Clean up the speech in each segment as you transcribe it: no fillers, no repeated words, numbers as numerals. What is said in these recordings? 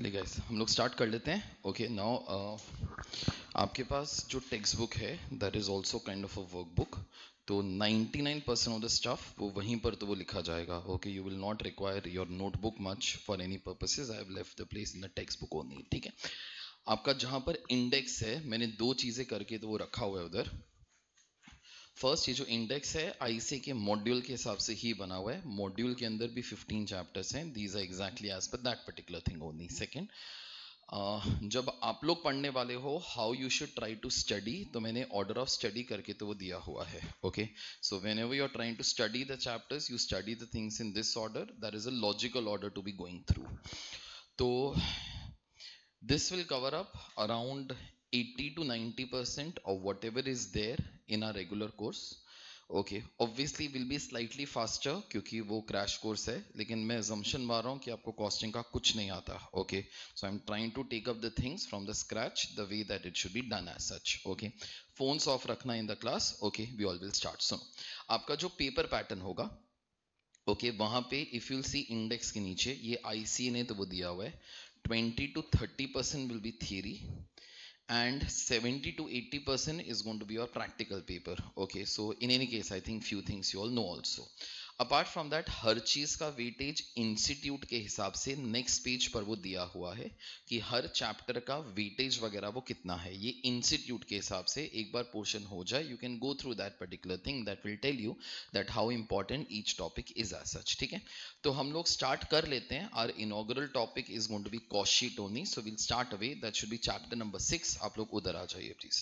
चलिए गाइस हम लोग स्टार्ट कर लेते हैं. ओके नाउ आपके पास जो टेक्स्ट बुक है that is also kind of a workbook. तो 99% ऑफ द स्टफ वो वहीं पर तो वो लिखा जाएगा. Okay you will not require your notebook much for any purposes. I have left the place in the text book only. ठीक है, आपका जहां पर इंडेक्स है मैंने दो चीजें करके तो वो रखा हुआ है उधर. फर्स्ट, ये जो इंडेक्स है आईसी के मॉड्यूल के हिसाब से ही बना हुआ है. मॉड्यूल के अंदर भी 15 चैप्टर्स हैं. These are exactly as per that particular thing only. Second, जब आप लोग पढ़ने वाले हो how you should try to study, तो मैंने ऑर्डर ऑफ स्टडी करके तो वो दिया हुआ है. Okay so whenever you are trying to study the chapters you study the things in this order. That is a logical order to be going through. तो this will cover up around 80 to 90% of whatever is there in our regular course. Okay, obviously will be slightly faster क्योंकि वो crash course है, लेकिन मैं assumption मार रहा हूँ कि आपको costing का कुछ नहीं आता. Okay, so I'm trying to take up the things from the scratch the way that it should be done as such. Okay, phones off रखना in the class. Okay, we all will start. सुनो, आपका जो paper pattern होगा okay वहां पे if you'll see index के नीचे ये आईसी ने तो वो दिया हुआ है 20 to 30% will be theory and 70 to 80% is going to be your practical paper. Okay, so in any case I think few things you all know also. Apart from that हर चीज का वेटेज इंस्टीट्यूट के हिसाब से next page पर वो दिया हुआ है कि हर चैप्टर का वेटेज वगैरह वो कितना है. ये इंस्टीट्यूट के हिसाब से एक बार पोर्शन हो जाए you can go through that particular thing that will tell you that how important each topic is as such. ठीक है, तो हम लोग स्टार्ट कर लेते हैं. Our inaugural topic is going to be cost sheet only. So will start away. That should be chapter number 6. आप लोग उधर आ जाइए प्लीज.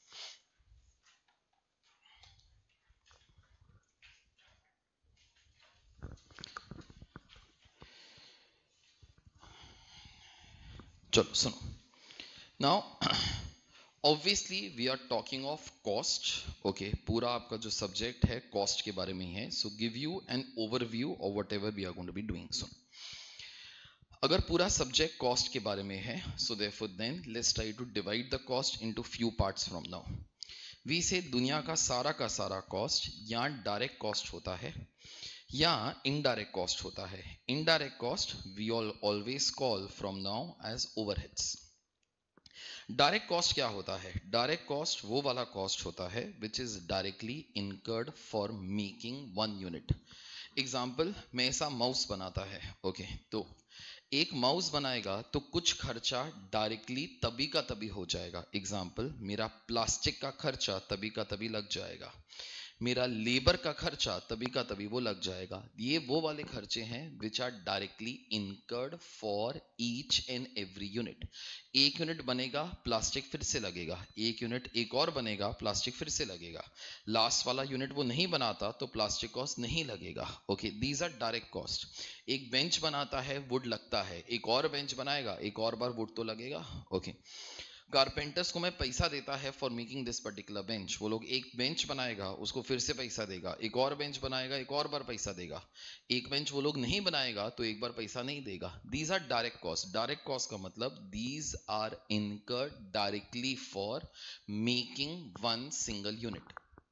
चलो सुनो. Now obviously we are talking of cost. Okay, पूरा आपका जो सब्जेक्ट है कॉस्ट के बारे में ही है. So give you an overview of whatever we are going to be doing. So अगर पूरा सब्जेक्ट कॉस्ट के बारे में है so therefore then let's try to divide the cost into few parts from now. We say दुनिया का सारा cost या डायरेक्ट कॉस्ट होता है या इनडायरेक्ट कॉस्ट होता है. Indirect cost we always call from now as overheads. Direct cost क्या होता है? डायरेक्ट कॉस्ट वो वाला कॉस्ट होता है which is directly incurred for making one unit. Example, मैं ऐसा माउस बनाता है. ओके तो एक माउस बनाएगा तो कुछ खर्चा डायरेक्टली तभी का तभी हो जाएगा. एग्जाम्पल, मेरा प्लास्टिक का खर्चा तभी का तभी लग जाएगा, मेरा लेबर का खर्चा तभी का तभी वो लग जाएगा. ये वो वाले खर्चे हैं which are directly incurred for each and every unit. एक यूनिट बनेगा प्लास्टिक फिर से लगेगा, एक यूनिट एक और बनेगा प्लास्टिक फिर से लगेगा, लास्ट वाला यूनिट वो नहीं बनाता तो प्लास्टिक कॉस्ट नहीं लगेगा. Okay, these are direct cost. एक बेंच बनाता है वुड लगता है, एक और बेंच बनाएगा एक और बार वुड तो लगेगा. ओके, कारपेंटर्स को मैं पैसा देता है for making this particular bench. वो लोग एक बेंच बनाएगा उसको फिर से पैसा देगा, एक और बेंच बनाएगा एक और बार पैसा देगा, एक बेंच वो लोग नहीं बनाएगा तो एक बार पैसा नहीं देगा. These are direct cost. Direct cost का मतलब these are incurred directly for making one single unit.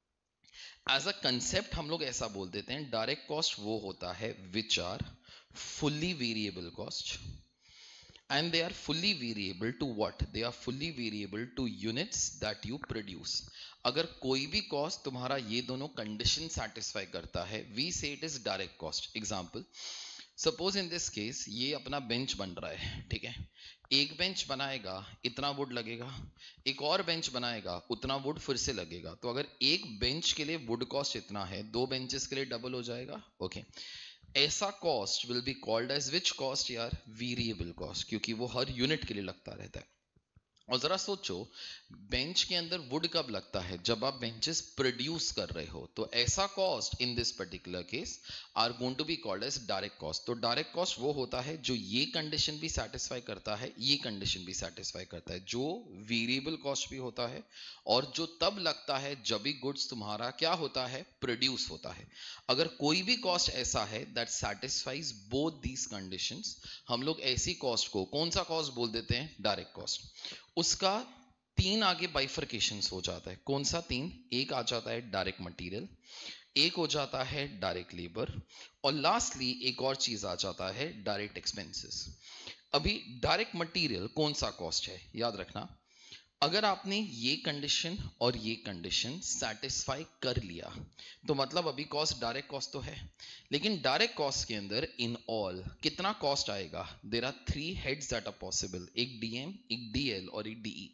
As a concept हम लोग ऐसा बोल देते हैं डायरेक्ट कॉस्ट वो होता है which are fully variable cost. And they are fully variable to what? They are fully variable to units that you produce. अगर कोई भी कॉस्ट तुम्हारा ये दोनों कंडीशन सेटिस्फाई करता है we say it is direct cost. Example, suppose in this case ये अपना बेंच बन रहा है. ठीक है, एक बेंच बनाएगा इतना वुड लगेगा, एक और बेंच बनाएगा उतना वुड फिर से लगेगा. तो अगर एक बेंच के लिए वुड कॉस्ट इतना है, दो बेंचेस के लिए डबल हो जाएगा. ओके, ऐसा cost will be called as which cost यार? वेरिएबल कॉस्ट, क्योंकि वो हर यूनिट के लिए लगता रहता है. और जरा सोचो बेंच के अंदर वुड कब लगता है? जब आप बेंचेस प्रोड्यूस कर रहे हो. तो ऐसा cost in this particular case are going to be called as direct cost. तो डायरेक्ट कॉस्ट वो होता है जो ये कंडीशन भी सेटिस्फाई करता है ये कंडीशन भी सेटिस्फाई करता है, जो वेरिएबल कॉस्ट भी होता है और जो तब लगता है जब भी गुड्स तुम्हारा क्या होता है? प्रोड्यूस होता है. अगर कोई भी कॉस्ट ऐसा है that satisfies both these conditions, हम लोग ऐसी कॉस्ट को कौन सा कॉस्ट बोल देते हैं? Direct cost. उसका तीन आगे बाइफर्केशंस हो जाता है. कौन सा तीन? एक आ जाता है डायरेक्ट मटेरियल, एक हो जाता है डायरेक्ट लेबर और लास्टली एक और चीज आ जाता है डायरेक्ट एक्सपेंसेस. अभी डायरेक्ट मटेरियल कौन सा कॉस्ट है, याद रखना, अगर आपने ये कंडीशन और ये कंडीशन सेटिस्फाई कर लिया तो मतलब अभी कॉस्ट डायरेक्ट कॉस्ट तो है, लेकिन डायरेक्ट कॉस्ट के अंदर इन ऑल कितना कॉस्ट आएगा, there are 3 heads that are possible, एक डीएम, एक डीएल और एक डीई।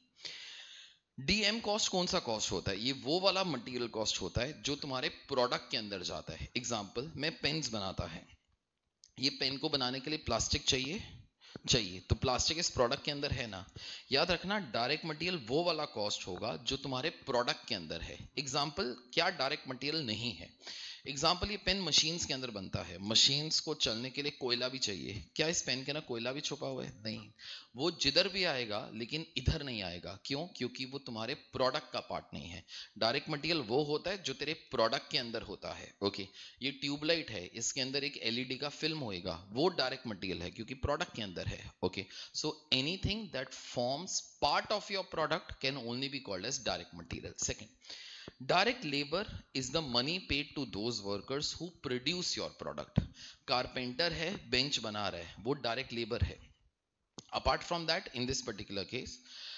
डीएम कॉस्ट कौन सा कॉस्ट होता है, ये वो वाला मटेरियल कॉस्ट होता है जो तुम्हारे प्रोडक्ट के अंदर जाता है। एग्जांपल, मैं पेन्स बनाता है, ये पेन को बनाने के लिए प्लास्टिक चाहिए तो प्लास्टिक इस प्रोडक्ट के अंदर है ना, याद रखना डायरेक्ट मटेरियल वो वाला कॉस्ट होगा जो तुम्हारे प्रोडक्ट के अंदर है। एग्जांपल, क्या डायरेक्ट मटेरियल नहीं है, एग्जाम्पल, ये पेन मशीन्स के अंदर बनता है, मशीन्स को चलने के लिए कोयला भी चाहिए, क्या इस पेन के ना कोयला भी छुपा हुआ है, नहीं, वो जिधर भी आएगा लेकिन इधर नहीं आएगा, क्यों, क्योंकि वो तुम्हारे प्रोडक्ट का पार्ट नहीं है। डायरेक्ट मटेरियल वो होता है जो तेरे प्रोडक्ट के अंदर होता है। ओके, ये ट्यूबलाइट है, इसके अंदर एक एलईडी का फिल्म होएगा, वो डायरेक्ट मटेरियल है क्योंकि प्रोडक्ट के अंदर है। Okay, so anything that forms part of your product can only be called as direct material. Second, direct labor is the money paid to those workers who produce your product. Carpenter है, bench बना रहा है, वो direct labour है। Apart from that, in this particular case,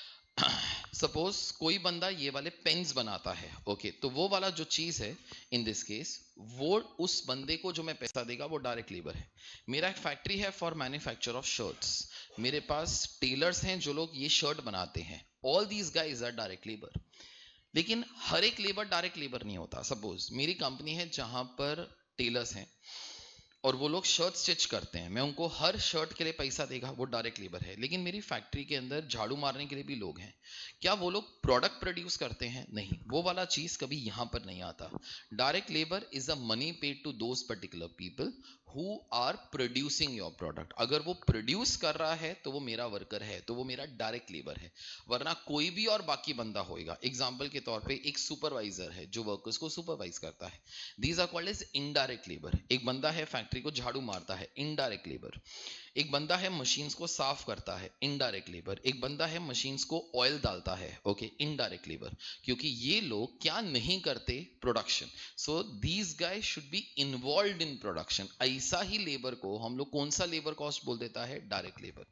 suppose कोई बंदा ये वाले पेन्स बनाता है, ओके, तो वो वाला जो चीज है इन दिस केस, वो उस बंदे को जो मैं पैसा देगा वो डायरेक्ट लेबर है। मेरा एक फैक्ट्री है फॉर मैन्युफैक्चर ऑफ शर्ट्स, मेरे पास टेलर्स हैं जो लोग ये शर्ट बनाते हैं, all these guys are direct labour. लेकिन हर एक लेबर डायरेक्ट लेबर नहीं होता। सपोज मेरी कंपनी है जहां पर टेलर्स हैं और वो लोग शर्ट स्टिच करते हैं, मैं उनको हर शर्ट के लिए पैसा देगा, वो डायरेक्ट लेबर है। लेकिन मेरी फैक्ट्री के अंदर झाड़ू मारने के लिए भी लोग हैं, क्या वो लोग प्रोडक्ट प्रोड्यूस करते हैं, नहीं, वो वाला चीज कभी यहां पर नहीं आता। Direct labour is a money paid to those particular people who are producing your product. अगर वो प्रोड्यूस कर रहा है तो वो मेरा वर्कर है, तो वो मेरा डायरेक्ट लेबर है, वरना कोई भी और बाकी बंदा होएगा। एग्जाम्पल के तौर पे एक सुपरवाइजर है जो वर्कर्स को सुपरवाइज करता है, these are called as indirect labour. एक बंदा है फैक्ट्री को झाड़ू मारता है, इनडायरेक्ट लेबर। एक बंदा है मशीन्स को साफ करता है, इनडायरेक्ट लेबर। एक बंदा है मशीन्स को ऑयल डालता है, ओके, इनडायरेक्ट लेबर, क्योंकि ये लोग क्या नहीं करते, production. So these guys should be involved in production. ऐसा ही लेबर को हम लोग कौन सा लेबर कॉस्ट बोल देता है, डायरेक्ट लेबर।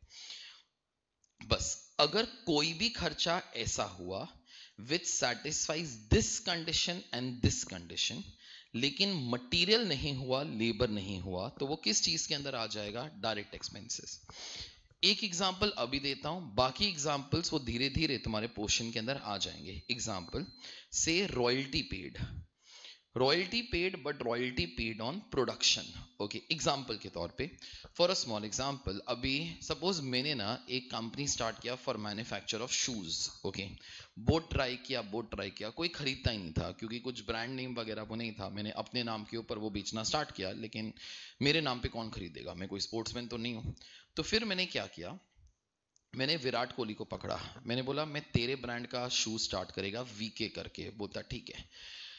बस अगर कोई भी खर्चा ऐसा हुआ which satisfies this condition and this condition, लेकिन मटेरियल नहीं हुआ, लेबर नहीं हुआ, तो वो किस चीज के अंदर आ जाएगा, डायरेक्ट एक्सपेंसेस। एक एग्जाम्पल अभी देता हूं, बाकी एग्जाम्पल्स वो धीरे धीरे तुम्हारे पोर्शन के अंदर आ जाएंगे। एग्जाम्पल से royalty paid, royalty paid but royalty paid on production. Okay, example के तौर पे, फॉर अ स्मॉल एग्जाम्पल, अभी सपोज मैंने ना एक कंपनी स्टार्ट किया for manufacture of shoes. Okay, बोट ट्राई किया, कोई खरीदता ही नहीं था क्योंकि कुछ ब्रांड नेम वगैरह वो नहीं था। मैंने अपने नाम के ऊपर वो बेचना स्टार्ट किया, लेकिन मेरे नाम पे कौन खरीदेगा, मैं कोई स्पोर्ट्समैन तो नहीं हूं। तो फिर मैंने क्या किया, मैंने विराट कोहली को पकड़ा, मैंने बोला मैं तेरे ब्रांड का शूज स्टार्ट करेगा वीके करके। बोलता ठीक है,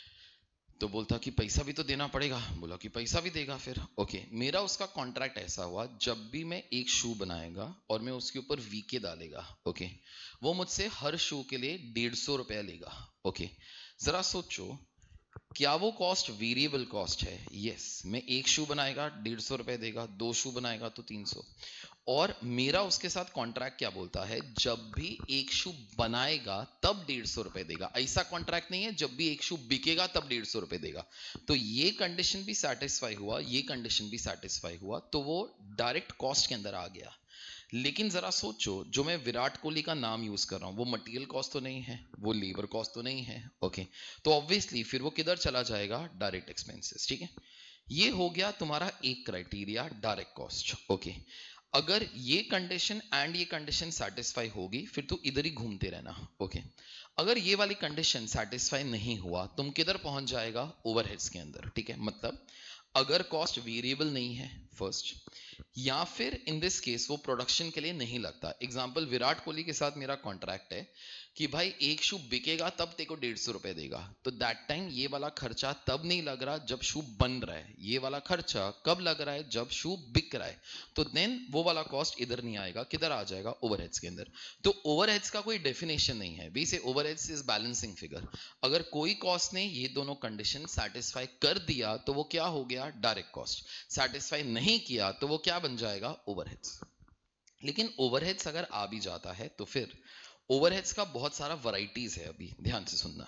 तो बोलता कि पैसा भी तो देना पड़ेगा, बोला कि पैसा भी देगा फिर। ओके, मेरा उसका कॉन्ट्रैक्ट ऐसा हुआ, जब भी मैं एक शू बनाएगा और मैं उसके ऊपर वीके डालेगा, ओके, वो मुझसे हर शू के लिए 150 रुपया लेगा। ओके, जरा सोचो, क्या वो कॉस्ट वेरिएबल कॉस्ट है? यस, मैं एक शू बनाएगा 150 रुपए देगा, 2 शू बनाएगा तो 300। और मेरा उसके साथ कॉन्ट्रैक्ट क्या बोलता है, जब भी एक शू बनाएगा तब 150 रुपए देगा। ऐसा कॉन्ट्रैक्ट नहीं है जब भी एक शू बिकेगा तब 150 रुपए देगा। तो ये कंडीशन भी सेटिस्फाई हुआ, ये कंडीशन भी सेटिस्फाई हुआ, तो वो डायरेक्ट कॉस्ट के अंदर आ गया। लेकिन जरा सोचो, जो मैं विराट कोहली का नाम यूज कर रहा हूं वो मटेरियल कॉस्ट तो नहीं है, वो लेबर कॉस्ट तो नहीं है। ओके, तो ऑब्वियसली फिर वो किधर चला जाएगा, डायरेक्ट एक्सपेंसेस। ठीक है, ये हो गया तुम्हारा एक क्राइटेरिया, डायरेक्ट कॉस्ट। ओके, अगर ये कंडीशन एंड ये कंडीशन सेटिस्फाई होगी फिर तो इधर ही घूमते रहना। ओके, अगर ये वाली कंडीशन सेटिस्फाई नहीं हुआ तुम किधर पहुंच जाएगा, ओवरहेड्स के अंदर। ठीक है, मतलब अगर कॉस्ट वेरिएबल नहीं है फर्स्ट, या फिर इन दिस केस वो प्रोडक्शन के लिए नहीं लगता। एग्जांपल, विराट कोहली के साथ मेरा कॉन्ट्रैक्ट है कि भाई एक शू बिकेगा तब तेको 150 रुपए देगा, तो दैट टाइम ये वाला खर्चा तब नहीं लग रहा जब शू बन रहा है, ये वाला खर्चा कब लग रहा है, जब शू बिक रहा है। तो देन वो वाला कॉस्ट इधर नहीं आएगा, किधर आ जाएगा, ओवरहेड्स के अंदर। तो ओवरहेड्स का कोई डेफिनेशन नहीं है, वी से ओवरहेड्स इज बैलेंसिंग फिगर। अगर कोई कॉस्ट ने ये दोनों कंडीशन सेटिस्फाई कर दिया तो वो क्या हो गया, डायरेक्ट कॉस्ट। सेटिस्फाई नहीं किया तो वो क्या बन जाएगा, ओवरहेड्स। लेकिन ओवरहेड्स अगर आ भी जाता है तो फिर ओवरहेड्स का बहुत सारा वैरायटीज है। अभी ध्यान से सुनना,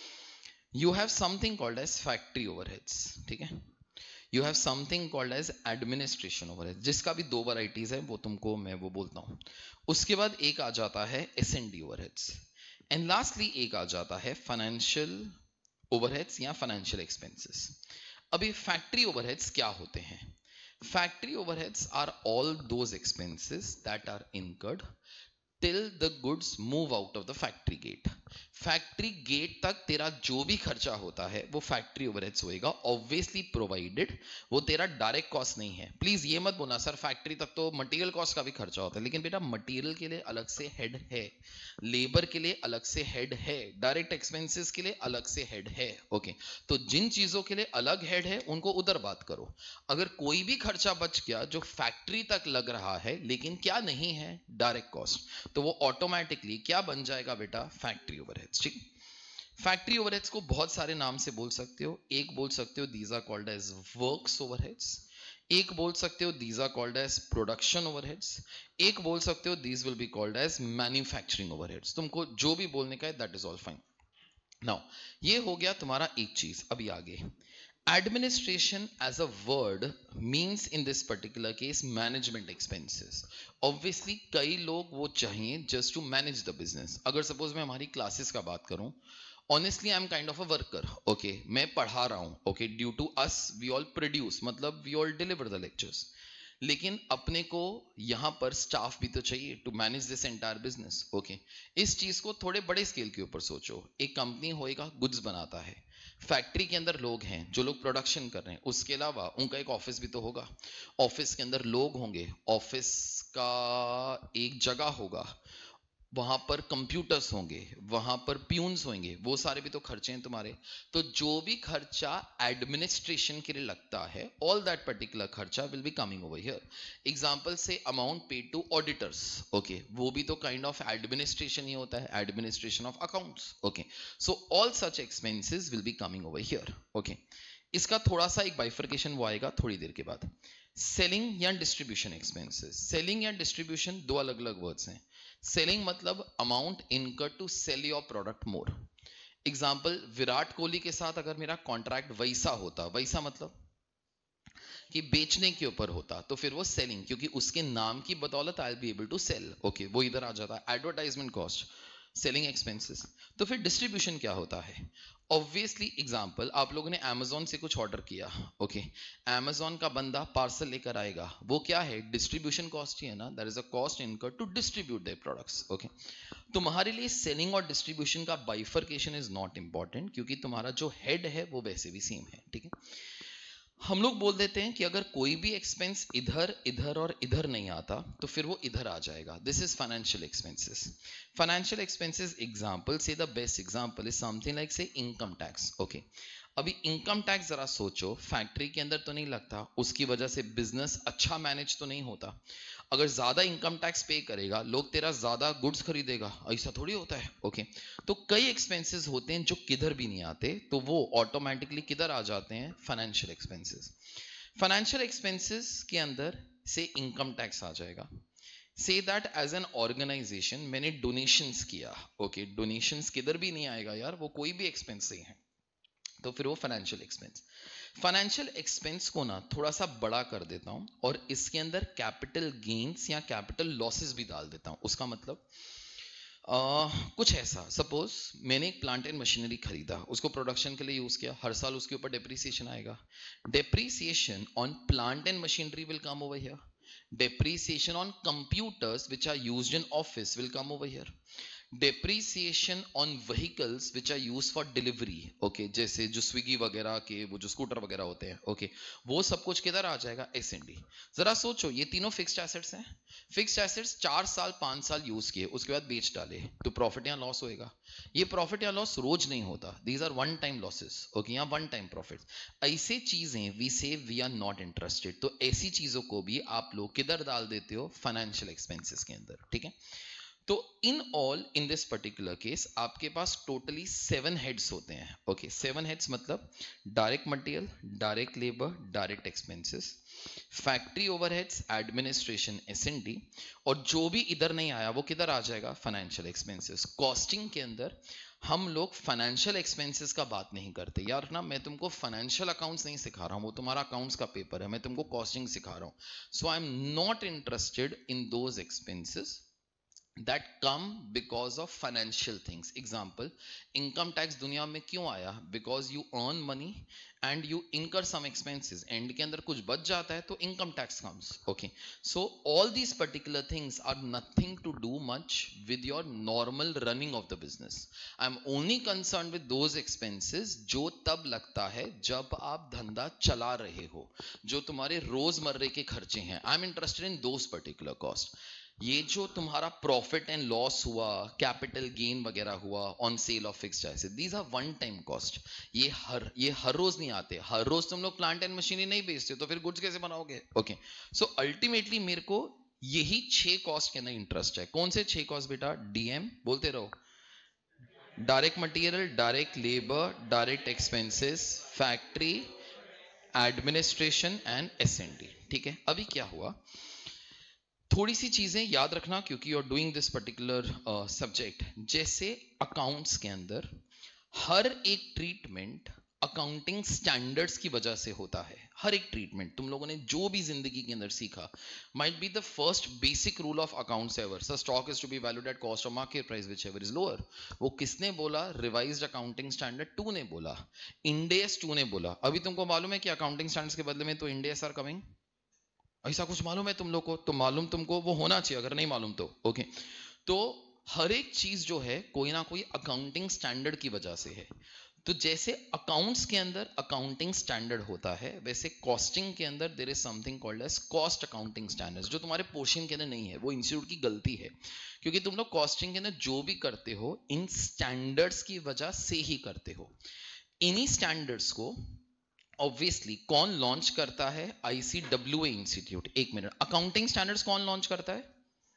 you have something called as factory overheads, ठीक है। You have something called as administration overheads, जिसका भी दो वैरायटीज है, वो तुमको मैं वो बोलता हूं। उसके बाद एक आ जाता है एस&डी ओवरहेड्स, एंड लास्टली एक आ जाता है फाइनेंशियल ओवरहेड्स या फाइनेंशियल एक्सपेंसेस। अभी फैक्ट्री ओवरहेड्स क्या होते हैं? Factory overheads are all those expenses that are incurred till the goods move out of the factory gate. Factory gate तक तेरा जो भी खर्चा होता है वो फैक्ट्री ओवरहेड्स होएगा, ऑब्वियसली प्रोवाइडेड वो तेरा डायरेक्ट कॉस्ट नहीं है। प्लीज ये मत बोलना सर फैक्ट्री तक तो मटेरियल कॉस्ट का भी खर्चा होता है, लेकिन बेटा मटेरियल के लिए अलग से हेड है, लेबर के लिए अलग से हेड है, डायरेक्ट एक्सपेंसेस के लिए अलग से हेड है। ओके, तो जिन चीजों के लिए अलग हेड है उनको उधर बात करो। अगर कोई भी खर्चा बच गया जो फैक्ट्री तक लग रहा है लेकिन क्या नहीं है डायरेक्ट कॉस्ट, तो वो ऑटोमेटिकली क्या बन जाएगा बेटा? Factory overheads. ठीक, फैक्ट्री ओवरहेड्स को बहुत सारे नाम से बोल सकते हो। एक बोल सकते हो these are called as works overheads, एक बोल सकते हो these are called as production overheads, एक बोल सकते हो these will be called as manufacturing overheads. तुमको जो भी बोलने का है that is all fine. Now ये हो गया तुम्हारा एक चीज। अभी आगे administration as a word means in this particular case management expenses. Obviously कई लोग वो चाहिए just to manage the business। अगर suppose मैं हमारी classes का बात करूं, honestly I'm kind of a worker, okay, मैं पढ़ा रहा हूं, okay, due to us we all produce, मतलब we all deliver the lectures, लेकिन अपने को यहां पर स्टाफ भी तो चाहिए to manage this entire business. Okay, इस चीज को थोड़े बड़े स्केल के ऊपर सोचो। एक कंपनी होएगा, गुड्स बनाता है, फैक्ट्री के अंदर लोग हैं जो लोग प्रोडक्शन कर रहे हैं, उसके अलावा उनका एक ऑफिस भी तो होगा, ऑफिस के अंदर लोग होंगे, ऑफिस का एक जगह होगा, वहां पर कंप्यूटर्स होंगे, वहां पर प्यून्स होंगे, वो सारे भी तो खर्चे हैं तुम्हारे। तो जो भी खर्चा एडमिनिस्ट्रेशन के लिए लगता है, ऑल दैट पर्टिकुलर खर्चा will be coming over here. Example से amount paid to auditors, okay, वो भी तो काइंड ऑफ एडमिनिस्ट्रेशन ही होता है, administration of accounts. Okay, so all such expenses will be coming over here. Okay, इसका थोड़ा सा एक बाइफर्केशन वो आएगा थोड़ी देर के बाद। सेलिंग या डिस्ट्रीब्यूशन एक्सपेंसेस, सेलिंग या डिस्ट्रीब्यूशन दो अलग अलग वर्ड्स हैं। सेलिंग मतलब amount incur to sell your product more. Example, Virat Kohli के साथ अगर मेरा कॉन्ट्रैक्ट वैसा होता, वैसा मतलब कि बेचने के ऊपर होता, तो फिर वो सेलिंग, क्योंकि उसके नाम की बदौलत I will be able to sell. Okay, वो इधर आ जाता है एडवर्टाइजमेंट कॉस्ट, सेलिंग एक्सपेंसेस। तो फिर डिस्ट्रीब्यूशन क्या होता है? ऑब्वियसली एग्जांपल, आप लोगों ने अमेजोन से कुछ ऑर्डर किया, ओके, अमेजोन का बंदा पार्सल लेकर आएगा, वो क्या है? डिस्ट्रीब्यूशन कॉस्ट ही है ना, that is a cost incurred to distribute their products. Okay, तुम्हारे लिए सेलिंग और डिस्ट्रीब्यूशन का बाइफर्केशन इज नॉट इंपॉर्टेंट, क्योंकि तुम्हारा जो हेड है वो वैसे भी सेम है। ठीक है, हम लोग बोल देते हैं कि अगर कोई भी एक्सपेंस इधर इधर और इधर नहीं आता तो फिर वो इधर आ जाएगा। This is financial expenses. Financial expenses example से the best example is something like say income tax. Okay, अभी इनकम टैक्स जरा सोचो, फैक्ट्री के अंदर तो नहीं लगता, उसकी वजह से बिजनेस अच्छा मैनेज तो नहीं होता। अगर ज्यादा इनकम टैक्स पे करेगा, लोग तेरा ज्यादा गुड्स खरीदेगा, ऐसा थोड़ी होता है। ओके, तो कई एक्सपेंसेस होते हैं जो किधर भी नहीं आते, तो वो ऑटोमेटिकली किधर आ जाते हैं? Financial expenses. फाइनेंशियल एक्सपेंसेस के अंदर से इनकम टैक्स आ जाएगा। Say that as an organization मैंने डोनेशंस किया, ओके, डोनेशंस किधर भी नहीं आएगा यार, वो कोई भी एक्सपेंस नहीं है, तो फिर वो फाइनेंशियल एक्सपेंस। फाइनेंशियल एक्सपेंस को ना थोड़ा सा बड़ा कर देता हूं और इसके अंदर कैपिटल गेन्स या कैपिटल लॉसेस भी डाल देता हूं। उसका मतलब कुछ ऐसा, सपोज मैंने एक प्लांट एंड मशीनरी खरीदा, उसको प्रोडक्शन के लिए यूज किया, हर साल उसके ऊपर डेप्रीसिएशन आएगा। Depreciation on plant and machinery will come over here, depreciation on computers which are used in office will come over here, depreciation on vehicles which are used for delivery, okay, जैसे जो Swiggy वगैरह के वो जो scooter वगैरह होते हैं, okay, वो सब कुछ किधर आ जाएगा? S&D। जरा सोचो, ये तीनों फिक्स्ड एसेट्स हैं। फिक्स्ड एसेट्स 4 साल 5 साल यूज किए, उसके बाद बेच डाले, तो प्रॉफिट या लॉस होएगा। ये प्रॉफिट या लॉस रोज नहीं होता, these are one time losses, okay, या वन टाइम प्रॉफिट। ऐसे चीजें वी से वी आर नॉट इंटरेस्टेड, तो ऐसी चीजों को भी आप लोग किधर डाल देते हो? फाइनेंशियल एक्सपेंसेस के अंदर। ठीक है, तो in all in this particular case आपके पास टोटली 7 हेड्स होते हैं। ओके, 7 हेड्स मतलब direct material, direct labour, direct expenses, factory overheads, administration, S&D, और जो भी इधर नहीं आया वो किधर आ जाएगा, फाइनेंशियल एक्सपेंसेस। कॉस्टिंग के अंदर हम लोग फाइनेंशियल एक्सपेंसेस का बात नहीं करते यार ना, मैं तुमको फाइनेंशियल अकाउंट्स नहीं सिखा रहा हूं, वो तुम्हारा अकाउंट्स का पेपर है, मैं तुमको कॉस्टिंग सिखा रहा हूं। So I am not interested in those expenses that come because of financial things. Example, income tax दुनिया में क्यों आया, because you earn money and you incur some expenses, end के अंदर कुछ बच जाता है तो income tax comes. Okay, so all these particular things are nothing to do much with your normal running of the business. I'm only concerned with those expenses जो तब लगता है जब आप धंधा चला रहे हो, जो तुम्हारे रोजमर्रे के खर्चे हैं. I'm interested in those particular costs. ये जो तुम्हारा प्रॉफिट एंड लॉस हुआ, कैपिटल गेन वगैरह हुआ on sale of fixed asset, these are one time cost. ये हर रोज नहीं आते. हर रोज तुम लोग प्लांट एंड मशीनरी नहीं बेचते तो फिर गुड्स कैसे बनाओगे. ओके, सो अल्टीमेटली मेरे को यही 6 कॉस्ट के अंदर इंटरेस्ट है. कौन से 6 कॉस्ट बेटा? डीएम बोलते रहो, direct material, direct labour, direct expenses, factory, administration and S&D. ठीक है, अभी क्या हुआ, थोड़ी सी चीजें याद रखना क्योंकि you are doing this particular subject. जैसे अकाउंट्स के अंदर हर एक ट्रीटमेंट अकाउंटिंग स्टैंडर्ड्स की वजह से होता है. हर एक ट्रीटमेंट तुम लोगों ने जो भी जिंदगी के अंदर सीखा, might be the first basic rule of accounts ever, sir stock is to be valued at cost of market price which ever is lower. वो किसने बोला? रिवाइज्ड अकाउंटिंग स्टैंडर्ड 2 ने बोला, इंड AS 2 ने बोला. अभी तुमको मालूम है कि अकाउंटिंग स्टैंडर्ड्स के बदले में तो इंड AS आर कमिंग. ऐसा कुछ मालूम है तुम लोग को? तो मालूम तुमको वो होना चाहिए, अगर नहीं मालूम तो ओके. तो हर एक चीज जो है कोई ना कोई अकाउंटिंग स्टैंडर्ड की वजह से है. तो जैसे अकाउंट्स के अंदर अकाउंटिंग स्टैंडर्ड होता है, वैसे कॉस्टिंग के अंदर there is something called as cost accounting standards, जो तुम्हारे पोर्शन के अंदर नहीं है. वो इंस्टीट्यूट की गलती है, क्योंकि तुम लोग कॉस्टिंग के अंदर जो भी करते हो इन स्टैंडर्ड्स की वजह से ही करते हो. इन्हीं स्टैंडर्ड्स को ऑब्वियसली कौन लॉन्च करता है? ICAI institute. एक मिनट, अकाउंटिंग स्टैंडर्ड्स कौन लॉन्च करता है?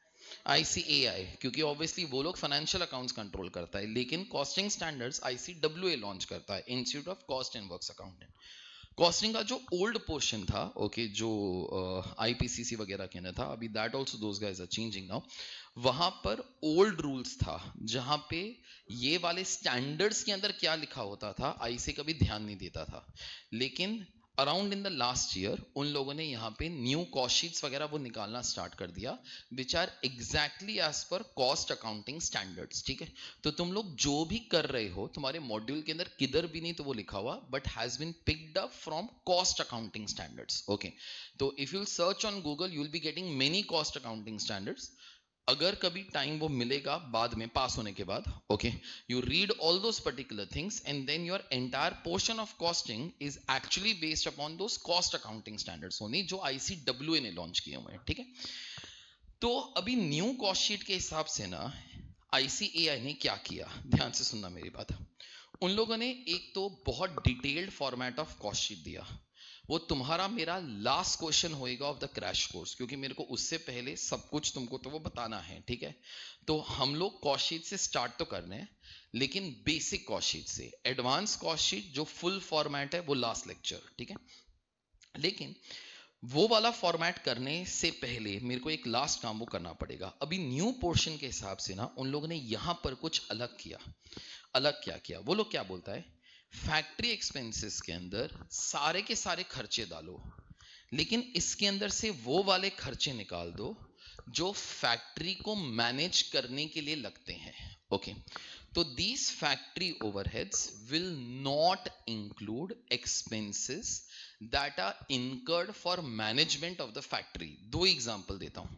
ICAI, क्योंकि ऑब्वियसली वो लोग फाइनेंशियल अकाउंट्स कंट्रोल करता है. लेकिन कॉस्टिंग स्टैंडर्ड्स ICAI लॉन्च करता है, institute of cost and works accountant. Costing का जो ओल्ड पोर्शन था, ओके, जो IPCC वगैरह के अंदर था, अभी that also those guys are changing now. वहां पर ओल्ड रूल्स था जहां पे ये वाले स्टैंडर्ड्स के अंदर क्या लिखा होता था IC कभी ध्यान नहीं देता था. लेकिन around in the last year उन लोगों ने यहाँ पे न्यू कॉस्ट शीट्स वगैरह वो निकालना स्टार्ट कर दिया, which are exactly as per cost accounting standards. ठीक है, तो तुम लोग जो भी कर रहे हो तुम्हारे मॉड्यूल के अंदर किधर भी नहीं तो वो लिखा हुआ, but has been picked up from cost accounting standards. Okay, तो if you search on Google you will be getting many cost accounting standards. अगर कभी टाइम वो मिलेगा बाद में, पास होने के बाद, okay, you read all those particular things and then your entire portion of costing is actually based upon those cost accounting standards only, जो ICAI ने लॉन्च किए हुए हैं. ठीक है, तो अभी न्यू कॉस्ट शीट के हिसाब से ना ICAI ने क्या किया, ध्यान से सुनना मेरी बात. उन लोगों ने एक तो बहुत detailed format of cost sheet दिया. वो तुम्हारा मेरा लास्ट क्वेश्चन होएगा ऑफ द क्रैश कोर्स, क्योंकि मेरे को उससे पहले सब कुछ तुमको तो वो बताना है. ठीक है, तो हम लोग कॉस्ट शीट से स्टार्ट तो करने हैं, लेकिन बेसिक कॉस्ट शीट से. एडवांस कॉस्ट शीट जो फुल फॉर्मेट है वो लास्ट लेक्चर. ठीक है, लेकिन वो वाला फॉर्मेट करने से पहले मेरे को एक लास्ट काम वो करना पड़ेगा. अभी न्यू पोर्शन के हिसाब से ना उन लोगों ने यहां पर कुछ अलग किया. अलग क्या किया? वो लोग क्या बोलता है, फैक्ट्री एक्सपेंसेस के अंदर सारे के सारे खर्चे डालो, लेकिन इसके अंदर से वो वाले खर्चे निकाल दो जो फैक्ट्री को मैनेज करने के लिए लगते हैं. ओके, तो these factory overheads will not include expenses that are incurred for management of the factory. दो एग्जांपल देता हूं,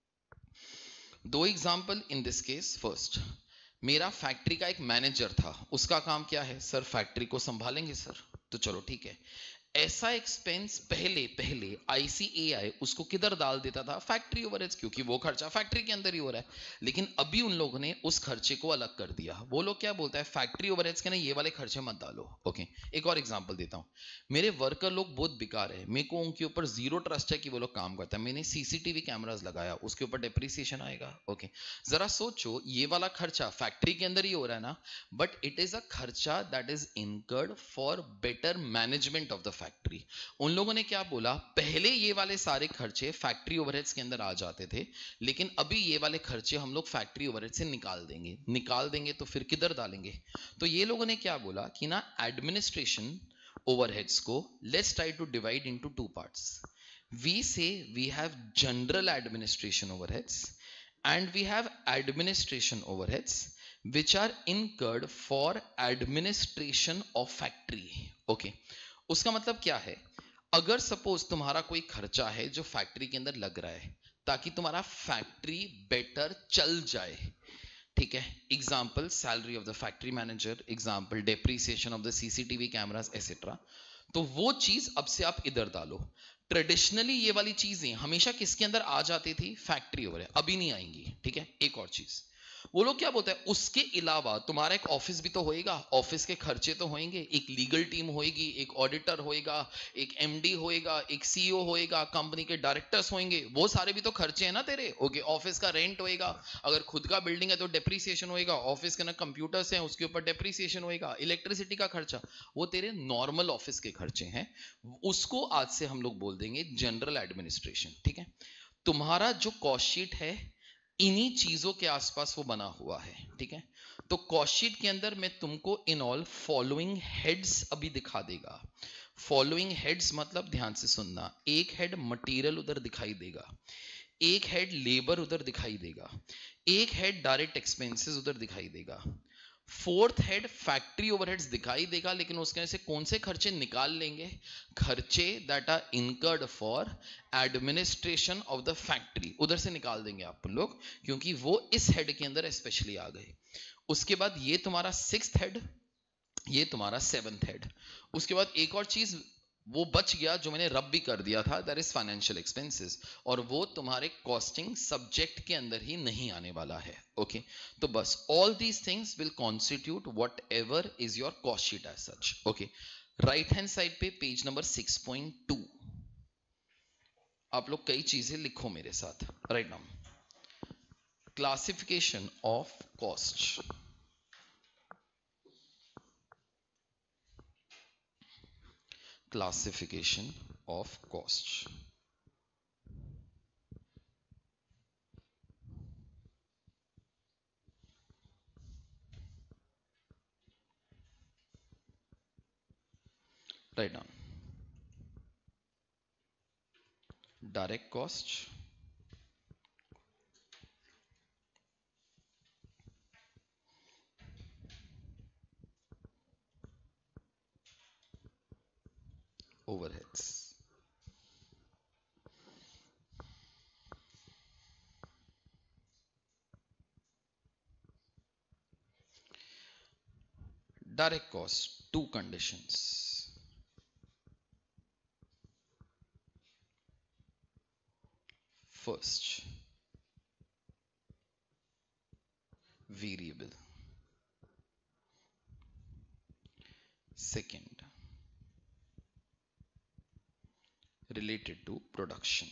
दो example in this case. First, मेरा फैक्ट्री का एक मैनेजर था, उसका काम क्या है? सर फैक्ट्री को संभालेंगे सर. तो चलो ठीक है, ऐसा एक्सपेंस पहले पहले ICAI उसको किधर डाल देता था? फैक्ट्री ओवरहेड्स, क्योंकि वो खर्चा फैक्ट्री के अंदर ही हो रहा है. लेकिन अभी उन लोगों ने उस खर्चे को अलग कर दिया. वो लोग क्या बोलता है, फैक्ट्री ओवरहेड्स के ना ये वाले खर्चे मत डालो. ओके, एक और एग्जांपल देता हूं. मेरे वर्कर लोग बहुत बेकार है, मेरे को उनके ऊपर जीरो ट्रस्ट है कि वो लोग काम करता है. मैंने CCTV कैमरास लगाया, उसके ऊपर डेप्रिसिएशन आएगा. ओके, जरा सोचो, ये वाला खर्चा फैक्ट्री के अंदर ही हो रहा है ना, बट इट इज अ खर्चा that is incurred for better management of the factory. उन लोगों ने क्या बोला, पहले ये वाले सारे खर्चे फैक्ट्री ओवरहेड्स के अंदर आ जाते थे, लेकिन अभी ये वाले खर्चे हम लोग फैक्ट्री ओवरहेड से निकाल देंगे तो फिर किधर डालेंगे। तो ये लोगों ने क्या बोला कि ना एडमिनिस्ट्रेशन ओवरहेड्स को let's try to divide into two parts. We say we have general administration overheads and we have administration overheads which are incurred for administration of factory. Okay, उसका मतलब क्या है, अगर सपोज तुम्हारा कोई खर्चा है जो फैक्ट्री के अंदर लग रहा है ताकि तुम्हारा फैक्ट्री बेटर चल जाए, ठीक है, example salary of the factory manager, example depreciation of the CCTV cameras etcetera, तो वो चीज अब से आप इधर डालो। ट्रेडिशनली ये वाली चीजें हमेशा किसके अंदर आ जाती थी, फैक्ट्री ओवर है, अभी नहीं आएंगी, ठीक है। एक और चीज वो लोग क्या बोलते हैं, उसके अलावा तुम्हारा एक ऑफिस भी तो होएगा, ऑफिस के खर्चे तो होंगे, एक लीगल टीम होएगी, एक ऑडिटर होएगा, एक एमडी होएगा, एक सीईओ होएगा, कंपनी के डायरेक्टर्स होंगे, वो सारे भी तो खर्चे हैं ना तेरे। ओके, ऑफिस का रेंट होएगा, अगर खुद का बिल्डिंग है तो डेप्रीसिएशन होएगा, ऑफिस के ना कंप्यूटर्स हैं उसके ऊपर डेप्रीसिएशन होएगा, इलेक्ट्रिसिटी का खर्चा, वो तेरे नॉर्मल ऑफिस के खर्चे हैं, उसको आज से हम लोग बोल देंगे जनरल एडमिनिस्ट्रेशन, ठीक है। तुम्हारा जो कॉस्ट शीट है इन्हीं चीजों के आसपास वो बना हुआ है, ठीक है। तो कॉस्ट शीट के अंदर मैं तुमको इन ऑल फॉलोइंग हेड्स अभी दिखा देगा। फॉलोइंग हेड्स मतलब ध्यान से सुनना, एक हेड मटेरियल उधर दिखाई देगा, एक हेड लेबर उधर दिखाई देगा, एक हेड डायरेक्ट एक्सपेंसेस उधर दिखाई देगा, फोर्थ हेड फैक्ट्री ओवरहेड्स दिखाई देगा, लेकिन उसके से कौन से खर्चे निकाल लेंगे, खर्चे that are incurred for administration of the factory, उधर से निकाल देंगे आप लोग, क्योंकि वो इस हेड के अंदर स्पेशली आ गए। उसके बाद ये तुम्हारा सिक्स्थ हेड, ये तुम्हारा सेवंथ हेड। उसके बाद एक और चीज वो बच गया जो मैंने रब भी कर दिया था, दैट इज फाइनेंशियल एक्सपेंसेस, और वो तुम्हारे कॉस्टिंग सब्जेक्ट के अंदर ही नहीं आने वाला है। ओके, तो बस all these things will constitute whatever is your cost sheet as such. Okay, right hand side पे पेज नंबर 6.2 आप लोग कई चीजें लिखो मेरे साथ right now. Classification of cost, classification of costs. Write down direct cost, overheads, direct cost, two conditions. First, variable. Second, related to production.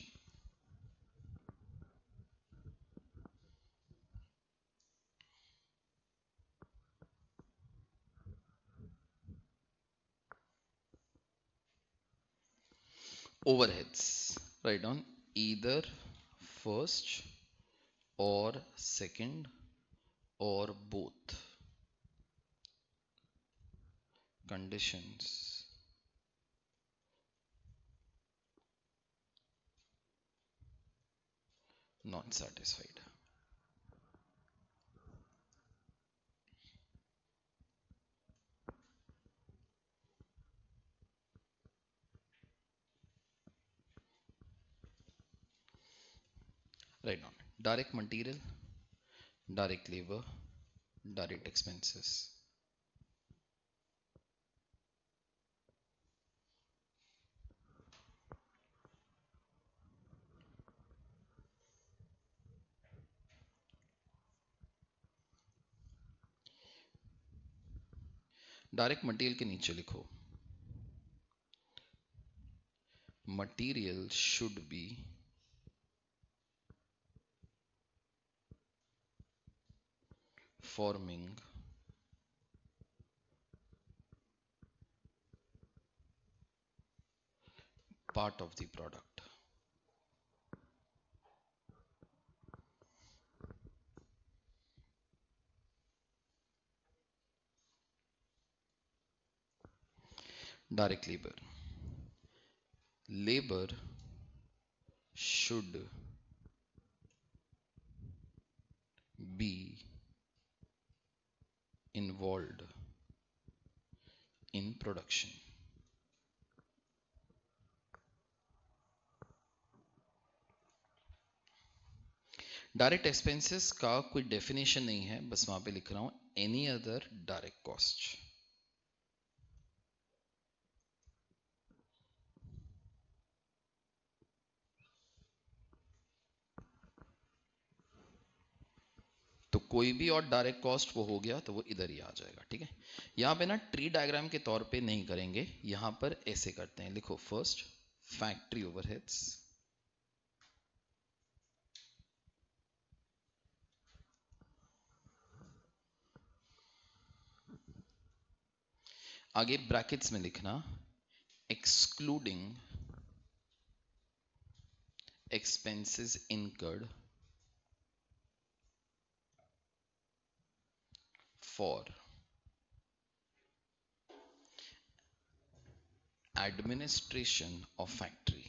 Overheads, write down either first or second or both. Conditions, not satisfied. Right now, direct material, direct labor, direct expenses. Direct material के नीचे लिखो, material should be forming part of the product. Direct labor. Labor should be involved in production. Direct expenses का कोई definition नहीं है, बस वहां पे लिख रहा हूं एनी अदर डायरेक्ट कॉस्ट. तो कोई भी और डायरेक्ट कॉस्ट वो हो गया तो वो इधर ही आ जाएगा. ठीक है, यहां पे ना ट्री डायग्राम के तौर पे नहीं करेंगे, यहां पर ऐसे करते हैं. लिखो फर्स्ट फैक्ट्री ओवरहेड्स, आगे ब्रैकेट्स में लिखना excluding expenses incurred for administration of factory.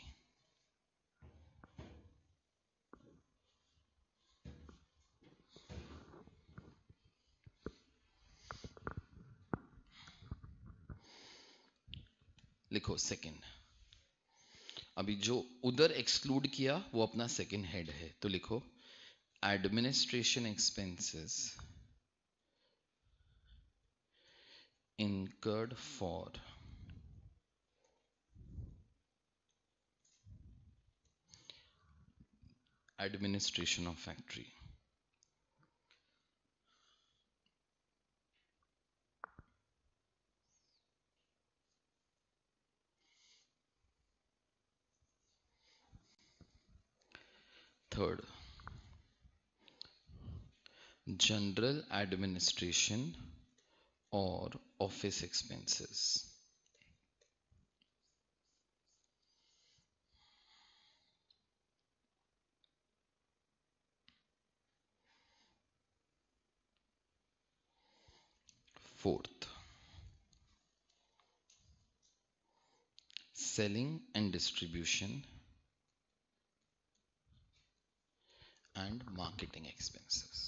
लिखो सेकेंड. अभी जो उधर एक्सक्लूड किया वो अपना सेकेंड हेड है, तो लिखो administration expenses incurred for administration of factory. Third, general administration or office expenses. Fourth, selling and distribution and marketing expenses.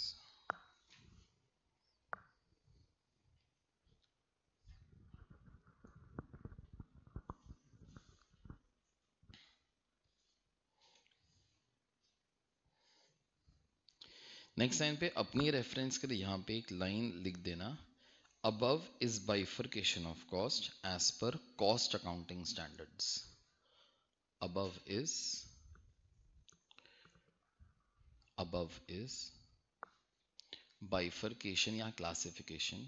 Next line पे अपनी रेफरेंस के लिए यहां पे एक लाइन लिख देना, above is bifurcation of cost as per cost accounting standards. above is bifurcation या classification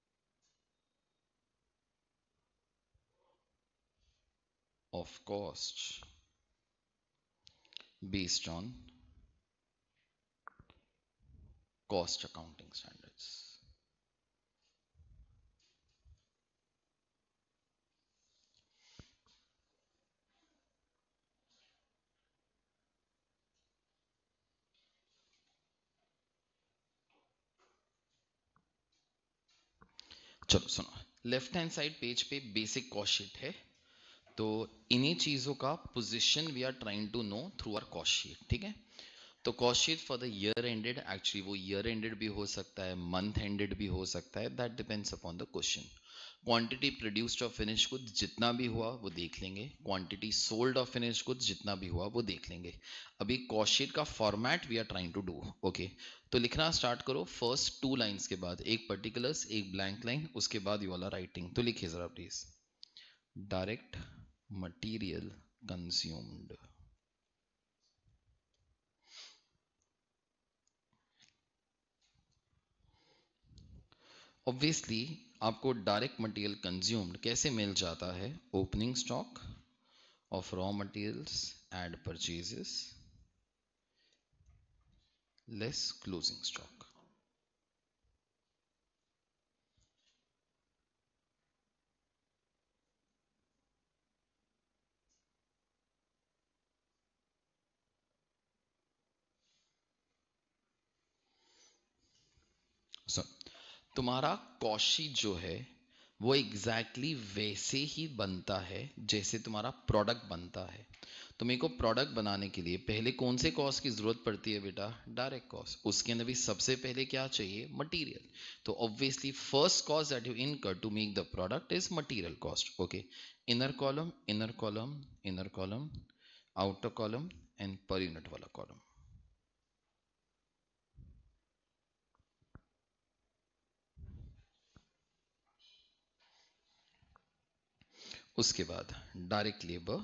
of cost based on cost accounting standards. चलो सुनो, लेफ्ट हैंड साइड पेज पे बेसिक कॉस्ट शीट है, तो इन्हीं चीजों का position we are trying to know through our cost sheet. ठीक है, तो cost sheet for the year ended, actually वो ईयर एंडेड भी हो सकता है, मंथ एंडेड भी हो सकता है, that depends upon the question. Quantity produced of finish goods जितना भी हुआ वो देख लेंगे, quantity sold of finish goods जितना भी हुआ वो देख लेंगे. अभी कॉस्ट शीट का format we are trying to do. Okay, तो लिखना स्टार्ट करो. फर्स्ट टू लाइंस के बाद एक पर्टिकुलर्स, एक ब्लैंक लाइन, उसके बाद ये वाला राइटिंग. तो लिखिए जरा please, direct material consumed. Obviously आपको डायरेक्ट मटेरियल कंज्यूम्ड कैसे मिल जाता है, opening stock of raw materials and purchases less closing stock. सुन, तुम्हारा कॉस्ट जो है वो एग्जैक्टली वैसे ही बनता है जैसे तुम्हारा प्रोडक्ट बनता है। तो मेरे को प्रोडक्ट बनाने के लिए पहले कौन से कॉस्ट की जरूरत पड़ती है बेटा? Direct cost. उसके अंदर भी सबसे पहले क्या चाहिए? मटेरियल। तो obviously first cost that you incur to make the product is material cost. Okay, inner column, inner column, inner column, outer column and per unit वाला कॉलम। उसके बाद डायरेक्ट लेबर,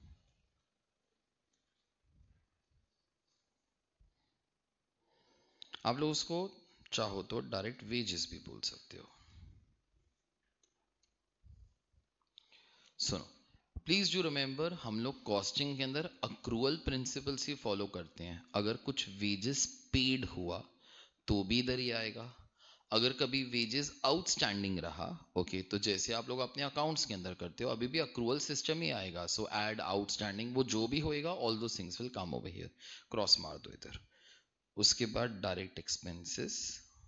आप लोग उसको चाहो तो डायरेक्ट वेजेस भी बोल सकते हो। सुनो, प्लीज डू रिमेंबर, हम लोग कॉस्टिंग के अंदर अक्रूअल प्रिंसिपल्स ही फॉलो करते हैं। अगर कुछ वेजेस पेड हुआ तो भी इधर ही आएगा। अगर कभी वेजेस आउटस्टैंडिंग रहा, ओके, तो जैसे आप लोग अपने अकाउंट्स के अंदर करते हो अभी भी अक्रूअल सिस्टम ही आएगा। सो एड आउटस्टैंडिंग, वो जो भी होएगा all those things will come over here, cross मार दो इधर। उसके बाद डायरेक्ट एक्सपेंसेस,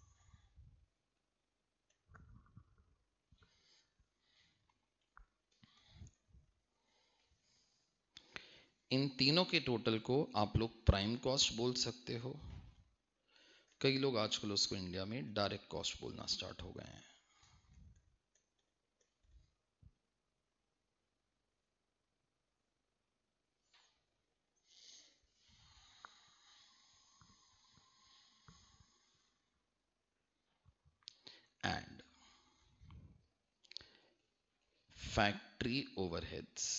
इन तीनों के टोटल को आप लोग प्राइम कॉस्ट बोल सकते हो। कई लोग आजकल उसको इंडिया में डायरेक्ट कॉस्ट बोलना स्टार्ट हो गए हैं। एंड फैक्ट्री ओवरहेड्स,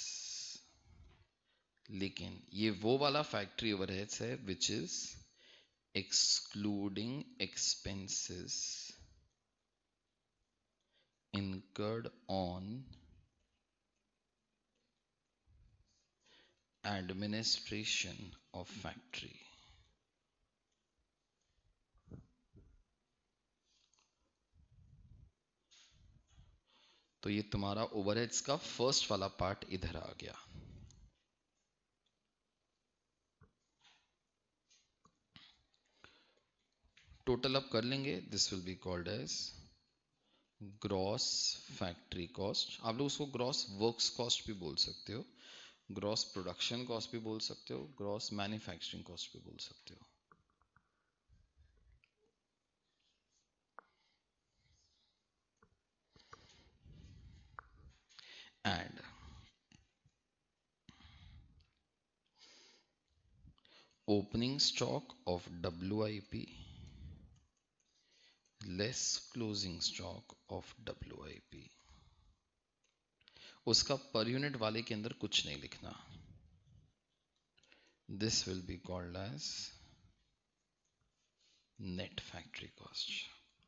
लेकिन ये वो वाला फैक्ट्री ओवरहेड्स है which is excluding expenses incurred on administration of factory। तो ये तुम्हारा ओवरहेड्स का फर्स्ट वाला पार्ट इधर आ गया। टोटल अब कर लेंगे, this will be called as gross factory cost. आप लोग उसको ग्रॉस वर्क्स कॉस्ट भी बोल सकते हो, ग्रॉस प्रोडक्शन कॉस्ट भी बोल सकते हो, ग्रॉस मैन्युफैक्चरिंग कॉस्ट भी बोल सकते हो। And opening stock of WIP less closing stock of WIP। उसका पर यूनिट वाले के अंदर कुछ नहीं लिखना। This will be called as net factory cost.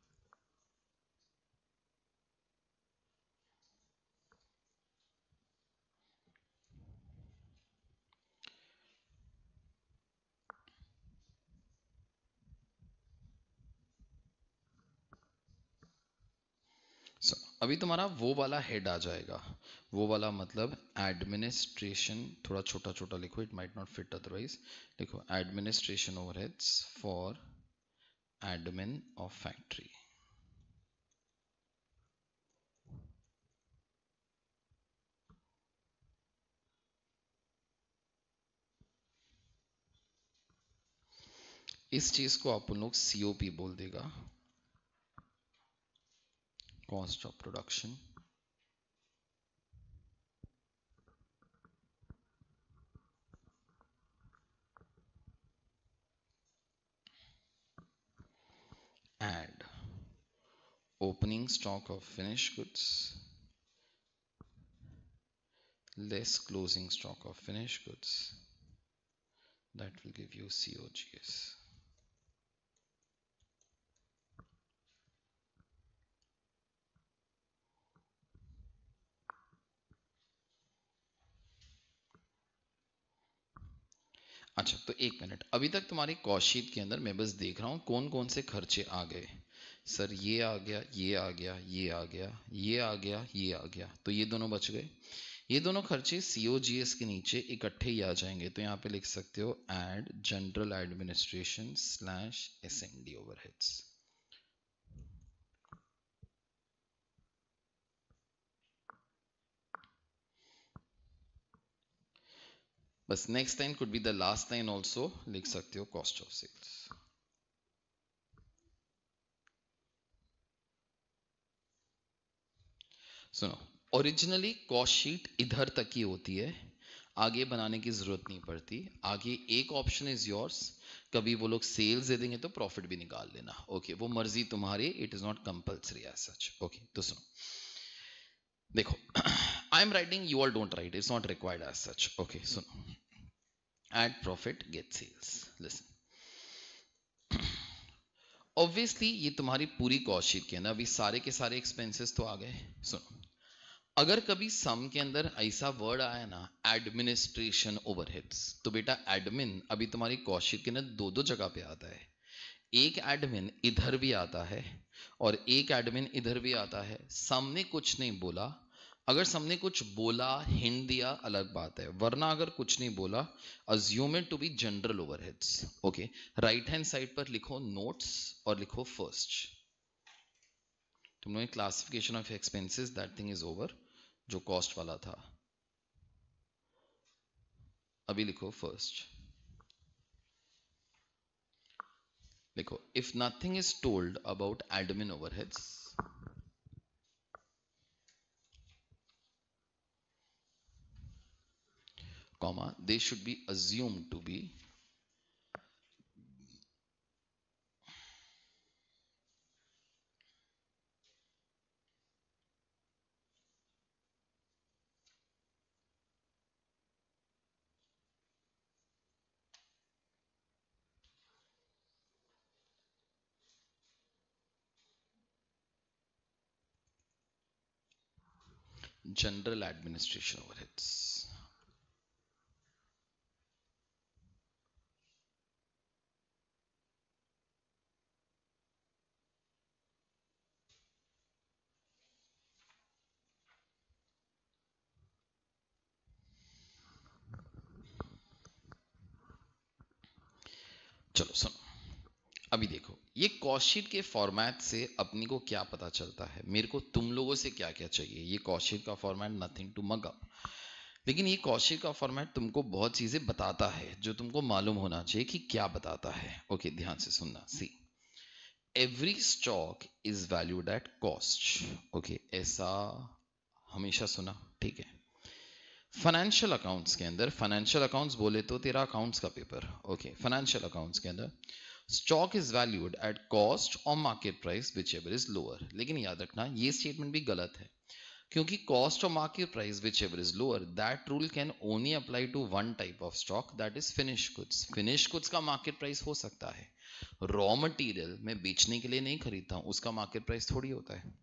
अभी तुम्हारा वो वाला हेड आ जाएगा, वो वाला मतलब एडमिनिस्ट्रेशन, थोड़ा छोटा छोटा लिखो, it might not fit otherwise. लिखो administration overheads for admin of factory. इस चीज को आप लोग COP बोल देगा, cost of production. And opening stock of finished goods less closing stock of finished goods, that will give you COGS। अच्छा, तो एक मिनट, अभी तक तुम्हारी कॉस्ट शीट के अंदर मैं बस देख रहा हूं कौन कौन से खर्चे आ गए। सर ये आ गया, ये आ गया, ये आ गया, ये आ गया, ये आ गया, तो ये दोनों बच गए। ये दोनों खर्चे COGS के नीचे इकट्ठे ही आ जाएंगे, तो यहाँ पे लिख सकते हो add general administration slash SND overheads. बस next line could be the last line also लिख सकते हो, कॉस्ट ऑफ सेल्स। सुनो, ओरिजिनली कॉस्ट शीट इधर तक ही होती है, आगे बनाने की जरूरत नहीं पड़ती। आगे एक ऑप्शन इज योर्स, कभी वो लोग सेल्स दे देंगे तो प्रॉफिट भी निकाल लेना, ओके वो मर्जी तुम्हारी, it is not compulsory as such, okay. तो सुनो, देखो I am writing, you all don't write, it's not required as such, okay. सुनो, add profit get sales, listen. Obviously ये तुम्हारी पूरी कॉस्ट शीट के अंदर अभी सारे के सारे एक्सपेंसेस तो आ गए। सुनो, अगर कभी सम के अंदर ऐसा वर्ड आया ना, एडमिनिस्ट्रेशन ओवरहेड्स, तो बेटा एडमिन अभी तुम्हारी कॉस्ट शीट के अंदर दो दो जगह पे आता है। एक एडमिन इधर भी आता है और एक एडमिन इधर भी आता है। सम ने कुछ नहीं बोला, अगर सबने कुछ बोला हिंट दिया अलग बात है, वरना अगर कुछ नहीं बोला assume it to be general overheads, okay. Right hand side पर लिखो नोट्स और लिखो फर्स्ट। तुम लोग classification of expenses that thing is over, जो कॉस्ट वाला था, अभी लिखो फर्स्ट। लिखो, if nothing is told about admin overheads, comma, they should be assumed to be general administration overheads. चलो सुनो, अभी देखो ये कॉस्ट शीट के फॉर्मेट से अपनी को क्या पता चलता है, मेरे को तुम लोगों से क्या क्या चाहिए। ये कॉस्ट शीट का format nothing to mug up, लेकिन ये कॉस्ट शीट का फॉर्मेट तुमको बहुत चीजें बताता है जो तुमको मालूम होना चाहिए कि क्या बताता है, ओके। ध्यान से सुनना, see every stock is valued at cost, okay. ऐसा हमेशा सुना, ठीक है। फाइनेंशियल अकाउंट्स के अंदर, फाइनेंशियल अकाउंट्स बोले तो तेरा अकाउंट्स का पेपर, ओके। फाइनेंशियल अकाउंट्स के अंदर stock is valued at cost और market price which ever is lower. लेकिन याद रखना ये स्टेटमेंट भी गलत है, क्योंकि कॉस्ट और market price which ever is lower, that rule can only apply to one type of stock, that is finish goods. Finish goods का मार्केट प्राइस हो सकता है, रॉ मटेरियल मैं बेचने के लिए नहीं खरीदता हूं, उसका मार्केट प्राइस थोड़ी होता है।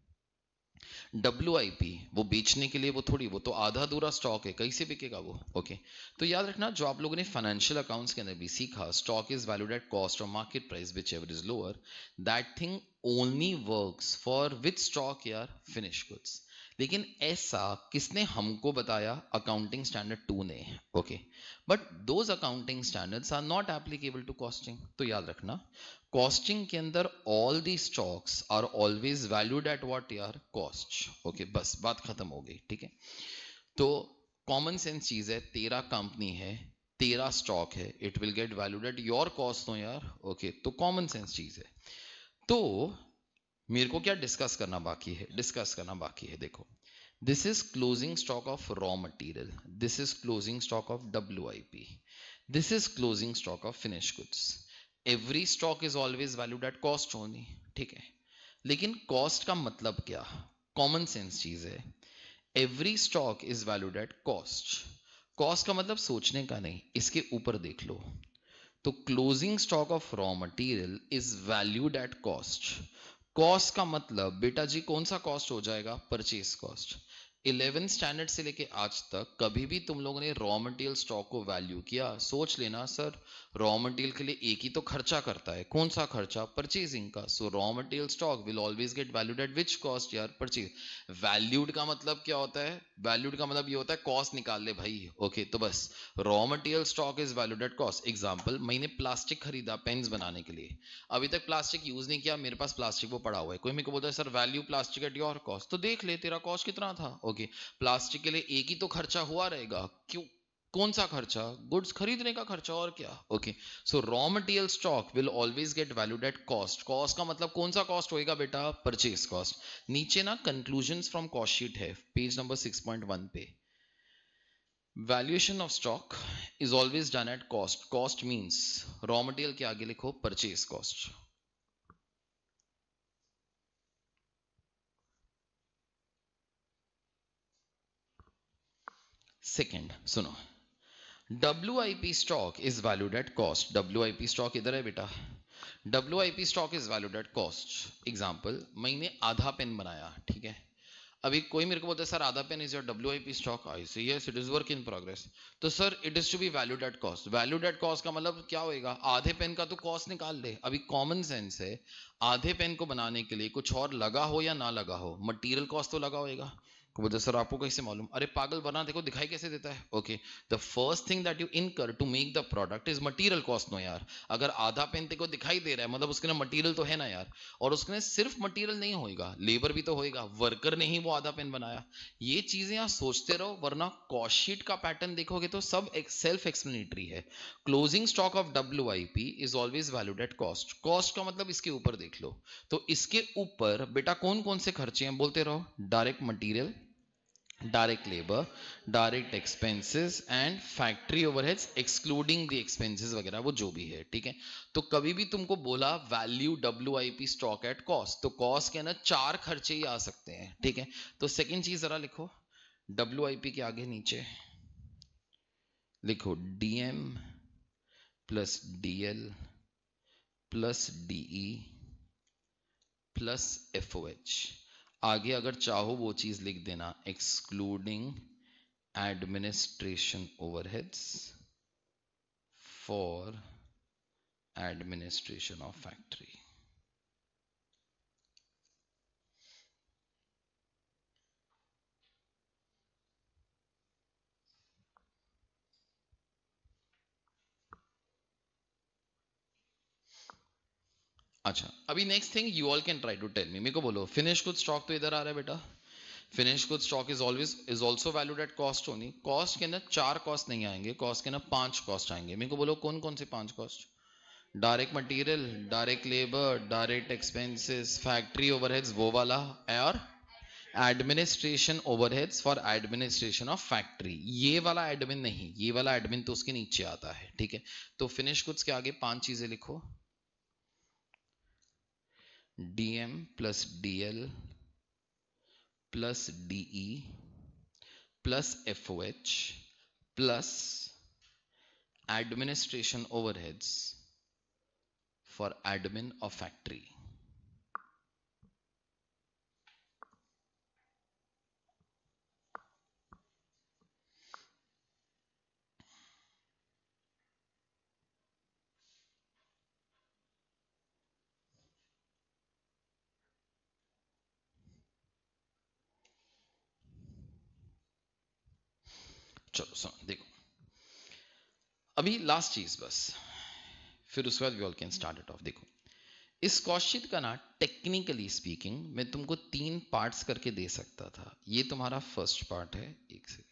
WIP वो बेचने के लिए, वो थोड़ी, वो तो आधा अधूरा स्टॉक है, कैसे बिकेगा वो, ओके। तो याद रखना जो आप लोगों ने फाइनेंशियल अकाउंट्स के अंदर भी सीखा, stock is valued at cost और market price which ever is lower, that thing only works for which stock यार, फिनिश गुड्स। लेकिन ऐसा किसने हमको बताया, अकाउंटिंग स्टैंडर्ड 2 ने, okay. But those accounting standards are not applicable to costing. तो याद रखना कॉस्टिंग के अंदर all the stocks are always valued at what यार, कॉस्ट, ओके। बस बात खत्म हो गई, ठीक है। तो कॉमन सेंस चीज है, तेरा कंपनी है, तेरा स्टॉक है, it will get valued at your cost, तो यार, ओके। तो कॉमन सेंस चीज है। तो मेरे को क्या डिस्कस करना बाकी है, डिस्कस करना बाकी है, देखो this is closing stock of raw material, this is closing stock of WIP, this is closing stock of finish goods. Every stock is always valued at cost only, ठीक है। लेकिन कॉस्ट का मतलब क्या, कॉमन सेंस चीज है, every stock is valued at cost. Cost का मतलब सोचने का नहीं, इसके ऊपर देख लो, तो closing stock of raw material is valued at cost. Cost का मतलब बेटा जी कौन सा कॉस्ट हो जाएगा, परचेज कॉस्ट। 11th स्टैंडर्ड से लेके आज तक कभी भी तुम लोगों ने रॉ मटेरियल स्टॉक को वैल्यू किया, सोच लेना सर रॉ मटेरियल के लिए एक ही तो खर्चा करता है, कौन सा खर्चा, परचेजिंग का। So raw material stock will always get valued at which cost यार, परचेज। वैल्यूड का मतलब क्या होता है, वैल्यूड का मतलब ये होता है कॉस्ट निकाल ले भाई, ओके। तो बस raw material stock is valued at cost. Example, मैंने प्लास्टिक खरीदा पेन्स बनाने के लिए, अभी तक प्लास्टिक यूज नहीं किया, मेरे पास प्लास्टिक वो पड़ा हुआ है, कोई मेरे को बोलता है sir value plastic at your cost, तो देख ले तेरा कॉस्ट कितना था, ओके। प्लास्टिक के लिए एक ही तो खर्चा हुआ रहेगा, क्यों, कौन सा खर्चा? गुड्स खरीदने का खर्चा, और क्या। Okay, so raw material stock will always get valued at cost. Cost का मतलब कौन सा कॉस्ट होएगा बेटा? Purchase cost. नीचे ना कंक्लूजन्स फ्रॉम कॉस्ट शीट है, पेज नंबर 6.1 पे। Valuation of stock is always done at cost. Cost means raw material के आगे लिखो परचेज कॉस्ट। सेकेंड सुनो, WIP stock is valued at cost. WIP stock इधर है बेटा। WIP stock is valued at cost. Example, मैंने आधा पेन बनाया, ठीक है। अभी कोई मेरे को बोलता है सर आधा pen is your WIP stock. I say yes, it is work in progress. तो sir it is to be valued at cost. Valued at cost का मतलब क्या होएगा? आधे पेन का तो कॉस्ट निकाल ले। अभी कॉमन सेंस है, आधे पेन को बनाने के लिए कुछ और लगा हो या ना लगा हो, मटेरियल कॉस्ट तो लगा होएगा। बोलते सर आपको कैसे मालूम? अरे पागल, बना देखो, दिखाई कैसे देता है। Okay, the first thing that you incur to make the product is material cost. No यार, अगर आधा पेन तेको दिखाई दे रहा है मतलब उसके ना मटेरियल तो है ना यार। और उसके सिर्फ मटेरियल नहीं होएगा, लेबर भी तो होएगा, वर्कर ने ही वो आधा पेन बनाया। ये चीजें आप सोचते रहो, वरना कॉस्ट शीट का पैटर्न देखोगे तो सब एक सेल्फ एक्सप्लेनेटरी है। Closing stock of WIP is always valued at cost. Cost का मतलब इसके ऊपर देख लो। तो इसके ऊपर बेटा कौन कौन से खर्चे हैं बोलते रहो? Direct material, direct labour, direct expenses and factory overheads excluding the expenses वगैरह, वो जो भी है, ठीक है। तो कभी भी तुमको बोला value WIP stock at cost, तो कॉस्ट के ना 4 खर्चे ही आ सकते हैं, ठीक है। तो सेकंड चीज जरा लिखो, WIP के आगे नीचे लिखो DM plus DL plus DE plus FOH। आगे अगर चाहो वो चीज लिख देना, excluding administration overheads for administration of factory। अच्छा, अभी next thing you all can try to tell me. मेरे को बोलो फिनिश गुड स्टॉक तो इधर आ रहा है बेटा। Finish good stock is also valued at cost only. Cost के अंदर 4 कॉस्ट नहीं आएंगे, कॉस्ट के अंदर 5 कॉस्ट आएंगे। मेरे को बोलो कौन कौन से 5 cost? Direct material, direct labour, direct expenses, factory overheads वो वाला, और administration overheads for administration of factory. ये वाला एडमिन नहीं, ये वाला एडमिन तो उसके नीचे आता है, ठीक है। तो फिनिश गुड्स के आगे 5 चीजें लिखो, DM plus DL plus DE plus FOH plus administration overheads for admin of factory. चलो सुनो, देखो अभी लास्ट चीज बस, फिर उसके बाद we all can start it off. देखो इस कॉस्ट शीट का ना टेक्निकली स्पीकिंग मैं तुमको 3 पार्ट्स करके दे सकता था। ये तुम्हारा फर्स्ट पार्ट है, एक से,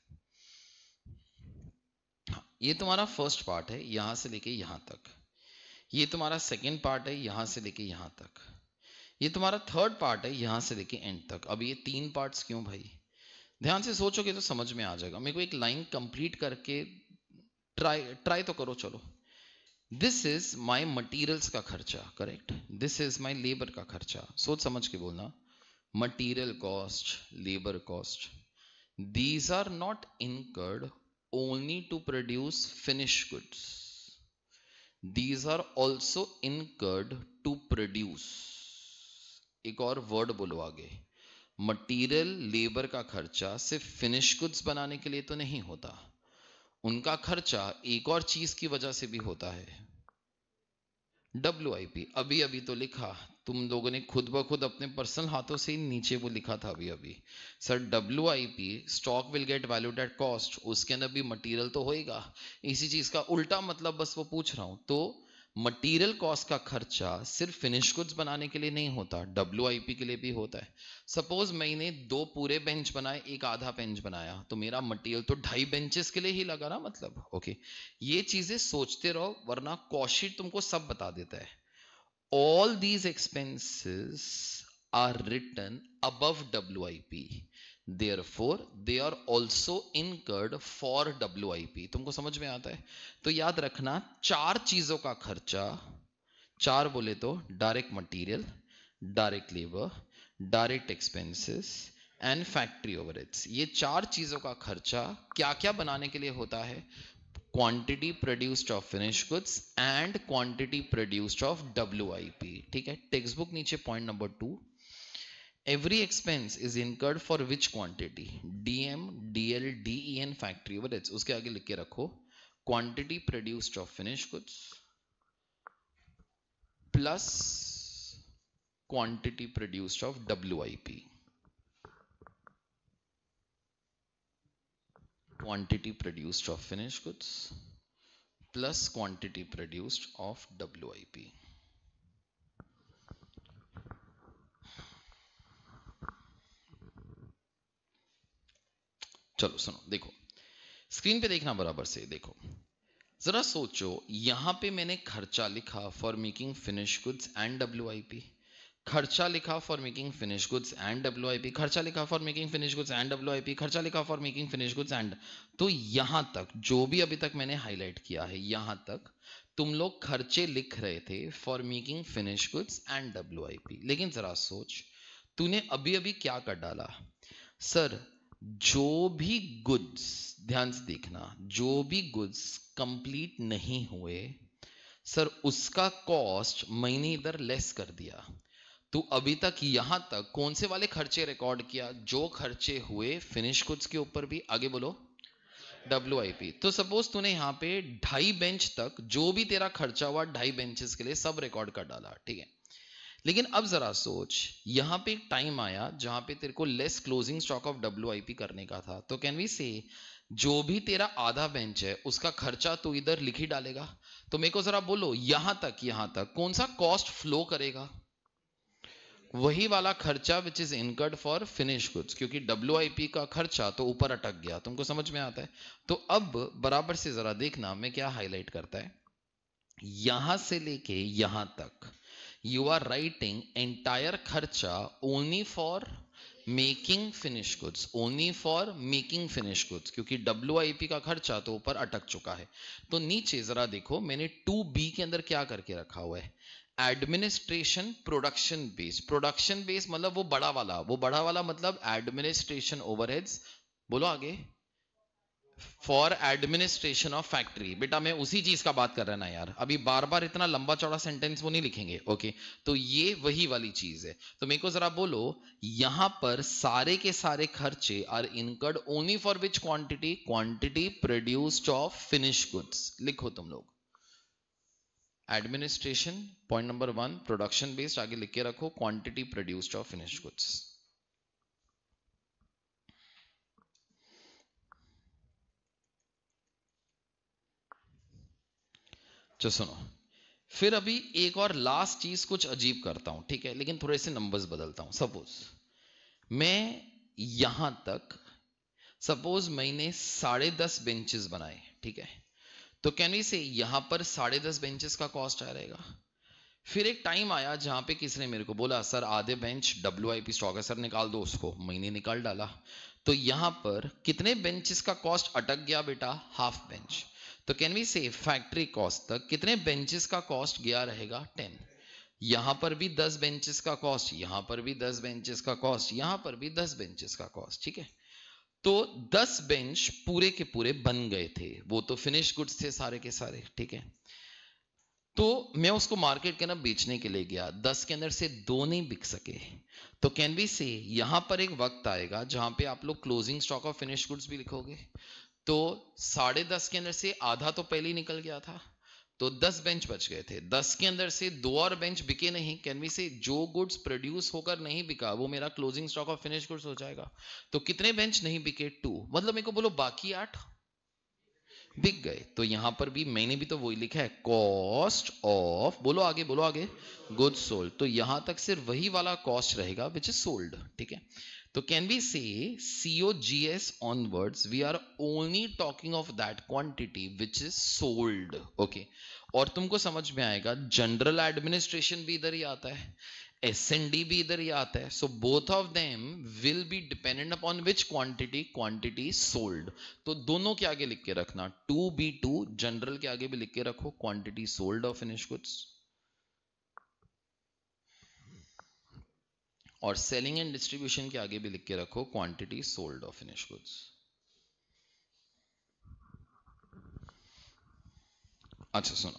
हाँ ये तुम्हारा फर्स्ट पार्ट है यहां से लेके यहां तक। ये तुम्हारा सेकेंड पार्ट है यहां से लेके यहां तक। ये तुम्हारा थर्ड पार्ट है यहां से लेके एंड तक। अब ये 3 पार्ट्स क्यों भाई? ध्यान से सोचोगे तो समझ में आ जाएगा। मेरे को एक लाइन कंप्लीट करके ट्राई तो करो। चलो, दिस इज माई मटीरियल्स का खर्चा, correct. This is my labour का खर्चा। सोच समझ के बोलना, material cost, labour cost, these are not incurred only to produce finish goods, these are also incurred to produce. एक और वर्ड बोलो आगे, मटीरियल लेबर का खर्चा सिर्फ फिनिश गुड्स बनाने के लिए तो नहीं होता, उनका खर्चा एक और चीज की वजह से भी होता है, WIP। अभी अभी तो लिखा तुम लोगों ने खुद ब खुद अपने पर्सनल हाथों से ही नीचे वो लिखा था अभी अभी, sir WIP stock will get valued at cost. उसके अंदर भी मटेरियल तो होएगा, इसी चीज का उल्टा मतलब बस वो पूछ रहा हूं। तो मटेरियल कॉस्ट का खर्चा सिर्फ फिनिश गुड्स बनाने के लिए नहीं होता, डब्ल्यूआईपी के लिए भी होता है। सपोज मैंने 2 पूरे बेंच बनाए, एक आधा बेंच बनाया, तो मेरा मटेरियल तो 2.5 बेंचेस के लिए ही लगा ना, मतलब ओके। ये चीजें सोचते रहो, वरना कॉस्ट तुमको सब बता देता है। All these expenses are written above WIP, therefore they are also incurred for WIP। तुमको समझ में आता है? तो याद रखना, 4 चीजों का खर्चा, 4 बोले तो direct material, direct labour, direct expenses and factory overheads. ये 4 चीजों का खर्चा क्या क्या बनाने के लिए होता है? Quantity produced of finish goods and quantity produced of WIP। ठीक है, टेक्स्ट बुक नीचे point number 2, every expense is incurred for which quantity? DM, DL, DEN factory overheads। उसके आगे लिख के रखो quantity produced of finished goods plus quantity produced of WIP। quantity produced of finished goods plus quantity produced of WIP। चलो सुनो, देखो screen पे देखना बराबर से, देखो जरा सोचो, यहां पे मैंने खर्चा लिखा for making finish goods and WIP, खर्चा लिखा for making finish goods and WIP, खर्चा लिखा for making finish goods and WIP, खर्चा लिखा for making finish goods and. तो यहां तक जो भी अभी तक मैंने हाईलाइट किया है, यहां तक तुम लोग खर्चे लिख रहे थे for making finish goods and WIP। लेकिन जरा सोच, तूने अभी अभी क्या कर डाला? सर जो भी गुड्स, ध्यान से देखना, जो भी गुड्स कंप्लीट नहीं हुए सर, उसका कॉस्ट मैंने इधर लेस कर दिया। तो अभी तक यहां तक कौन से वाले खर्चे रिकॉर्ड किया? जो खर्चे हुए फिनिश गुड्स के ऊपर भी, आगे बोलो, WIP। तो सपोज तूने यहां पे 2.5 बेंच तक जो भी तेरा खर्चा हुआ 2.5 बेंचेस के लिए सब रिकॉर्ड कर डाला, ठीक है। लेकिन अब जरा सोच, यहां पे एक टाइम आया जहां पे तेरे को less closing stock of WIP करने का था, तो कैन वी से जो भी तेरा आधा बेंच है उसका खर्चा तू इधर लिख ही डालेगा। तो मेरे को जरा बोलो, यहां तक कौन सा कॉस्ट फ्लो करेगा? वही वाला खर्चा which is incurred for finish goods, क्योंकि WIP का खर्चा तो ऊपर अटक गया। तुमको समझ में आता है? तो अब बराबर से जरा देखना मैं क्या हाईलाइट करता है, यहां से लेके यहां तक you are writing entire खर्चा only for making finish goods, only for making finish goods, क्योंकि WIP का खर्चा तो ऊपर अटक चुका है। तो नीचे जरा देखो, मैंने 2B के अंदर क्या करके रखा हुआ है? Administration production base. Production base मतलब वो बड़ा वाला मतलब एडमिनिस्ट्रेशन ओवरहेड्स, बोलो आगे, फॉर एडमिनिस्ट्रेशन ऑफ फैक्ट्री। बेटा मैं उसी चीज का बात कर रहा ना यार, अभी बार बार इतना लंबा चौड़ा सेंटेंस वो नहीं लिखेंगे, ओके। तो ये वही वाली चीज है। तो मेरे को जरा बोलो, यहां पर सारे के सारे खर्चे are incurred only for which quantity? Quantity produced of finish goods. लिखो तुम लोग, administration point number 1, production based, आगे लिख के रखो quantity produced of finish goods. तो सुनो, फिर अभी एक और लास्ट चीज कुछ अजीब करता हूं, ठीक है, लेकिन थोड़े से नंबर्स बदलता हूं। सपोज मैं यहां तक, सपोज मैंने 10.5 बेंचेस बनाए, ठीक है, तो कैन वी से यहां पर 10.5 बेंचेस का कॉस्ट आ रहेगा। फिर एक टाइम आया जहां पे किसी ने मेरे को बोला, सर आधे बेंच WIP स्टॉक है सर, निकाल दो उसको। मैंने निकाल डाला। तो यहां पर कितने बेंचेस का कॉस्ट अटक गया बेटा? Half bench. तो can we say factory cost तक कितने बेंचेस का कॉस्ट गया रहेगा? 10। यहां पर भी 10 बेंचेस का कॉस्ट, यहां पर भी 10 बेंचेस का कॉस्ट, यहां पर भी 10 बेंचेस का कॉस्ट, ठीक है। तो 10 बेंच पूरे के पूरे बन गए थे, वो तो फिनिश गुड्स थे सारे के सारे, ठीक है। तो मैं उसको मार्केट के अंदर बेचने के लिए गया, 10 के अंदर से 2 नहीं बिक सके। तो कैन बी से यहां पर एक वक्त आएगा जहां पे आप लोग closing stock of finish goods भी लिखोगे। तो 10.5 के अंदर से आधा तो पहले ही निकल गया था, तो 10 बेंच बच गए थे। 10 के अंदर से 2 और बेंच बिके नहीं। कैन वी से जो गुड्स प्रोड्यूस होकर नहीं बिका वो मेरा closing stock of finish goods हो जाएगा। तो कितने बेंच नहीं बिके? 2। मतलब मेरे को बोलो बाकी 8। बिक गए। तो यहां पर भी मैंने भी तो वही लिखा है, कॉस्ट ऑफ, बोलो आगे, बोलो आगे, गुड्स सोल्ड। तो यहां तक सिर्फ वही वाला कॉस्ट रहेगा विच इज सोल्ड, ठीक है। तो can we say COGS onwards we are only talking of that quantity which is sold, okay। और तुमको समझ में आएगा जनरल एडमिनिस्ट्रेशन भी इधर ही आता है, S&D भी इधर ही आता है। So both of them will be dependent upon which quantity, quantity sold. तो दोनों के आगे लिख के रखना, 2B2 जनरल के आगे भी लिख के रखो quantity sold of finish goods, और सेलिंग एंड डिस्ट्रीब्यूशन के आगे भी लिख के रखो quantity sold of finish goods. अच्छा सुनो,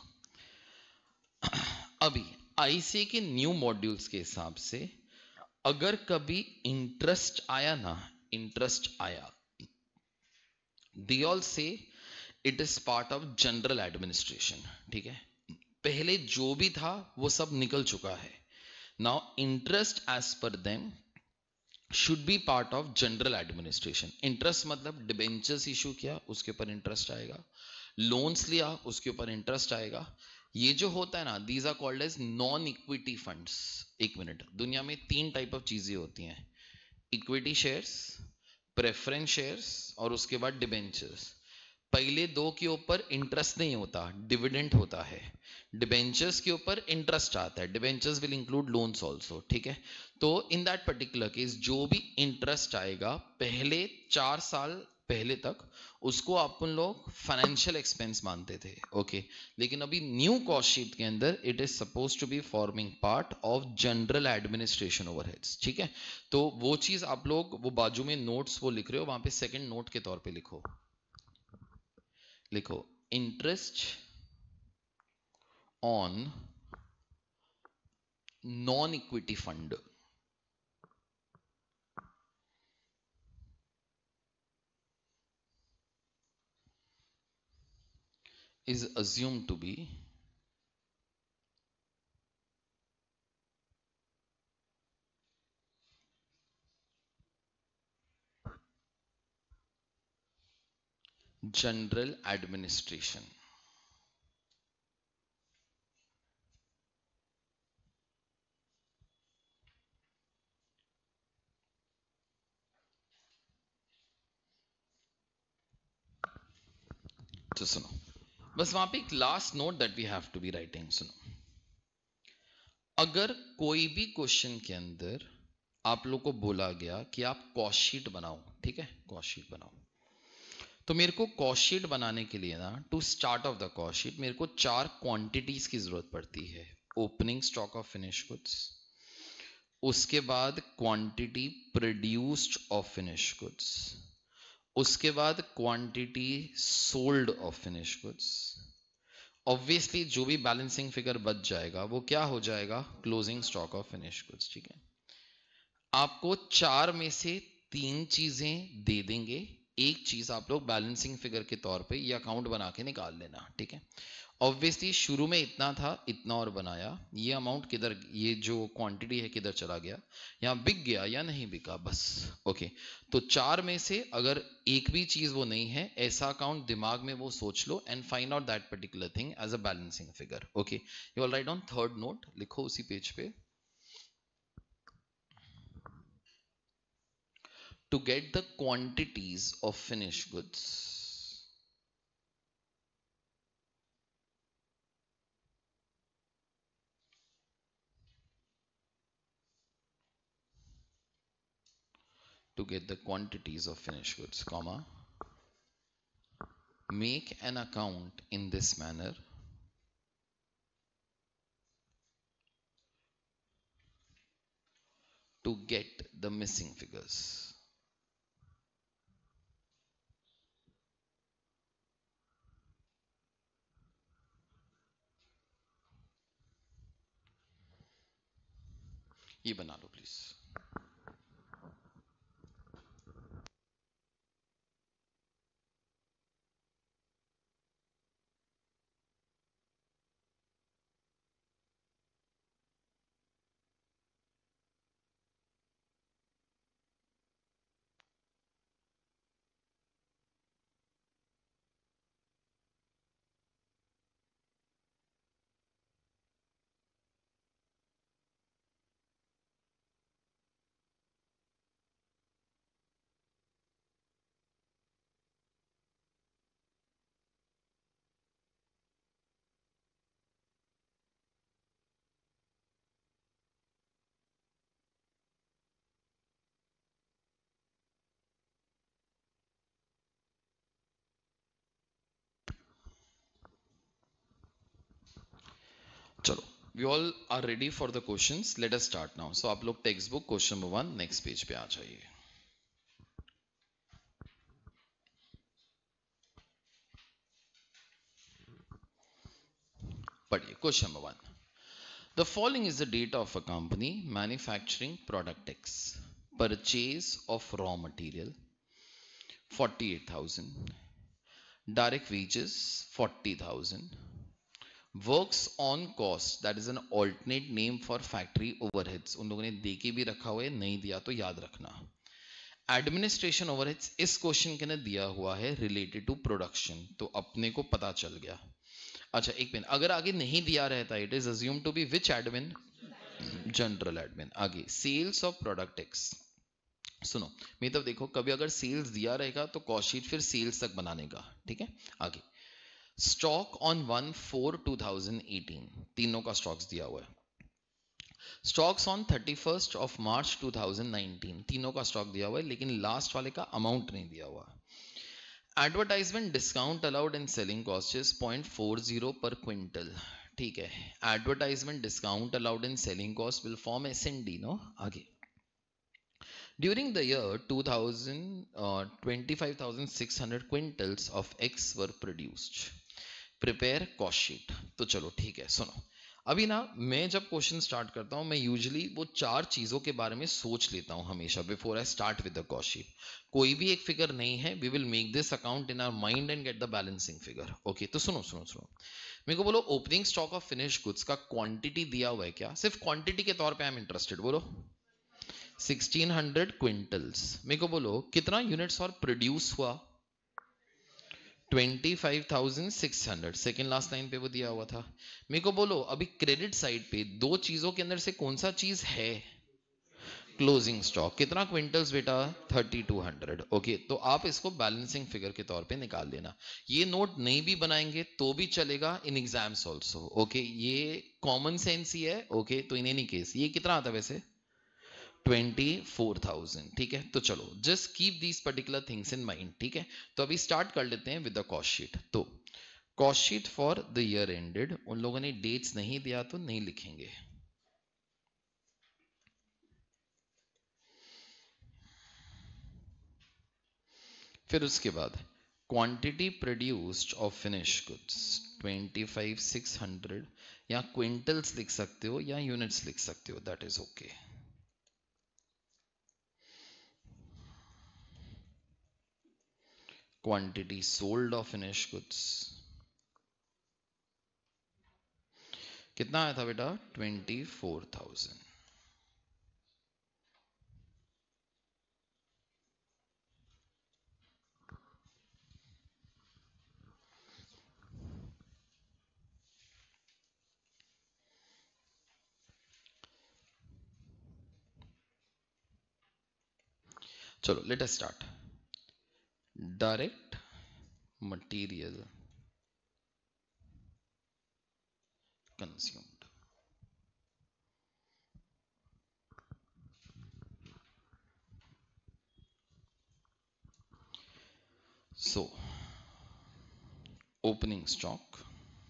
अभी आईसीए के न्यू मॉड्यूल्स के हिसाब से अगर कभी इंटरेस्ट आया ना, इंटरेस्ट आया, they all say it is part of general administration, ठीक है। पहले जो भी था वो सब निकल चुका है। Now interest as per them should be part of general administration. Interest मतलब डिबेंचर्स इशू किया उसके ऊपर इंटरेस्ट आएगा, लोन्स लिया उसके ऊपर इंटरेस्ट आएगा। ये जो होता है ना, these are called as non equity funds. एक मिनट, दुनिया में 3 टाइप ऑफ चीजें होती हैं, इक्विटी शेयर्स, प्रेफरेंस शेयर्स और उसके बाद डिबेंचर्स। पहले दो के ऊपर इंटरेस्ट नहीं होता, डिविडेंड होता है। डिबेंचर्स के ऊपर इंटरेस्ट आता है, debentures will include loans also, ठीक है। तो इन दैट पर्टिकुलर केस जो भी इंटरेस्ट आएगा पहले 4 साल पहले तक, उसको अपन लोग फाइनेंशियल एक्सपेंस मानते थे, ओके। लेकिन अभी न्यू कॉस्ट शीट के अंदर it is suppose to be forming part of general administration overheads, ठीक है। तो वो चीज आप लोग वो बाजू में नोट्स वो लिख रहे हो, वहां पे सेकंड नोट के तौर पे लिखो, लिखो interest on non equity fund is assumed to be general administration। तो सुनो, बस वहां पे एक last note that we have to be writing. सुनो, अगर कोई भी क्वेश्चन के अंदर आप लोग को बोला गया कि आप कॉस्ट शीट बनाओ, ठीक है, कॉस्ट शीट बनाओ, तो मेरे को कॉस्ट शीट बनाने के लिए ना, to start of the cost sheet मेरे को 4 क्वांटिटीज की जरूरत पड़ती है। Opening stock of finish goods, उसके बाद quantity produced of finish goods, उसके बाद quantity sold of finish goods. Obviously जो भी बैलेंसिंग फिगर बच जाएगा वो क्या हो जाएगा, closing stock of finish goods, ठीक है। आपको 4 में से 3 चीजें दे देंगे, एक चीज आप लोग बैलेंसिंग फिगर के तौर पे ये अकाउंट बना के निकाल लेना, ठीक है। ऑब्वियसली शुरू में इतना था, इतना और बनाया, ये अमाउंट किधर, ये जो क्वांटिटी है किधर चला गया, यहाँ बिक गया या नहीं बिका, बस, ओके। तो 4 में से अगर एक भी चीज वो नहीं है, ऐसा अकाउंट दिमाग में वो सोच लो and find out that particular thing as a balancing figure, okay. You all write on third note, लिखो उसी पेज पे, to get the quantities of finished goods, to get the quantities of finished goods, comma, make an account in this manner to get the missing figures। ये बना लो please. चलो, we all are ready for the questions, let us start now. So आप लोग text book question number 1 next page पे आ जाइए। पढ़िए question number 1। The following is the data of a company manufacturing product X, purchase of raw material 48,000, direct wages 40,000, works on cost, that is an alternate name for factory overheads। उन लोगों ने दे के भी रखा हुआ है, नहीं दिया तो याद रखना। एडमिनिस्ट्रेशन ओवरहेड्स इस क्वेश्चन के अंदर दिया हुआ है रिलेटेड टू प्रोडक्शन, तो अपने को पता चल गया। अच्छा एक मिनट, अगर आगे नहीं दिया रहता, it is assume to be which admin, general admin. आगे सेल्स ऑफ प्रोडक्ट एक्स, सुनो मतलब देखो, कभी अगर सेल्स दिया रहेगा तो कॉस्ट शीट फिर सेल्स तक बनाने का, ठीक है। आगे स्टॉक ऑन 1/4/2018, तीनों का स्टॉक्स दिया हुआ है। Stocks on 31st of March 2019, तीनों का स्टॉक दिया हुआ है, लेकिन लास्ट वाले का अमाउंट नहीं दिया हुआ। Advertisement discount allowed in selling cost is 0.40 per quintal, ठीक है। Advertisement discount allowed in selling cost will form S&D, no. आगे during the year 2000 25,600 quintals of X were produced, prepare cost sheet. तो चलो ठीक है, सुनो अभी ना, मैं जब क्वेश्चन स्टार्ट करता हूं, मैं यूजुअली वो चार चीजों के बारे में सोच लेता हूं हमेशा before I start with the cost sheet. कोई भी एक फिगर नहीं है, we will make this account in our mind and get the balancing figure. Okay तो सुनो सुनो सुनो, मेरे को बोलो opening stock of finish goods का क्वांटिटी दिया हुआ है क्या? सिर्फ क्वांटिटी के तौर पे आई एम इंटरेस्टेड, बोलो। 1600 क्विंटल्स। मेरे को बोलो कितना यूनिट्स और प्रोड्यूस हुआ? 25,600। सेकेंड लास्ट लाइन पे वो दिया हुआ था। मेरे को बोलो अभी क्रेडिट साइड पे दो चीजों के अंदर से कौन सा चीज है? Closing stock. कितना क्विंटल्स बेटा? 3200। ओके तो आप इसको बैलेंसिंग फिगर के तौर पे निकाल लेना। ये नोट नहीं भी बनाएंगे तो भी चलेगा इन एग्जाम्स ऑल्सो। ओके ये कॉमन सेंस ही है। ओके तो इन एनी केस ये कितना आता है वैसे? 24,000, ठीक है। तो चलो just keep these particular things in mind, ठीक है। तो अभी स्टार्ट कर लेते हैं विद द कॉस्ट शीट। तो cost sheet for the year ended, उन लोगों ने डेट्स नहीं दिया तो नहीं लिखेंगे। फिर उसके बाद quantity produced of finish goods 25,600, या क्विंटल्स लिख सकते हो या यूनिट्स लिख सकते हो, that is okay. Quantity sold of finish goods कितना आया था बेटा? 24,000। चलो let us start. Direct material consumed, so opening stock,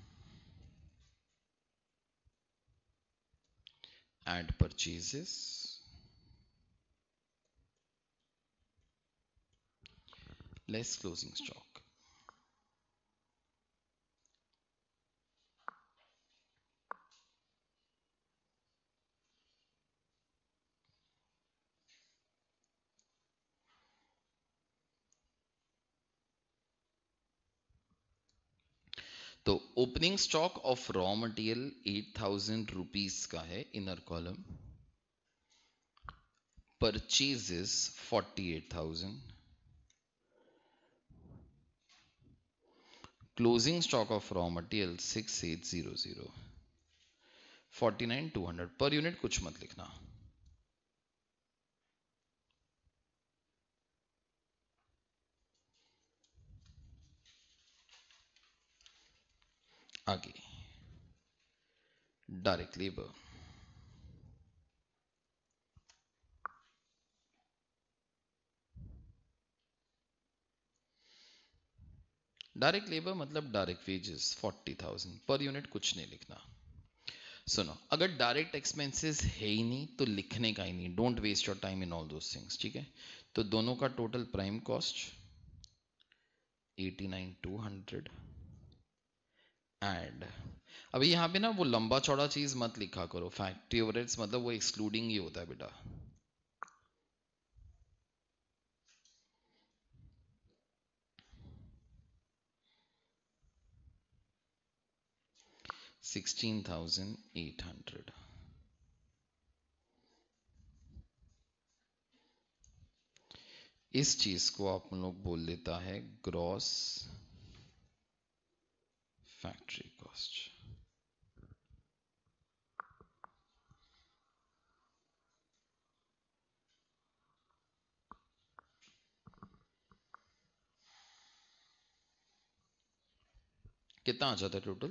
add purchases, less closing stock। तो opening stock of raw material 8,000 rupees का है, inner column. Purchases 48,000, closing stock of raw material 6800, 49,200। Per unit कुछ मत लिखना। आगे डायरेक्ट लेबर, डायरेक्ट लेबर मतलब direct wages 40,000, per unit कुछ नहीं लिखना। सुनो, अगर डायरेक्ट एक्सपेंसेस है ही नहीं तो लिखने का ही नहीं, don't waste your time in all those things, ठीक है। तो दोनों का टोटल प्राइम कॉस्ट 89,200 एंड अभी यहाँ पे ना वो लंबा चौड़ा चीज मत लिखा करो, फैक्ट्री ओवरहेड्स मतलब वो एक्सक्लूडिंग ही होता है बेटा। 16,800। इस चीज को आप लोग बोल देता है ग्रॉस फैक्ट्री कॉस्ट। कितना आ जाता है टोटल?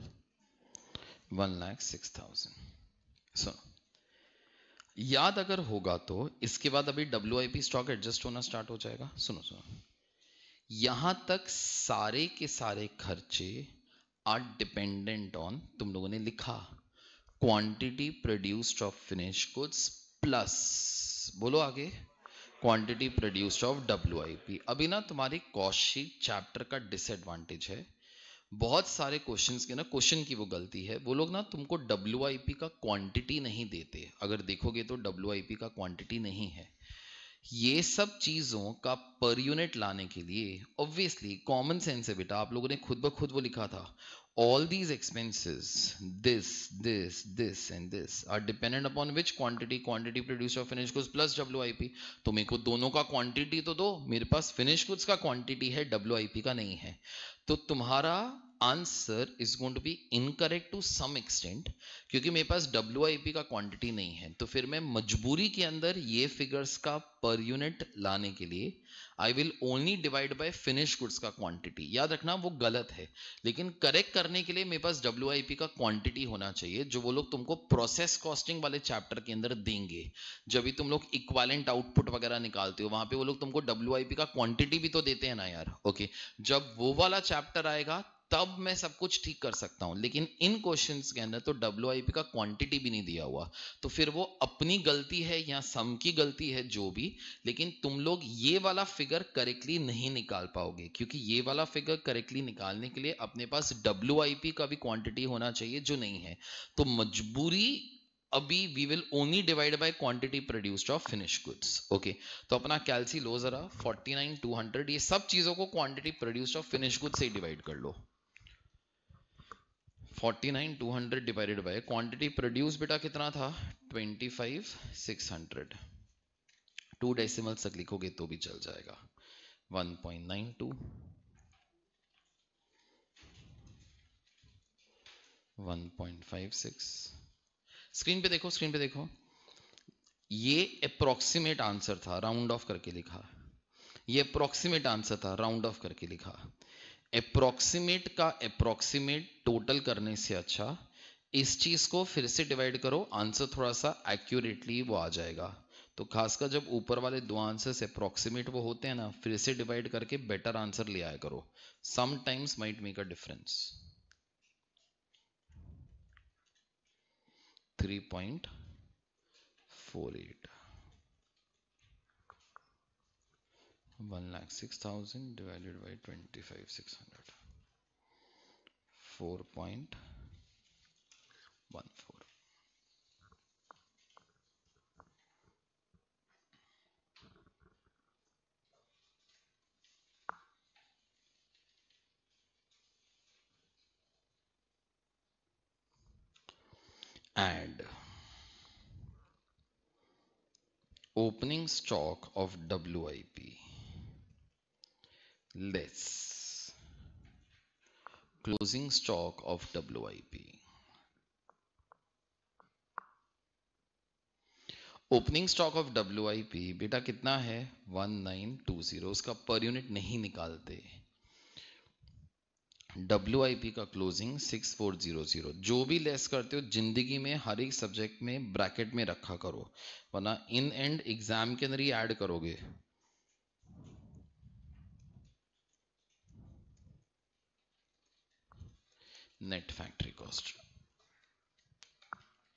1,06,000। सुनो, याद अगर होगा तो इसके बाद अभी WIP स्टॉक एडजस्ट होना स्टार्ट हो जाएगा। सुनो सुनो, यहां तक सारे के सारे खर्चे आर डिपेंडेंट ऑन, तुम लोगों ने लिखा quantity produced of finish goods plus, बोलो आगे, क्वांटिटी प्रोड्यूस्ड ऑफ WIP। अभी ना तुम्हारी कॉस्ट शीट चैप्टर का डिसएडवांटेज है, बहुत सारे क्वेश्चंस के ना, क्वेश्चन की वो गलती है, वो लोग ना तुमको WIP का क्वांटिटी नहीं देते, अगर देखोगे तो WIP का क्वांटिटी नहीं है। ये सब चीजों का पर यूनिट लाने के लिए ऑब्वियसली कॉमन सेंस है बेटा, आप लोगों ने खुद ब खुद वो लिखा था, all these expenses, this and this are dependent upon which quantity produced of finished goods plus WIP। तो मेरे को दोनों का क्वांटिटी तो दो, मेरे पास फिनिश गुड्स का क्वांटिटी है, WIP का नहीं है। तो तुम्हारा answer is going to be incorrect to some extent, क्योंकि मेरे पास WIP का क्वांटिटी नहीं है। तो फिर मैं मजबूरी के अंदर ये फिगर्स का पर यूनिट लाने के लिए I will only divide by finish goods का क्वांटिटी। याद रखना वो गलत है, लेकिन करेक्ट करने के लिए मेरे पास WIP का क्वांटिटी होना चाहिए, जो वो लोग तुमको प्रोसेस कॉस्टिंग वाले चैप्टर के अंदर देंगे। जब भी तुम लोग इक्विवेलेंट आउटपुट वगैरह निकालते हो, वहां पे वो लोग तुमको WIP का क्वांटिटी भी तो देते हैं ना यार। ओके, जब वो वाला चैप्टर आएगा तब मैं सब कुछ ठीक कर सकता हूं, लेकिन इन क्वेश्चंस के अंदर तो WIP का क्वांटिटी भी नहीं दिया हुआ। तो फिर वो अपनी गलती है या सम की गलती है जो भी, लेकिन तुम लोग ये वाला फिगर करेक्टली नहीं निकाल पाओगे, क्योंकि ये वाला फिगर करेक्टली निकालने के लिए अपने पास WIP का भी क्वांटिटी होना चाहिए, जो नहीं है। तो मजबूरी अभी we will only divide by quantity produced of finish goods. Okay, तो अपना कैलसी लो जरा, 49,200, ये सब चीजों को quantity produced of finish goods से डिवाइड कर लो। 49,200 डिवाइडेड बाय क्वांटिटी प्रोड्यूस बेटा कितना था, 25,600। 2 डेसिमल्स तक लिखोगे तो भी चल जाएगा, 1.92, 1.56। स्क्रीन पे देखो, स्क्रीन पे देखो, ये अप्रोक्सीमेट आंसर था, राउंड ऑफ करके लिखा। ये अप्रोक्सीमेट आंसर था, राउंड ऑफ करके लिखा। अप्रोक्सीमेट का अप्रोक्सीमेट टोटल करने से अच्छा इस चीज को फिर से डिवाइड करो, आंसर थोड़ा सा एक्यूरेटली वो आ जाएगा। तो खासकर जब ऊपर वाले दो आंसर्स अप्रोक्सीमेट वो होते हैं ना, फिर से डिवाइड करके बेटर आंसर ले आया करो, sometimes might make a difference. 3.48, 1,06,000 divided by 25,600, 4.14। And opening stock of WIP less closing stock of WIP। Opening stock of WIP बेटा कितना है, 1920, उसका पर यूनिट नहीं निकालते। WIP का क्लोजिंग 6400। जो भी लेस करते हो जिंदगी में हर एक सब्जेक्ट में ब्रैकेट में रखा करो, वरना इन एंड एग्जाम के अंदर ही ऐड करोगे। नेट फैक्ट्री कॉस्ट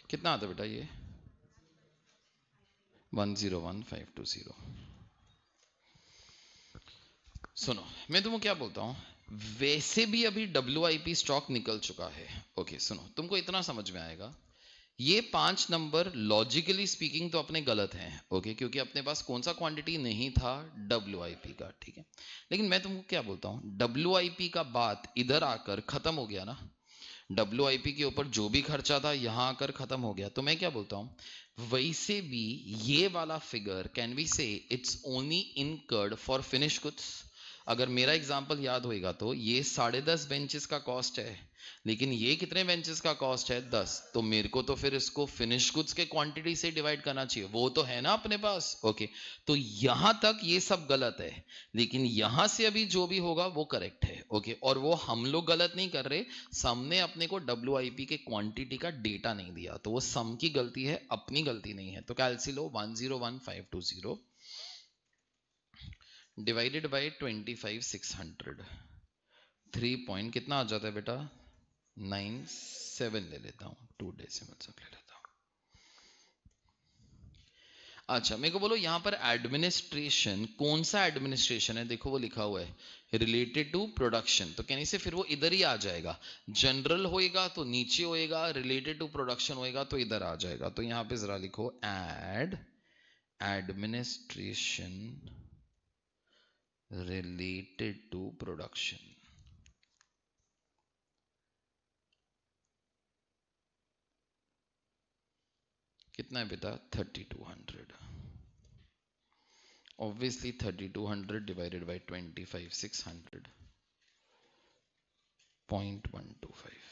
कितना आता है बेटा ये? 101520। सुनो, मैं तुमको क्या बोलता हूं, वैसे भी अभी WIP स्टॉक निकल चुका है। ओके सुनो, तुमको इतना समझ में आएगा, ये 5 नंबर लॉजिकली स्पीकिंग तो अपने गलत हैं। ओके, क्योंकि अपने पास कौन सा क्वांटिटी नहीं था? WIP का, ठीक है। लेकिन मैं तुमको क्या बोलता हूं, WIP का बात इधर आकर खत्म हो गया ना। WIP के ऊपर जो भी खर्चा था यहां आकर खत्म हो गया। तो मैं क्या बोलता हूं, वैसे भी ये वाला figure can we say it's only incurred for finish goods. अगर मेरा एग्जांपल याद होएगा तो ये 10.5 बेंचेस का कॉस्ट है, लेकिन ये कितने बेंचेस का कॉस्ट है? 10। तो मेरे को तो फिर इसको फिनिश गुड्स के क्वांटिटी से डिवाइड करना चाहिए, वो तो है ना अपने पास। ओके, तो यहां तक ये सब गलत है, लेकिन यहां से अभी जो भी होगा वो करेक्ट है। ओके, और वो हम लोग गलत नहीं कर रहे, सामने अपने को WIP के क्वांटिटी का डेटा नहीं दिया, तो वो सम की गलती है, अपनी गलती नहीं है। तो कैलसी लो 101520 डिवाइडेड बाई 25600, 3 पॉइंट कितना आ जाता है बेटा? 97 ले लेता हूं, 2 डेसिमल्स ले लेता हूं। अच्छा, मेरे को बोलो यहां पर एडमिनिस्ट्रेशन, कौन सा एडमिनिस्ट्रेशन है? देखो वो लिखा हुआ है रिलेटेड टू प्रोडक्शन, तो कहने से फिर वो इधर ही आ जाएगा। जनरल होएगा तो नीचे होएगा, रिलेटेड टू प्रोडक्शन होएगा तो इधर आ जाएगा। तो यहां पे जरा लिखो एडमिनिस्ट्रेशन रिलेटेड टू प्रोडक्शन। कितना है बेटा? 3200। Obviously 3200 divided by 25600, 0.125,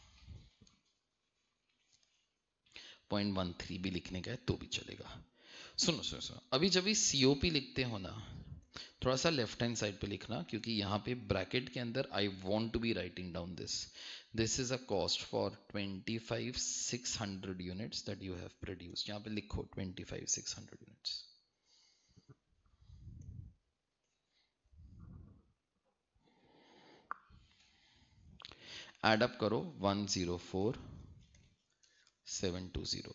0.13 भी लिखने का है तो भी चलेगा। सुनो सुनो सुनो, अभी जब भी COP लिखते हो ना, थोड़ा सा लेफ्ट हैंड साइड पे लिखना, क्योंकि यहाँ पे ब्रैकेट के अंदर I want to be writing down this is a cost for 25600 units that you have produced. यहाँ पे लिखो 25600 यूनिट्स। एड अप करो 104720।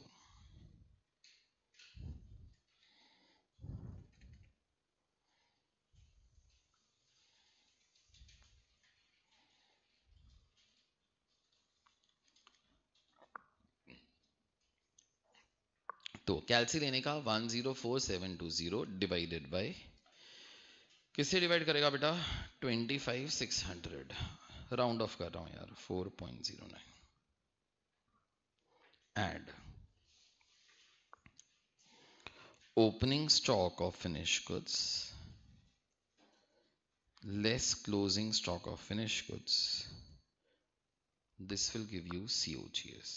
तो कैलसी लेने का 104720 डिवाइडेड बाय, किससे डिवाइड करेगा बेटा? 25600, राउंड ऑफ कर रहा हूं यार, 4.09। Add opening stock of finish goods less closing stock of finish goods, this will give you COGS।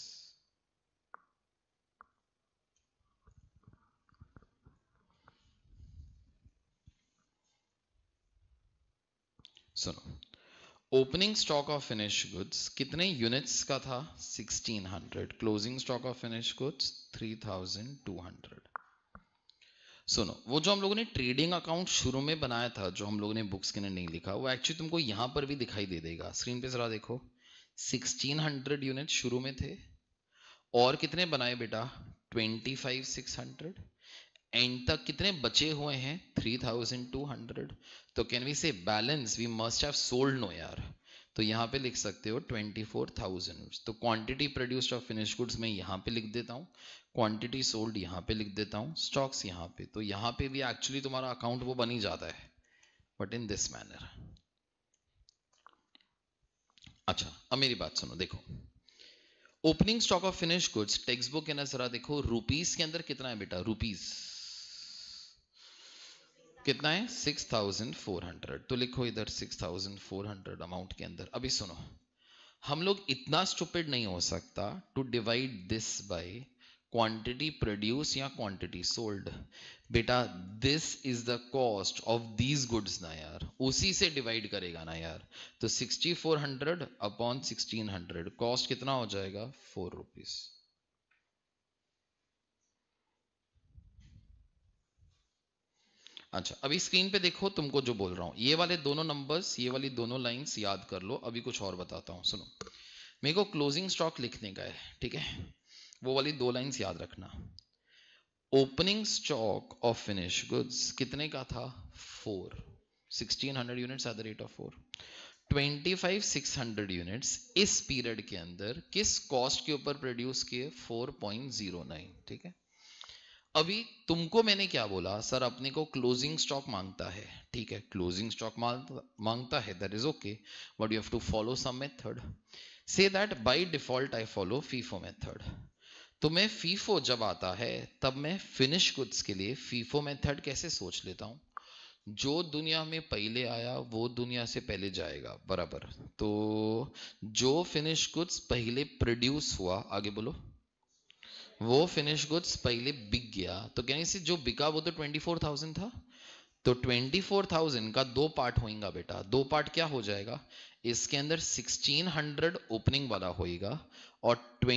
सुनो, opening stock of finish goods कितने यूनिट्स का था? 1600। Closing stock of finish goods 3200। सुनो, वो जो हम लोगों ने ट्रेडिंग अकाउंट शुरू में बनाया था, जो हम लोगों ने बुक्स के अंदर नहीं लिखा, वो एक्चुअली तुमको यहां पर भी दिखाई दे देगा। स्क्रीन पे जरा देखो, 1600 यूनिट शुरू में थे, और कितने बनाए बेटा? 25600। एंड तक कितने बचे हुए हैं? 3200। तो can we say balance we must have sold? No यार, तो यहां पे लिख सकते हो 24000। तो quantity produced of finish goods में यहां पे लिख देता हूं, क्वांटिटी सोल्ड यहां पे लिख देता हूं, स्टॉक्स यहां पे। तो यहां पे भी एक्चुअली तुम्हारा अकाउंट वो बन ही जाता है, बट इन दिस मैनर। अच्छा, अब मेरी बात सुनो, देखो opening stock of finish goods text book के अंदर जरा देखो, रुपीस के अंदर कितना है बेटा? रुपीस कितना है? 6400। तो लिखो इधर 6400 अमाउंट के अंदर। अभी सुनो, हम लोग इतना स्टूपिड नहीं हो सकता to divide this by quantity produce या क्वांटिटी सोल्ड। बेटा this is the cost of these goods ना यार, उसी से डिवाइड करेगा ना यार। तो 6400 अपॉन 1600, कॉस्ट कितना हो जाएगा? 4 रुपीज। अच्छा, अभी स्क्रीन पे देखो, तुमको जो बोल रहा हूं, ये वाले दोनों नंबर्स, ये वाली दोनों लाइंस याद कर लो। अभी कुछ और बताता हूं, सुनो। मेरे को क्लोजिंग स्टॉक लिखने का है, ठीक है। वो वाली 2 लाइंस याद रखना। Opening stock of finish goods कितने का था? 4, 1600 units at the rate of 4। 25,600 units इस पीरियड के अंदर किस कॉस्ट के ऊपर प्रोड्यूस किए? 4.09। ठीक है, अभी तुमको मैंने क्या बोला? सर अपने को क्लोजिंग स्टॉक मांगता है। ठीक है, क्लोजिंग स्टॉक मांगता है, that is okay, but you have to follow some method. Say that by default I follow FIFO method. तो मैं फीफो जब आता है तब मैं फिनिश गुड्स के लिए फीफो मेथड कैसे सोच लेता हूं? जो दुनिया में पहले आया वो दुनिया से पहले जाएगा, बराबर। तो जो फिनिश गुड्स पहले प्रोड्यूस हुआ, आगे बोलो, वो फिनिश गुड्स पहले बिक गया। तो कहने से जो बिका वो तो 24,000 था। तो 24,000 का 2 पार्ट होएगा बेटा। 2 पार्ट क्या हो जाएगा? इसके अंदर 1600 ओपनिंग वाला होएगा और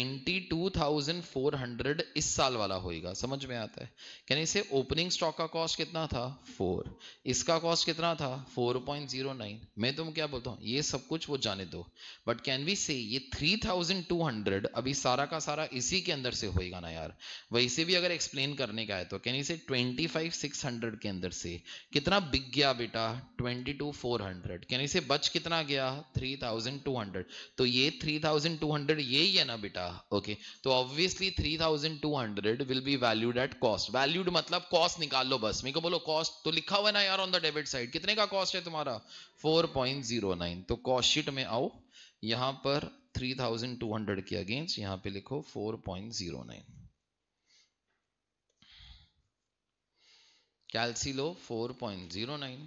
22,400 इस साल वाला होएगा। समझ में आता है? कहने से ओपनिंग स्टॉक का कॉस्ट कितना था? 4। इसका कॉस्ट कितना था? 4.09। मैं तुम क्या बोलता हूँ, ये सब कुछ वो जाने दो, बट कैन वी से ये 3,200 अभी सारा का सारा इसी के अंदर से होएगा ना यार। वैसे भी अगर एक्सप्लेन करने का है तो कैन से 25,600 के अंदर से कितना बिक गया बेटा? 22,400। कहने से बच कितना गया? 3,200। तो ये 3,200 यही है ना बेटा? ओके, तो obviously 3,200 will be valued at cost. Valued मतलब कॉस्ट निकाल लो बस। मेरे को बोलो कॉस्ट तो लिखा हुआ है ना यार ऑन द डेबिट साइड। कितने का कॉस्ट है तुम्हारा? 4.09। तो कॉस्ट शीट में आओ, यहां पर 3,200 के अगेंस्ट यहां पे लिखो 4.09। कैलसी लो 4.09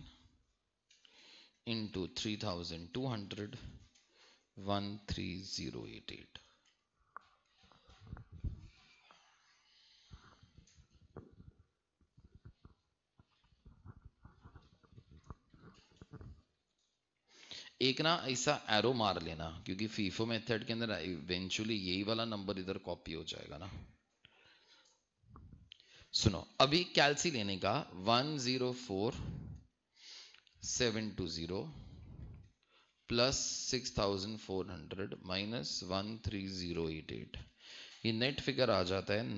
into 3,200, 13088। एक ना ऐसा एरो मार लेना, क्योंकि फीफो मेथड के अंदर इवेंचुअली यही वाला नंबर इधर कॉपी हो जाएगा ना। सुनो, अभी कैलसी लेने का 104,720 प्लस 6,400 माइनस 13088, ये नेट फिगर आ जाता है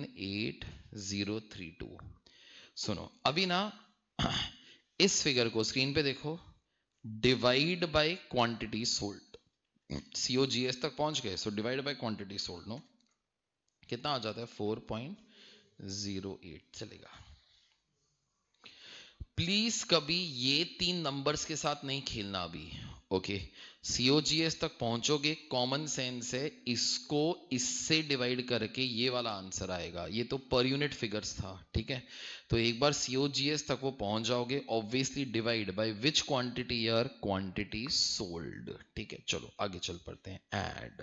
98,032। सुनो अभी ना इस फिगर को स्क्रीन पे देखो, divide by quantity sold. COGS तक पहुंच गए, so divide by quantity sold no, कितना आ जाता है? 4.08 चलेगा। प्लीज कभी ये 3 नंबर्स के साथ नहीं खेलना अभी। ओके, सीओजीएस तक पहुंचोगे, कॉमन सेंस है, इसको इससे डिवाइड करके ये वाला आंसर आएगा। ये तो पर यूनिट फिगर्स था, ठीक है। तो एक बार सीओजीएस तक वो पहुंच जाओगे, obviously divide by which quantity यार? Quantity sold. ठीक है, चलो आगे चल पड़ते हैं। ऐड,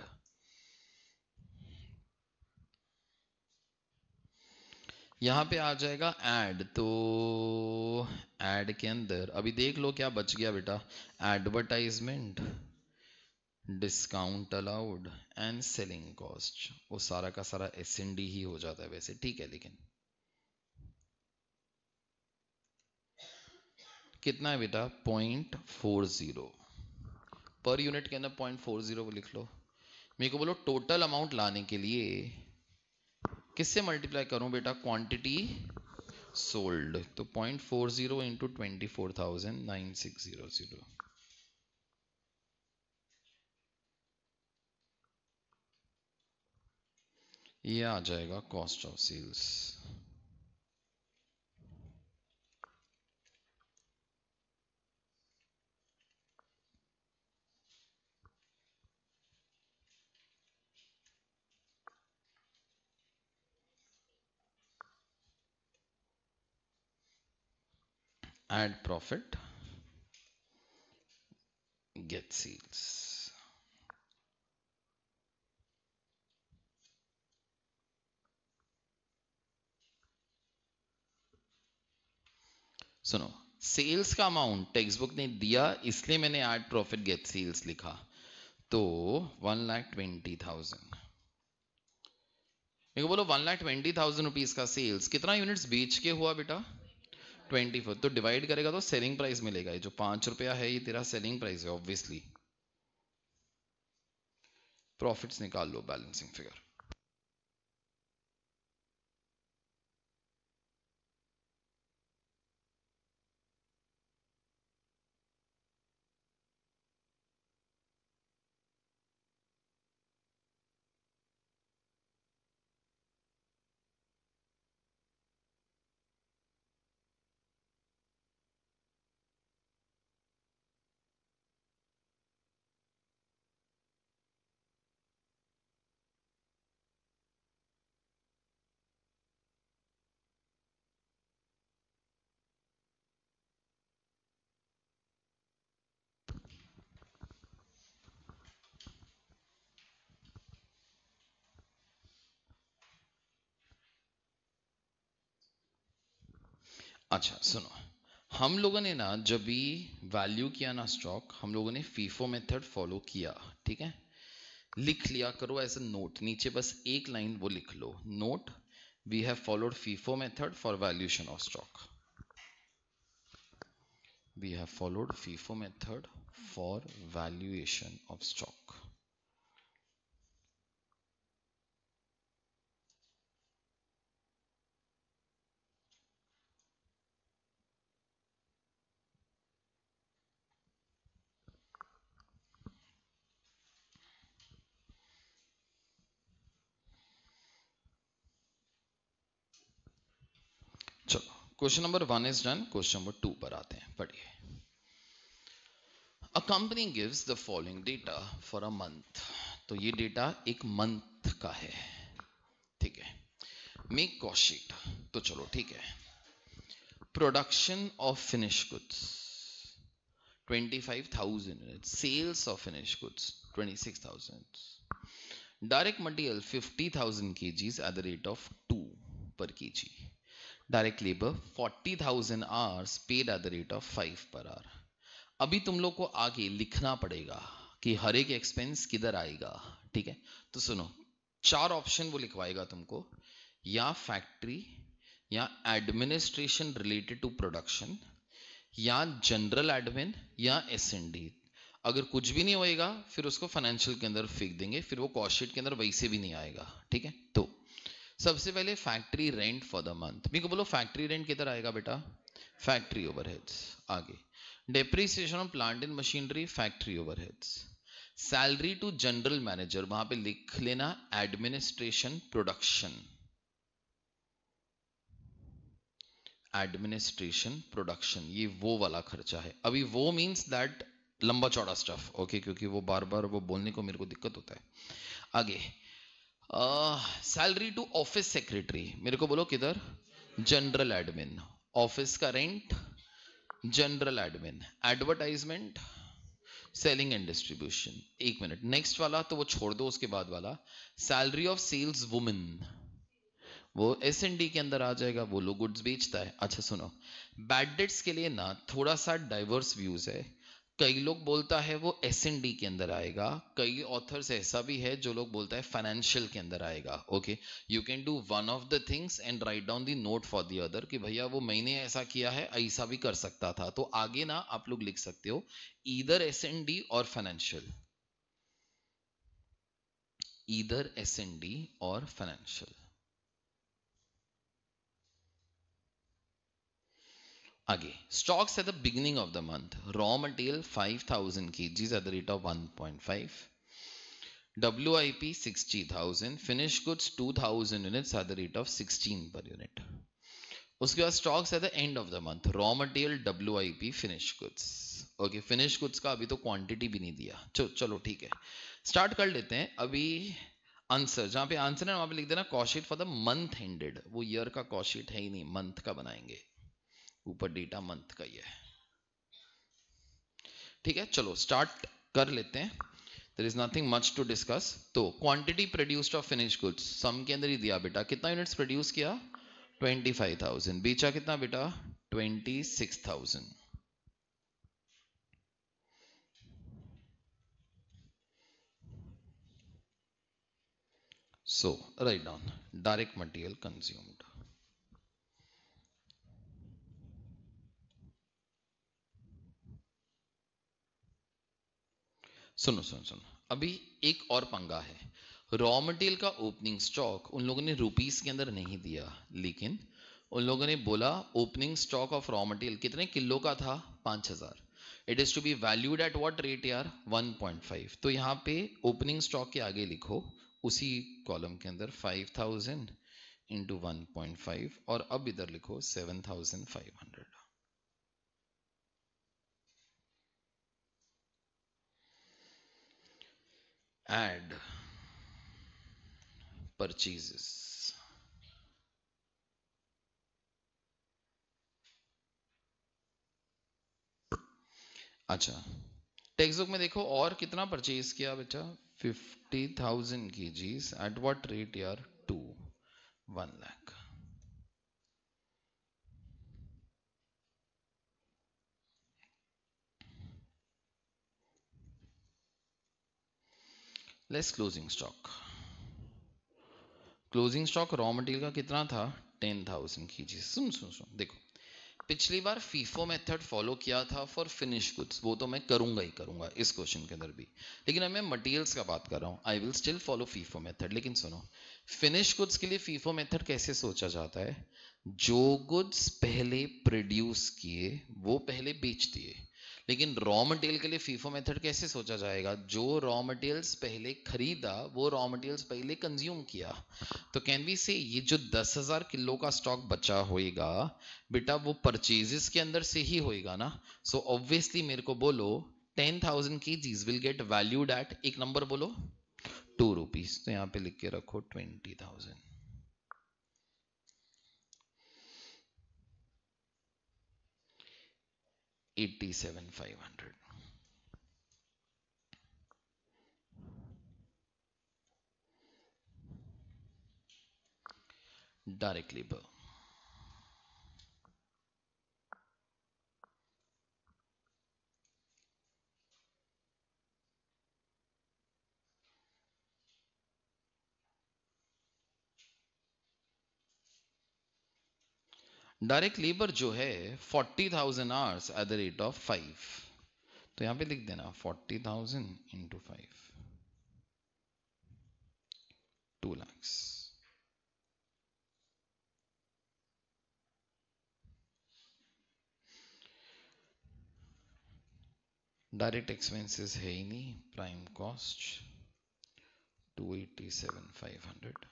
यहां पे आ जाएगा ऐड। तो ऐड के अंदर अभी देख लो क्या बच गया बेटा? Advertisement, discount allowed and selling cost. वो सारा का सारा एसएनडी ही हो जाता है वैसे, ठीक है। लेकिन कितना है बेटा? 0.40 पर यूनिट के अंदर 0.40 लिख लो। मेरे को बोलो टोटल अमाउंट लाने के लिए किससे मल्टीप्लाई करूं बेटा? Quantity sold. तो 0.40 इंटू 24,9600, ये आ जाएगा cost of sales. Add profit, get sales। सुनो, सेल्स का अमाउंट टेक्स्ट बुक ने दिया, इसलिए मैंने ऐड प्रॉफिट गेट सेल्स लिखा। तो 1,20,000, मेरे को बोलो 1,20,000 रुपीज का सेल्स कितना यूनिट्स बेच के हुआ बेटा? 24। तो डिवाइड करेगा तो सेलिंग प्राइस मिलेगा। ये जो 5 रुपया है ये तेरा सेलिंग प्राइस है ऑब्वियसली। प्रॉफिट्स निकाल लो, बैलेंसिंग फिगर। अच्छा सुनो, हम लोगों ने ना जब भी वैल्यू किया ना स्टॉक, हम लोगों ने फीफो मेथड फॉलो किया, ठीक है। लिख लिया करो एज अ नोट, नीचे बस एक लाइन वो लिख लो, note we have followed FIFO method for valuation of stock. We have followed FIFO method for valuation of stock. चलो, question number 1 is done, question number 2 पर आते हैं, पढ़िए। A company gives the following data for a month. तो ये data एक month का है, ठीक है। मेक कॉस्ट शीट, तो चलो ठीक है। Production of finish goods 25,000 units, sales of finished goods 26,000, direct material 50,000 kgs at the rate of 2 per kg, direct labour 40,000 hours paid at the rate of 5 per our. अभी तुम लोग को आगे लिखना पड़ेगा कि हर एक एक्सपेंस किधर आएगा, ठीक है। तो सुनो, 4 ऑप्शन वो लिखवाएगा तुमको, या फैक्ट्री, या एडमिनिस्ट्रेशन रिलेटेड टू प्रोडक्शन, या जनरल एडमिन, या एस&डी। अगर कुछ भी नहीं होएगा फिर उसको फाइनेंशियल के अंदर फेंक देंगे, फिर वो कॉस्ट शीट के अंदर वैसे भी नहीं आएगा, ठीक है। तो सबसे पहले factory rent for the month, मेरे को बोलो फैक्ट्री रेंट किधर आएगा बेटा, फैक्ट्री ओवरहेड्स। आगे depreciation of plant and machinery, factory overheads. Salary to general manager, वहां पे लिख लेना एडमिनिस्ट्रेशन प्रोडक्शन, एडमिनिस्ट्रेशन प्रोडक्शन, ये वो वाला खर्चा है। अभी वो मींस दैट लंबा चौड़ा स्टफ, ओके, क्योंकि वो बार बार वो बोलने को मेरे को दिक्कत होता है। आगे सैलरी टू ऑफिस सेक्रेटरी, मेरे को बोलो किधर, जनरल एडमिन। ऑफिस का rent, general admin. Advertisement, selling and distribution. एक मिनट, नेक्स्ट वाला तो वो छोड़ दो, उसके बाद वाला सैलरी ऑफ सेल्स वुमेन, वो एस&डी के अंदर आ जाएगा, वो लोग गुड्स बेचता है। अच्छा सुनो, बैड डेट्स के लिए ना थोड़ा सा डाइवर्स व्यूज है। कई लोग बोलता है वो एस&डी के अंदर आएगा, कई ऑथर्स ऐसा भी है जो लोग बोलता है फाइनेंशियल के अंदर आएगा। Okay, you can do one of the things and write down the note for the other, कि भैया वो मैंने ऐसा किया है, ऐसा भी कर सकता था। तो आगे ना आप लोग लिख सकते हो ईदर एस&डी और फाइनेंशियल, ईदर एस&डी और फाइनेंशियल। आगे stocks at the beginning of the month, raw material 5,000 kgs at the rate of 1.5, WIP 60,000, finished goods 2,000 units at the rate of 16 per unit. उसके बाद stocks at the end of the month, raw material, WIP, finish goods. Okay, finish goods का अभी तो quantity भी नहीं दिया। चलो ठीक है, स्टार्ट कर लेते हैं। अभी आंसर, जहां पे आंसर है वहां पे लिख देना cost sheet for the month ended. वो ईयर का कॉस्ट शीट है ही नहीं, मंथ का बनाएंगे, ऊपर डेटा मंथ का ही है, ठीक है। चलो स्टार्ट कर लेते हैं, there is nothing much to discuss. तो quantity produced of finish goods, sum के अंदर ही दिया बेटा, कितना यूनिट्स प्रोड्यूस किया, 25,000, बेचा कितना बेटा, 26,000। So write down direct material consumed. सुनो सुनो सुनो, अभी एक और पंगा है। रॉ मटेरियल का ओपनिंग स्टॉक उन लोगों ने रुपीस के अंदर नहीं दिया, लेकिन उन लोगों ने बोला opening stock of raw material कितने किलो का था, 5,000। It is to be valued at what rate यार, 1.5। तो यहाँ पे ओपनिंग स्टॉक के आगे लिखो उसी कॉलम के अंदर 5,000 इंटू 1.5, और अब इधर लिखो 7,500। Add purchases. अच्छा, टेक्स्ट बुक में देखो और कितना परचेज किया बेटा, 50,000 kgs एट व्हाट रेट यार, 1 lakh. Less closing stock. Closing stock raw material का कितना था? 10,000 kg। सुन सुन सुन देखो, पिछली बार फीफो मेथड फॉलो किया था फॉर फिनिश गुड्स, वो तो मैं करूंगा ही करूंगा इस क्वेश्चन के अंदर भी, लेकिन अब मैं मटेरियल्स का बात कर रहा हूं। I will still follow FIFO method, लेकिन सुनो, फिनिश गुड्स के लिए फीफो मेथड कैसे सोचा जाता है? जो गुड्स पहले प्रोड्यूस किए वो पहले बेच दिए। लेकिन रॉ मटेरियल के लिए फीफो मेथड कैसे सोचा जाएगा? जो रॉ मटेरियल्स पहले खरीदा वो रॉ मटेरियल्स पहले कंज्यूम किया। तो कैन वी से ये जो 10,000 किलो का स्टॉक बचा होएगा बेटा, वो परचेजेस के अंदर से ही होएगा ना। सो ऑब्वियसली मेरे को बोलो 10,000 kgs will get valued at, एक नंबर बोलो, 2 रुपीज। तो यहाँ पे लिख के रखो 20,000। 87,500 डायरेक्ट लेबर। डायरेक्ट लेबर जो है 40,000 hours at the rate of 5। तो यहाँ पे लिख देना 40,000 इंटू 5, 2 lakhs। डायरेक्ट एक्सपेंसेस है ही नहीं, prime cost 287,500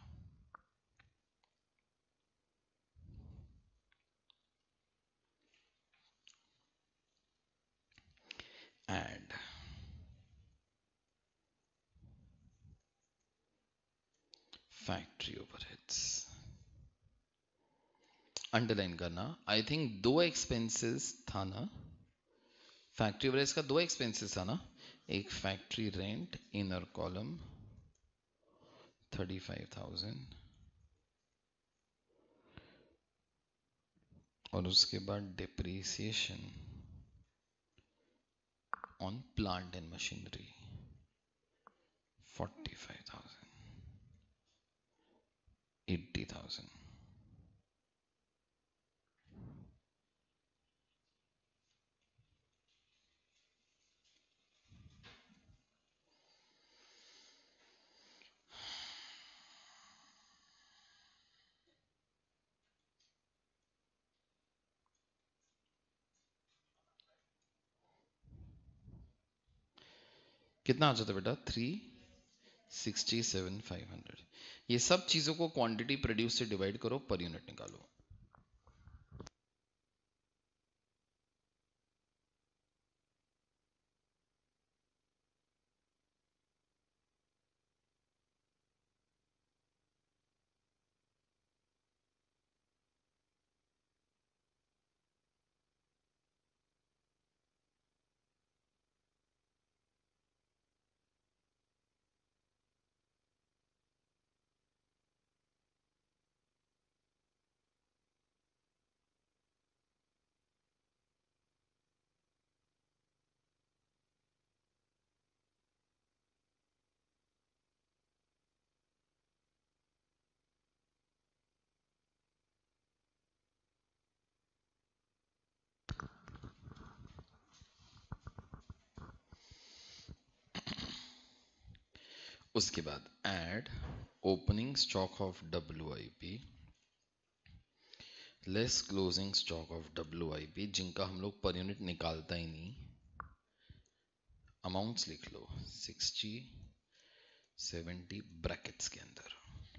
and factory overheads. Underline करना, आई थिंक दो एक्सपेंसेस था ना, फैक्ट्री ओवरहेड्स का दो एक्सपेंसेस था ना, एक फैक्ट्री रेंट इनर कॉलम 35,000 और उसके बाद depreciation on plant and machinery 45,000, 80,000। कितना आ जाता बेटा? 367,500। ये सब चीजों को क्वांटिटी प्रोड्यूस से डिवाइड करो, पर यूनिट निकालो। उसके बाद add opening stock of WIP less closing stock of WIP, जिनका हम लोग पर यूनिट निकालता ही नहीं। अमाउंट्स लिख लो 60 70 ब्रैकेट्स के अंदर।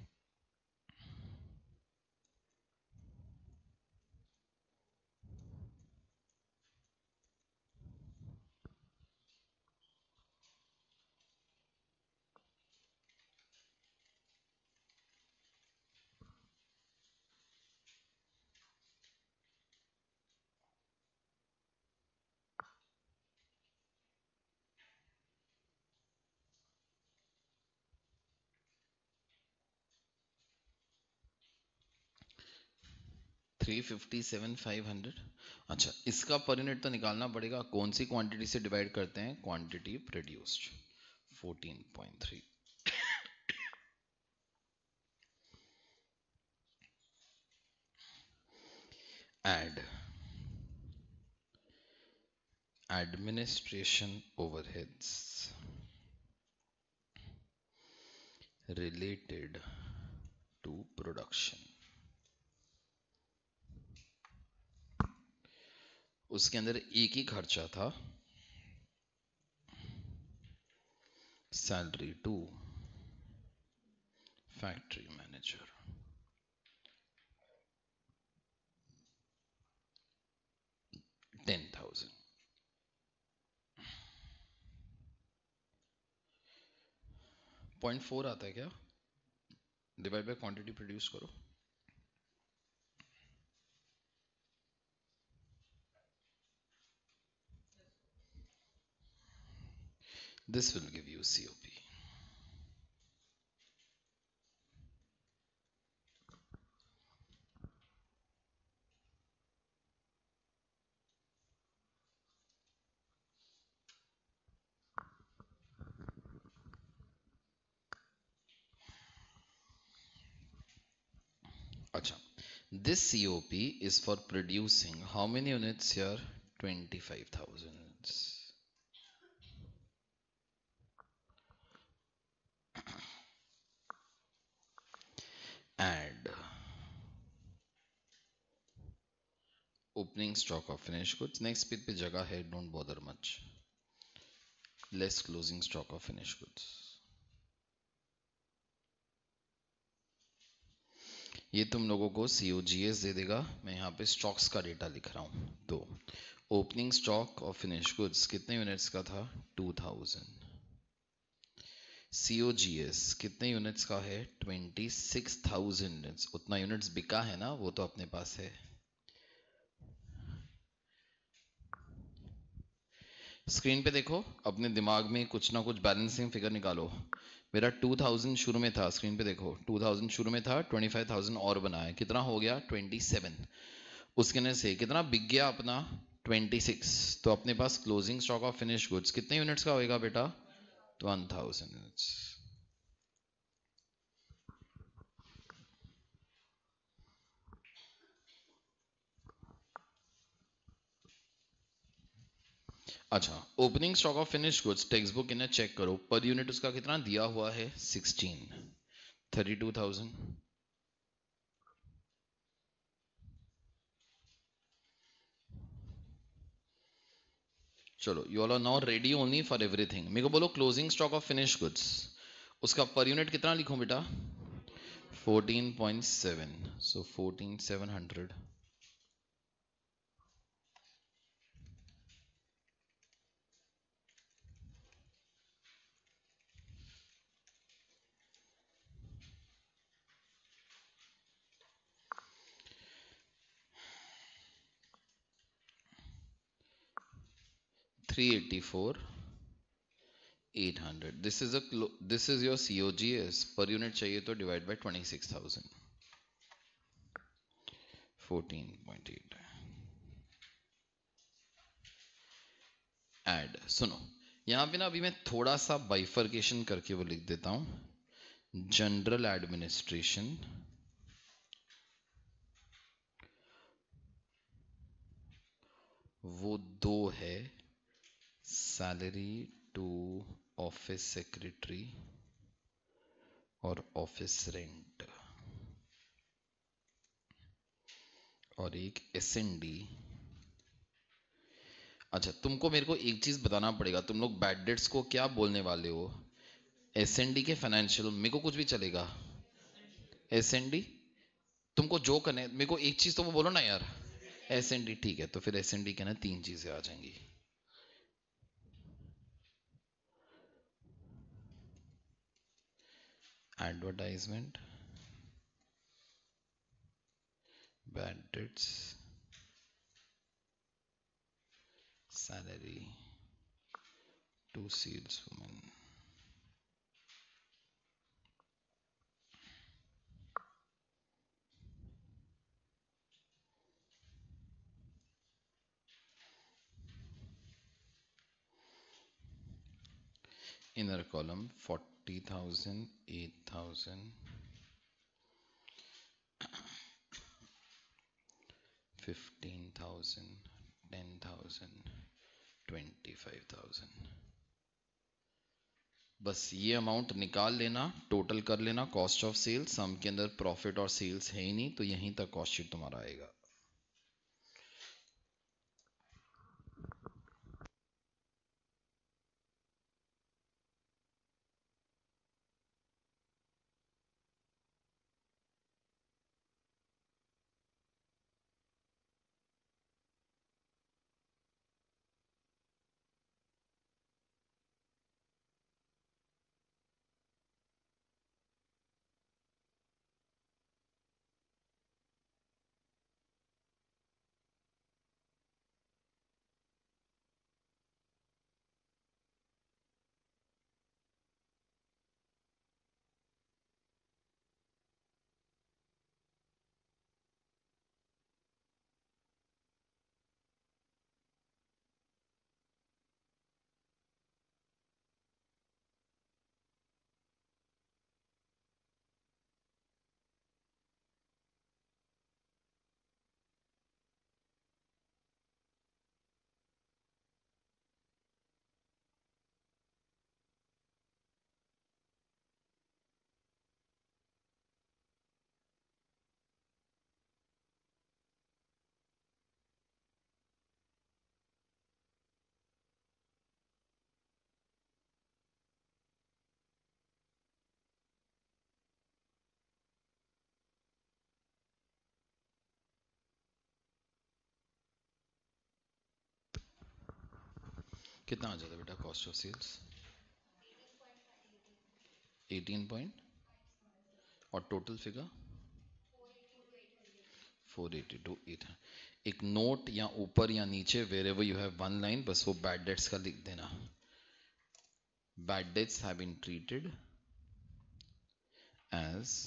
357,500। अच्छा, इसका पर यूनिट तो निकालना पड़ेगा। कौन सी क्वांटिटी से डिवाइड करते हैं? Quantity produced 14.3। add administration overheads related to production। उसके अंदर एक ही खर्चा था, सैलरी टू फैक्ट्री मैनेजर, 10,000। 0.4 आता है क्या? डिवाइड बाय क्वांटिटी प्रोड्यूस करो। This will give you COP। अच्छा, this COP is for producing how many units here? 25,000 units। Add opening stock of finished goods। next page पे जगह है, don't bother much। less closing stock of finished goods। ये तुम लोगों को COGS दे देगा। मैं यहाँ पे स्टॉक्स का डेटा लिख रहा हूँ। तो opening stock of finish goods कितने यूनिट्स का था? 2000। COGS कितने यूनिट्स का है? 26,000 यूनिट्स। उतना यूनिट्स बिका है ना, वो तो अपने पास है। स्क्रीन पे देखो, अपने दिमाग में कुछ ना कुछ बैलेंसिंग फिगर निकालो। मेरा 2000 शुरू में था, स्क्रीन पे देखो 2000 शुरू में था, 25,000 और बनाया, कितना हो गया? 27। उसके ने से कितना बिक गया अपना? 26। तो अपने पास closing stock of finish goods कितने यूनिट्स का होएगा बेटा? 1000 यूनिट्स। अच्छा, opening stock of finish goods text book इन्हें चेक करो, पर यूनिट उसका कितना दिया हुआ है? 16, 32,000। चलो, you all are now ready only for everything. मेरे को बोलो closing stock of finish goods, उसका पर यूनिट कितना लिखूं बेटा? 14.7। So 14,700। 384, 800। This is your COGS। Per unit चाहिए तो डिवाइड बाय 26,000। 14.8। ऐड सुनो, यहां पे ना अभी मैं थोड़ा सा बाइफर्केशन करके वो लिख देता हूं। जनरल एडमिनिस्ट्रेशन वो दो है, सैलरी टू ऑफिस सेक्रेटरी और ऑफिस रेंट, और एक SND। अच्छा, तुमको मेरे को एक चीज बताना पड़ेगा, तुम लोग बैड डेट्स को क्या बोलने वाले हो? SND के फाइनेंशियल, मेरे को कुछ भी चलेगा। SND तुमको जो करने, मेरे को एक चीज तो वो बोलो ना यार। SND ठीक है, तो फिर SND के ना तीन चीजें आ जाएंगी। Advertisement, bad debts, salary to sales women. Inner column 40,000, 8,000, 15,000, 10,000, 25,000। बस ये अमाउंट निकाल लेना, टोटल कर लेना कॉस्ट ऑफ सेल्स। सम के अंदर प्रॉफिट और सेल्स है ही नहीं, तो यहीं तक कॉस्ट शीट तुम्हारा आएगा। कितना आ जाता बेटा कॉस्ट ऑफ सेल्स? 18 पॉइंट, और टोटल फिगर 480 to 800। एक नोट या ऊपर या नीचे wherever you have one line, बस वो बैड डेट्स का लिख देना। Bad debts have been treated as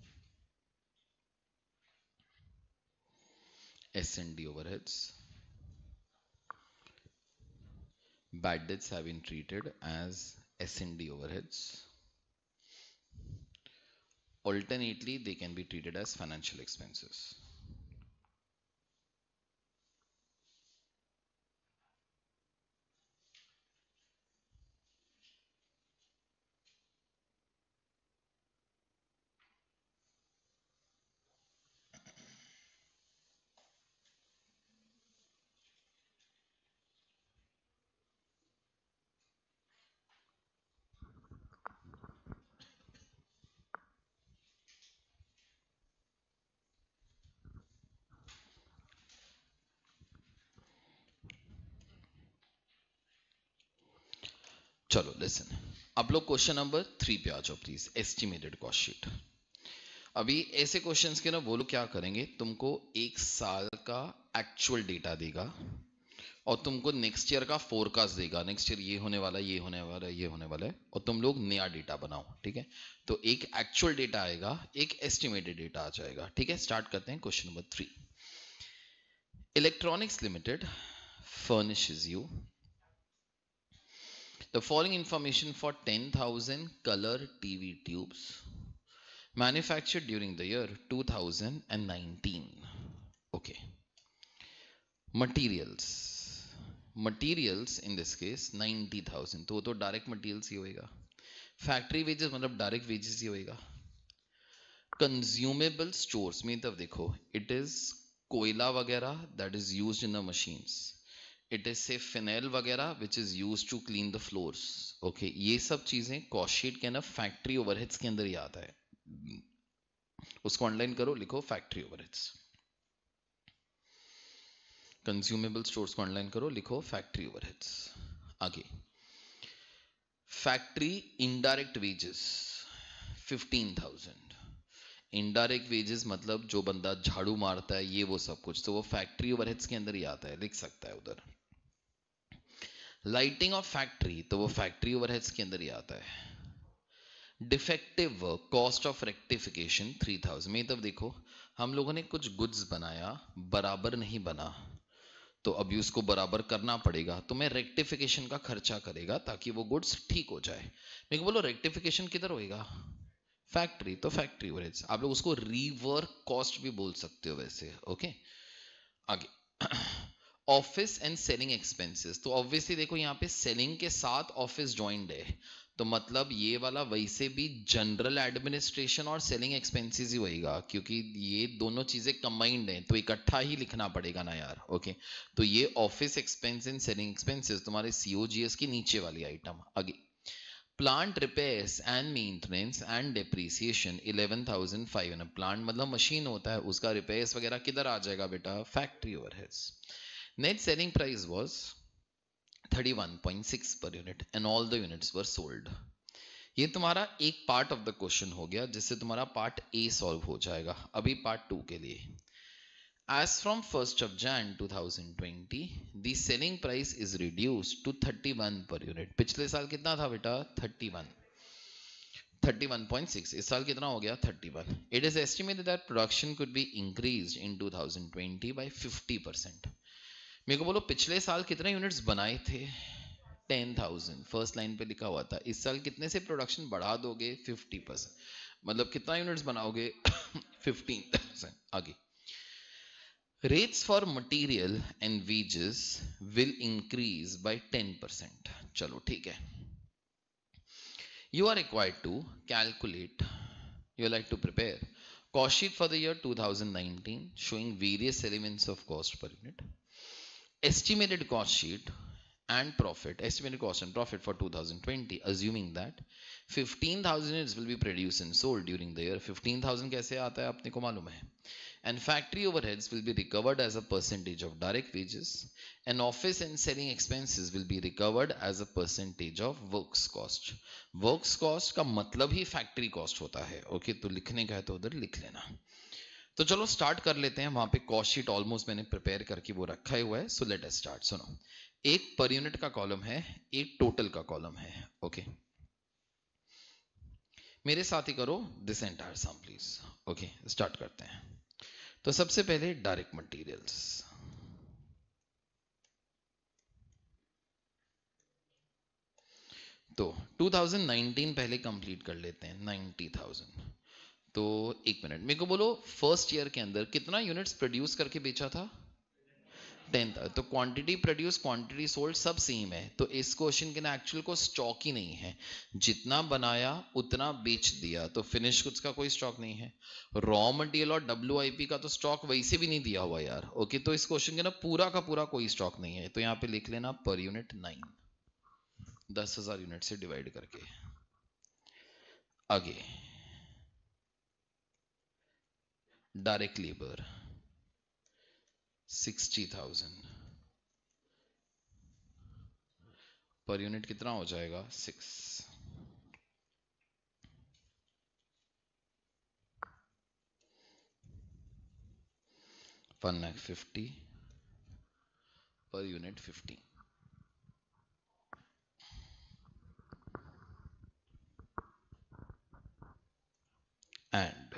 S&D overheads. Bad debts have been treated as S&D overheads. Alternately, they can be treated as financial expenses. चलो listen, अब लोग question number 3 पे आ जाओ प्लीज। Estimated cost sheet. अभी ऐसे questions के ना वो लोग क्या करेंगे, तुमको एक साल का एक्चुअल डेटा देगा और तुमको नेक्स्ट ईयर का फोरकास्ट देगा, नेक्स्ट ईयर ये होने वाला है, ये होने वाला है, ये होने वाला है, और तुम लोग नया डेटा बनाओ। ठीक है, तो एक एक्चुअल डेटा आएगा, एक एस्टिमेटेड डेटा आ जाएगा। ठीक है, स्टार्ट करते हैं question number 3। Electronics limited furnishes you the following information for 10,000 color TV tubes manufactured during the year 2019. Okay. Materials in this case 90,000, तो डायरेक्ट मटेरियल्स ही होएगा। फैक्ट्री वेजेस मतलब डायरेक्ट वेजेस ही होएगा। कंज्यूमेबल स्टोर्स में तब देखो, इट इज कोयला वगैरह that is used in the machines, it is say phenyl वगैरह which is use to clean the floors. Okay, ये सब चीजें कॉस्ट शीट के अंदर फैक्ट्री ओवरहेड्स के अंदर ही आता है। उसको ऑनलाइन करो, लिखो फैक्ट्री ओवरहेड्स। कंज्यूमेबल स्टोर्स को ऑनलाइन करो, लिखो फैक्ट्री ओवरहेड्स। आगे factory indirect wages 15,000। Indirect wages मतलब जो बंदा झाड़ू मारता है, ये वो सब कुछ, तो वो फैक्ट्री ओवरहेड्स के अंदर ही आता है, लिख सकता है उधर। लाइटिंग ऑफ फैक्ट्री, तो वो फैक्ट्री ओवरहेड्स के अंदर ही आता है। Defective work cost of rectification 3,000 में तब देखो, हम लोगों ने कुछ गुड्स बनाया, बराबर नहीं बना, तो अभी उसको बराबर करना पड़ेगा, तो मैं रेक्टिफिकेशन का खर्चा करेगा ताकि वो गुड्स ठीक हो जाए। मेरे को बोलो रेक्टिफिकेशन किधर होएगा? फैक्ट्री, तो फैक्ट्री ओवरहेड्स। आप लोग उसको रीवर्क कॉस्ट भी बोल सकते हो वैसे। ओके, आगे ऑफिस एंड सेलिंग एक्सपेंसेस, तो ऑब्वियसली देखो यहाँ पे सेलिंग के साथ ऑफिस ज्वाइंट है, तो मतलब ये वाला वैसे भी जनरल एडमिनिस्ट्रेशन और सेलिंग एक्सपेंसेस ही होएगा, क्योंकि ये दोनों चीजें कंबाइंड हैं, तो इकट्ठा ही लिखना पड़ेगा ना यार। ओके, तो ये office expense and selling expenses तुम्हारे सीओजीएस की नीचे वाली आइटम। आगे plant repairs and maintenance and depreciation 11,500, plant मतलब मशीन होता है, उसका रिपेयर्स वगैरह किधर आ जाएगा बेटा, factory overheads. Net selling price was 31.6 per unit and all the units were sold। ये तुम्हारा एक पार्ट ऑफ द क्वेश्चन हो गया, जिससे तुम्हारा पार्ट ए सॉल्व हो जाएगा। अभी पार्ट 2 के लिए, as from 1st of Jan 2020 the selling price is reduced to 31 per unit। पिछले साल कितना था बेटा, 31.6, इस साल कितना हो गया, 31। It is estimated that production could be increased in 2020 by 50%। मेरे को बोलो पिछले साल कितने यूनिट्स बनाए थे, 10,000, फर्स्ट लाइन पे लिखा हुआ था। इस साल कितने से प्रोडक्शन बढ़ा दोगे, 50%, मतलब कितना यूनिट्स बनाओगे 15,000। आगे rates for material and wages will increase by 10%। चलो ठीक है, you are required to calculate, you like to prepare cost sheet for the year 2019 showing various elements of cost per unit, estimated cost sheet and profit, estimated cost and profit for 2020 assuming that 15,000 units will be produced and sold during the year। 15,000 कैसे आता है अपने को मालूम है, and factory overheads will be recovered as a percentage of direct wages and office and selling expenses will be recovered as a percentage of works cost। works cost का मतलब ही factory cost होता है। ओके, तो लिखने का है तो उधर लिख लेना। तो चलो स्टार्ट कर लेते हैं। वहां पे कॉस्ट शीट ऑलमोस्ट मैंने प्रिपेयर करके वो रखा ही हुआ है, सो लेट अस स्टार्ट। सुनो, एक पर यूनिट का कॉलम है, एक टोटल का कॉलम है। ओके, मेरे साथ ही करो this entire sum please. Okay, start करते हैं। तो सबसे पहले डायरेक्ट मटेरियल्स, तो 2019 पहले कंप्लीट कर लेते हैं, 90,000। तो एक मिनट, मेरे को बोलो फर्स्ट ईयर के अंदर कितना यूनिट्स प्रोड्यूस करके बेचा था, 10 था। तो क्वांटिटी प्रोड्यूस क्वांटिटी सोल्ड सब सेम है, तो इस क्वेश्चन के ना एक्चुअल को स्टॉक ही नहीं है, जितना बनाया उतना बेच दिया, तो फिनिश गुड्स का कोई स्टॉक नहीं है। रॉ मटेरियल और डब्ल्यूआईपी का तो स्टॉक वैसे भी नहीं दिया हुआ यार। ओके, तो इस क्वेश्चन के ना पूरा का पूरा कोई स्टॉक नहीं है, तो यहाँ पे लिख लेना पर यूनिट 9, 10,000 यूनिट से डिवाइड करके। आगे डायरेक्ट लेबर 60,000 पर यूनिट कितना हो जाएगा, 6। 1,50,000 per unit 15। And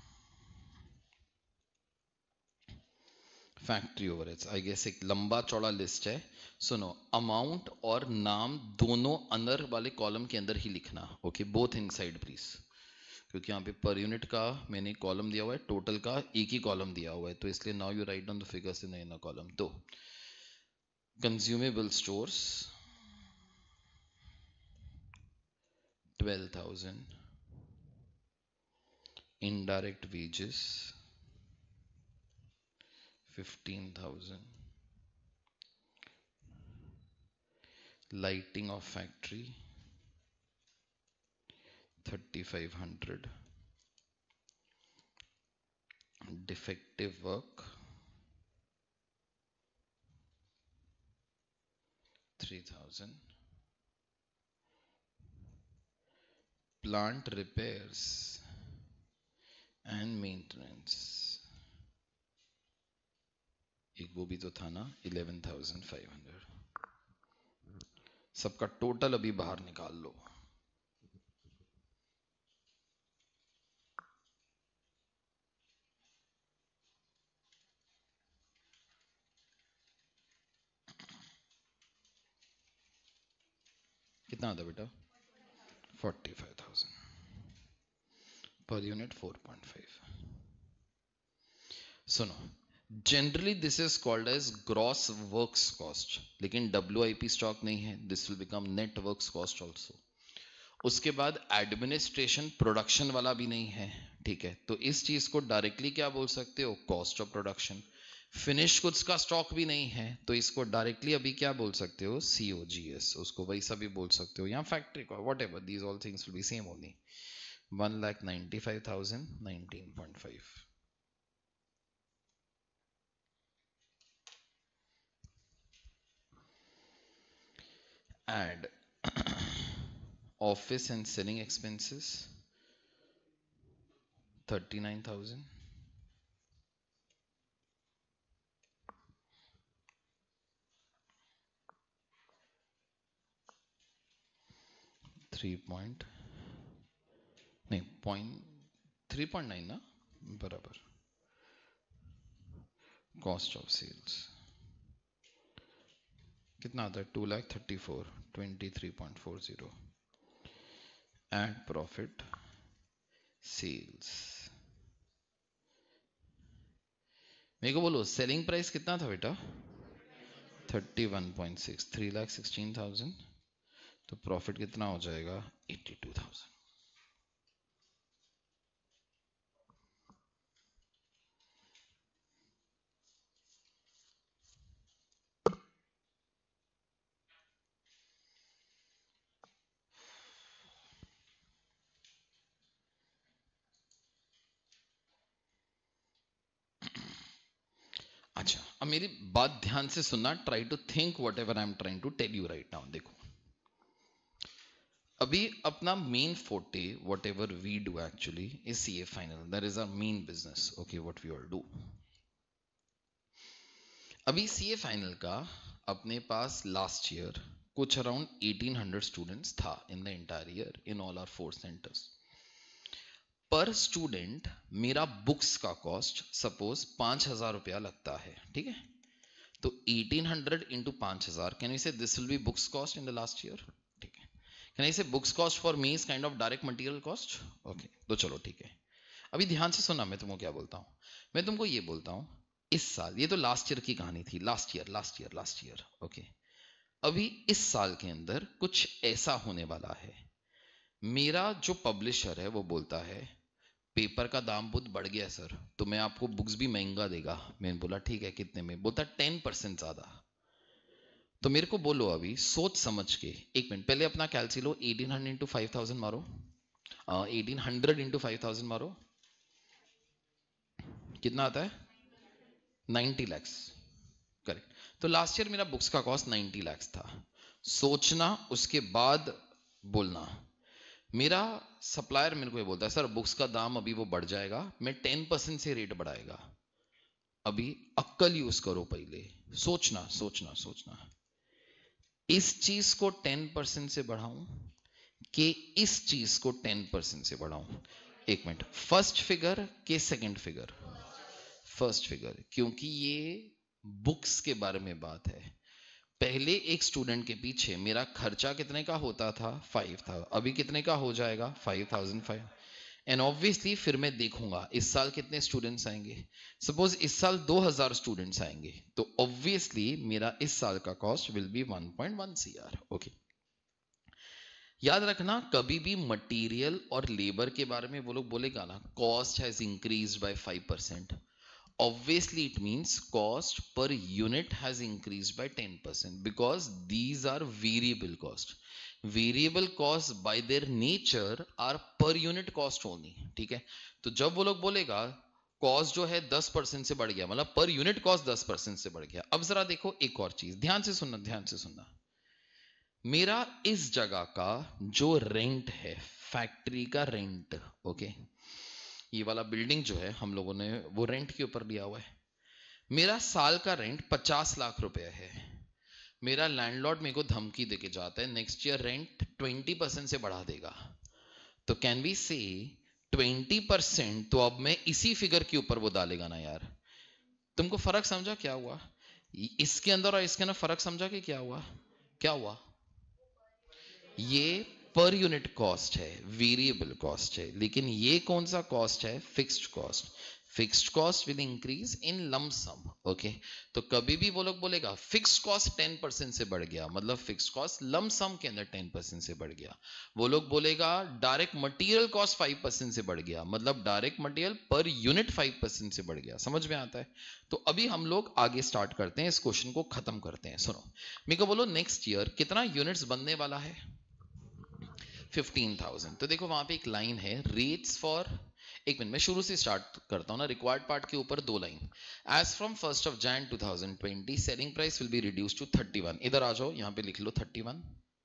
factory overheads, I guess एक लंबा चौड़ा लिस्ट है। सुनो, अमाउंट और नाम दोनों अंदर वाले कॉलम के अंदर ही लिखना। ओके, बोथ इनसाइड प्लीज, क्योंकि यहाँ पे पर यूनिट का मैंने कॉलम दिया हुआ है, टोटल का एक ही कॉलम दिया हुआ है, तो इसलिए now you write down the figures in the column. तो consumable stores 12,000, indirect wages 15,000, lighting of factory 3,500, defective work 3,000, plant repairs and maintenance, एक वो भी तो था ना, 11,500। सबका टोटल अभी बाहर निकाल लो। कितना आता बेटा, 45,000 पर यूनिट 4.5। सुनो, generally this is called as gross works cost, लेकिन WIP स्टॉक नहीं है, this will become net works cost also. उसके बाद एडमिनिस्ट्रेशन प्रोडक्शन वाला भी नहीं है, ठीक है, तो इस चीज को डायरेक्टली क्या बोल सकते हो, cost of production. Finish goods का स्टॉक भी नहीं है, तो इसको डायरेक्टली अभी क्या बोल सकते हो, COGS, उसको वैसा भी बोल सकते हो, या फैक्ट्री का, whatever, these all things will be same only. 1,95,000, 19.5। Add office and selling expenses 39,000, 3 point नहीं पॉइंट 3.9 ना, बराबर। कॉस्ट ऑफ सेल्स कितना आता है, 2,34,000, 23.40। एड प्रॉफिट सेल्स, मेरे को बोलो सेलिंग प्राइस कितना था बेटा, 31.6, 3,16,000, तो प्रॉफिट कितना हो जाएगा, 82,000। अच्छा, अब मेरी बात ध्यान से सुनना, try to think whatever I am trying to tell you right now. देखो अभी अपना main forte whatever we do actually is CA final, that is our main business, okay, what we all do. अभी CA final का अपने पास last year कुछ around 1800 students था in the entire year in all our 4 centres. पर student मेरा books का cost suppose 5,000 रुपया लगता है, ठीक है, तो 1800 into 5,000, can you say this will be books cost in the last year, ठीक है। Can you say books cost for me is kind of direct material cost, okay, तो चलो ठीक है। अभी ध्यान से सुनना, मैं तुमको क्या बोलता हूं, मैं तुमको ये बोलता हूं, इस साल, ये तो लास्ट ईयर की कहानी थी, लास्ट ईयर, ओके। अभी इस साल के अंदर कुछ ऐसा होने वाला है, मेरा जो पब्लिशर है वो बोलता है पेपर का दाम बहुत बढ़ गया सर, तो मैं आपको बुक्स भी महंगा देगा। मैंने बोला ठीक है, कितने में, बोलता 10% ज्यादा। तो मेरे को बोलो अभी सोच समझ के, एक मिनट पहले अपना कैलसी लो, 1800 इंटू 5,000 मारो, 1800 इंटू 5,000 मारो, कितना आता है, 90 lakhs, करेक्ट। तो लास्ट ईयर मेरा बुक्स का कॉस्ट 90 lakhs था। सोचना, उसके बाद बोलना। मेरा सप्लायर मेरे को ये बोलता है सर बुक्स का दाम अभी वो बढ़ जाएगा, मैं 10% से रेट बढ़ाएगा। अभी अक्कल यूज करो, पहले सोचना सोचना सोचना, इस चीज को 10% से बढ़ाऊं कि इस चीज को 10% से बढ़ाऊं। एक मिनट, फर्स्ट फिगर के सेकंड फिगर, फर्स्ट फिगर, क्योंकि ये बुक्स के बारे में बात है। पहले एक स्टूडेंट के पीछे मेरा खर्चा कितने का होता था, 5 था, अभी कितने का हो जाएगा, 5,500। एंड ऑब्वियसली फिर मैं देखूंगा इस साल कितने स्टूडेंट्स आएंगे, सपोज इस साल 2,000 स्टूडेंट्स आएंगे, तो ऑब्वियसली मेरा इस साल का cost will be 1.1 CR, okay. याद रखना, कभी भी मटेरियल और लेबर के बारे में वो लोग बोलेगा ना cost has increased by 5%, obviously it means cost per unit has increased by 10% because these are variable cost. Variable costs by their nature are per unit cost only, ठीक है। तो जब वो लोग बोलेगा कॉस्ट जो है 10% से बढ़ गया, मतलब पर यूनिट कॉस्ट 10% से बढ़ गया। अब जरा देखो एक और चीज, ध्यान से सुनना, ध्यान से सुनना। मेरा इस जगह का जो रेंट है, फैक्ट्री का रेंट, ओके, ये वाला बिल्डिंग जो है हम लोगों ने वो रेंट के ऊपर लिया हुआ है। मेरा साल का रेंट 50 लाख रुपए है। मेरा लैंडलॉर्ड मेरे को धमकी देके जाता है नेक्स्ट ईयर रेंट 20% से बढ़ा देगा। तो कैन वी से 20%, तो अब मैं इसी फिगर के ऊपर वो डालेगा ना यार। तुमको फर्क समझा क्या हुआ, इसके अंदर और इसके अंदर फर्क समझा कि क्या हुआ, क्या हुआ, ये पर यूनिट कॉस्ट है, वेरिएबल कॉस्ट है, लेकिन ये कौन सा कॉस्ट है, fixed cost. Fixed cost will increase in lump sum. Okay, तो कभी भी वो लोग बोलेगा फिक्स्ड कॉस्ट 10% से बढ़ गया, मतलब फिक्स्ड कॉस्ट लम सम के अंदर 10% से बढ़ गया। वो लोग बोलेगा डायरेक्ट मटेरियल कॉस्ट 5% से बढ़ गया, मतलब डायरेक्ट मटेरियल पर यूनिट 5% से बढ़ गया। समझ में आता है? तो अभी हम लोग आगे स्टार्ट करते हैं, इस क्वेश्चन को खत्म करते हैं। सुनो, मेरे को बोलो नेक्स्ट ईयर कितना यूनिट्स बनने वाला है? 15,000। तो देखो वहां पे एक लाइन है, रेट्स फॉर, एक मिनट मैं शुरू से स्टार्ट करता हूं ना, रिक्वायर्ड पार्ट के ऊपर दो लाइन। As from 1st of Jan 2020 selling price will be reduce to 31। इधर आ जाओ, यहां पे लिख लो 31।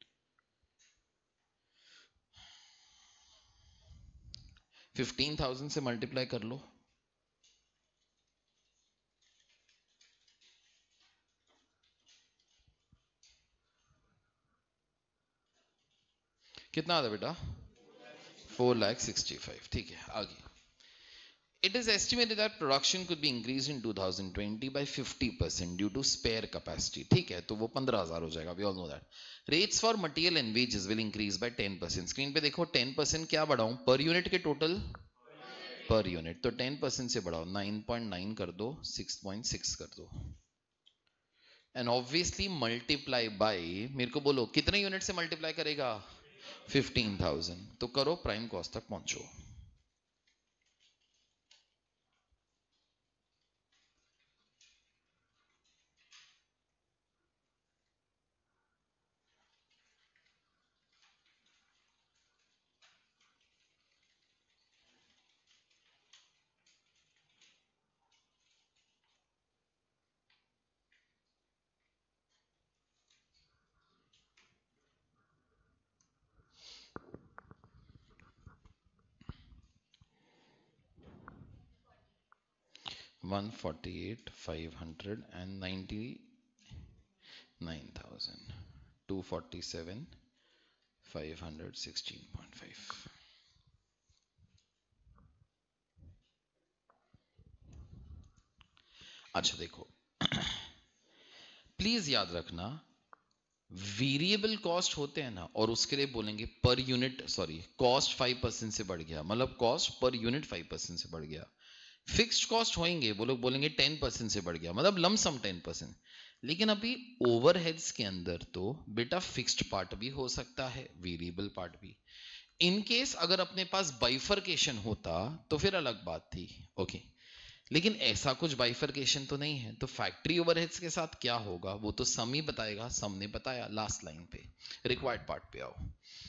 15,000 से मल्टीप्लाई कर लो, कितना आता बेटा? 4,65,000। ठीक है, आगे। It is estimated that production could be increased in 2020 by 50% due to spare capacity. ठीक है, तो वो 15,000 हो जाएगा। We all know that. Rates for material and wages will increase by 10%. Screen पे देखो 10% क्या बढ़ाऊं? पर यूनिट के टोटल पर यूनिट, तो 10% से बढ़ाओ, 9.9 कर दो, 6.6 कर दो, एंड ऑब्वियसली मल्टीप्लाई बाय, मेरे को बोलो कितने यूनिट से मल्टीप्लाई करेगा? 15,000। तो करो, प्राइम कॉस्ट तक पहुंचो। 148,599,000, 247,516.5। अच्छा देखो, प्लीज याद रखना, वेरिएबल कॉस्ट होते हैं ना, और उसके लिए बोलेंगे पर यूनिट, सॉरी कॉस्ट 5% से बढ़ गया, मतलब कॉस्ट पर यूनिट 5% से बढ़ गया। फिक्स्ड कॉस्ट होंगे, वो लोग बोलेंगे 10% से बढ़ गया, मतलब लमसम 10%। लेकिन अभी ओवरहेड्स के अंदर तो बेटा फिक्स्ड पार्ट भी हो सकता है, वेरिएबल पार्ट भी। इन केस अगर अपने पास बाइफरकेशन होता तो फिर अलग बात थी। ओके, लेकिन ऐसा कुछ बाइफरकेशन तो नहीं है, तो फैक्ट्री ओवरहेड्स के साथ क्या होगा वो तो सम ही बताएगा। सम ने बताया लास्ट लाइन पे। रिक्वायर्ड पार्ट पे आओ,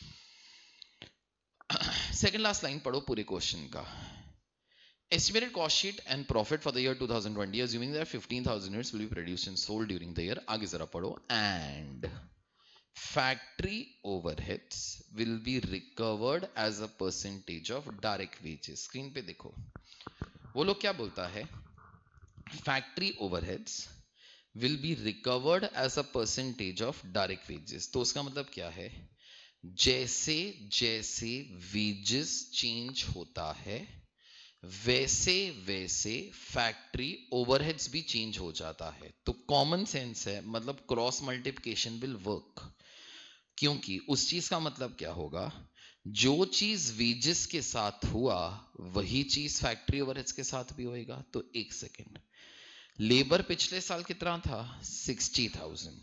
सेकंड लास्ट लाइन पढ़ो पूरे क्वेश्चन का। Estimated cost sheet and profit for the year 2020, assuming that 15,000 units will be produced and sold during the year. आगे जरा पढ़ो। And factory overheads will be recovered as a percentage of direct wages. Screen पे देखो, वो लोग क्या बोलता है? Factory overheads will be recovered as a percentage of direct wages. तो उसका मतलब क्या है? जैसे जैसे wages change होता है वैसे वैसे फैक्ट्री ओवरहेड्स भी चेंज हो जाता है। तो कॉमन सेंस है, मतलब क्रॉस मल्टीप्लिकेशन विल वर्क, क्योंकि उस चीज का मतलब क्या होगा? जो चीज वेजेस के साथ हुआ वही चीज फैक्ट्री ओवरहेड्स के साथ भी होएगा। तो एक सेकेंड, लेबर पिछले साल कितना था? 60,000,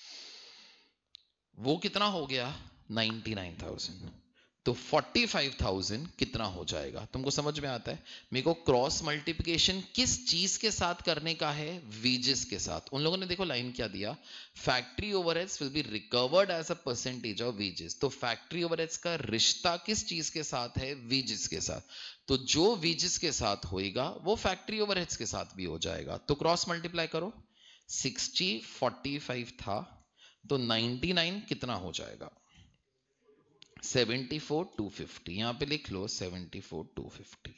वो कितना हो गया? 99,000। तो 45,000 कितना हो जाएगा? तुमको समझ में आता है? मेरे को क्रॉस मल्टीप्लिकेशन किस चीज के साथ करने का है? वेजेस के साथ। उन लोगों ने देखो लाइन क्या दिया, factory overheads will be recovered as a percentage of wages. तो फैक्ट्री ओवरहेड्स का रिश्ता किस चीज के साथ है? वेजेस के साथ। तो जो वेजेस के साथ होएगा वो फैक्ट्री ओवरहेड्स के साथ भी हो जाएगा। तो क्रॉस मल्टीप्लाई करो, 60 45 था, तो 99 कितना हो जाएगा? 74,250। यहां पे लिख लो 74,250।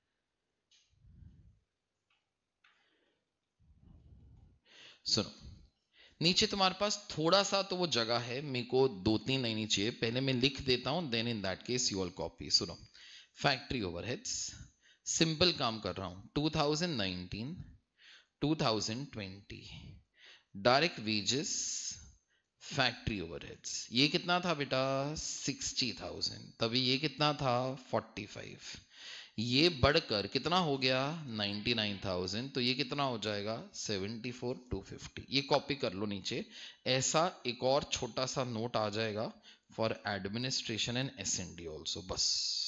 सुनो, नीचे तुम्हारे पास थोड़ा सा तो वो जगह है, मेरे को 2-3 लाइन चाहिए, पहले मैं लिख देता हूं, then in that case you all copy. सुनो, फैक्ट्री ओवरहेड्स, सिंपल काम कर रहा हूं, 2019 2020 डायरेक्ट वेजेस फैक्ट्री ओवरहेड्स, ये कितना था बेटा? 60,000। तभी ये कितना था? 45। ये बढ़कर कितना हो गया 99,000, तो ये कितना हो जाएगा 74,250। ये कॉपी कर लो नीचे। ऐसा एक और छोटा सा नोट आ जाएगा for administration and S and D also, बस।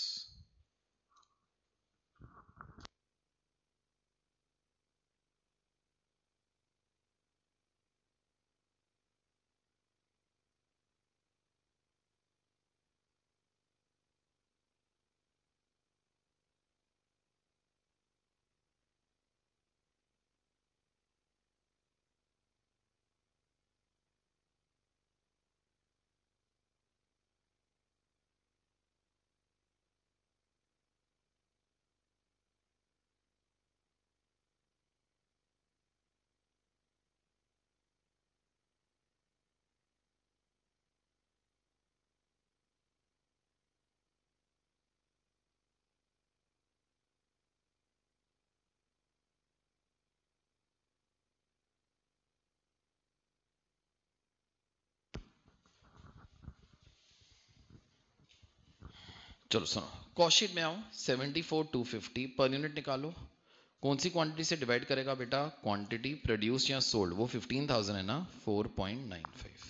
चलो सुनो, कॉस्ट शीट में आओ। 74,250 पर यूनिट निकालो। कौन सी क्वांटिटी से डिवाइड करेगा बेटा? क्वांटिटी प्रोड्यूस या सोल्ड, वो 15,000 है ना, 4.95।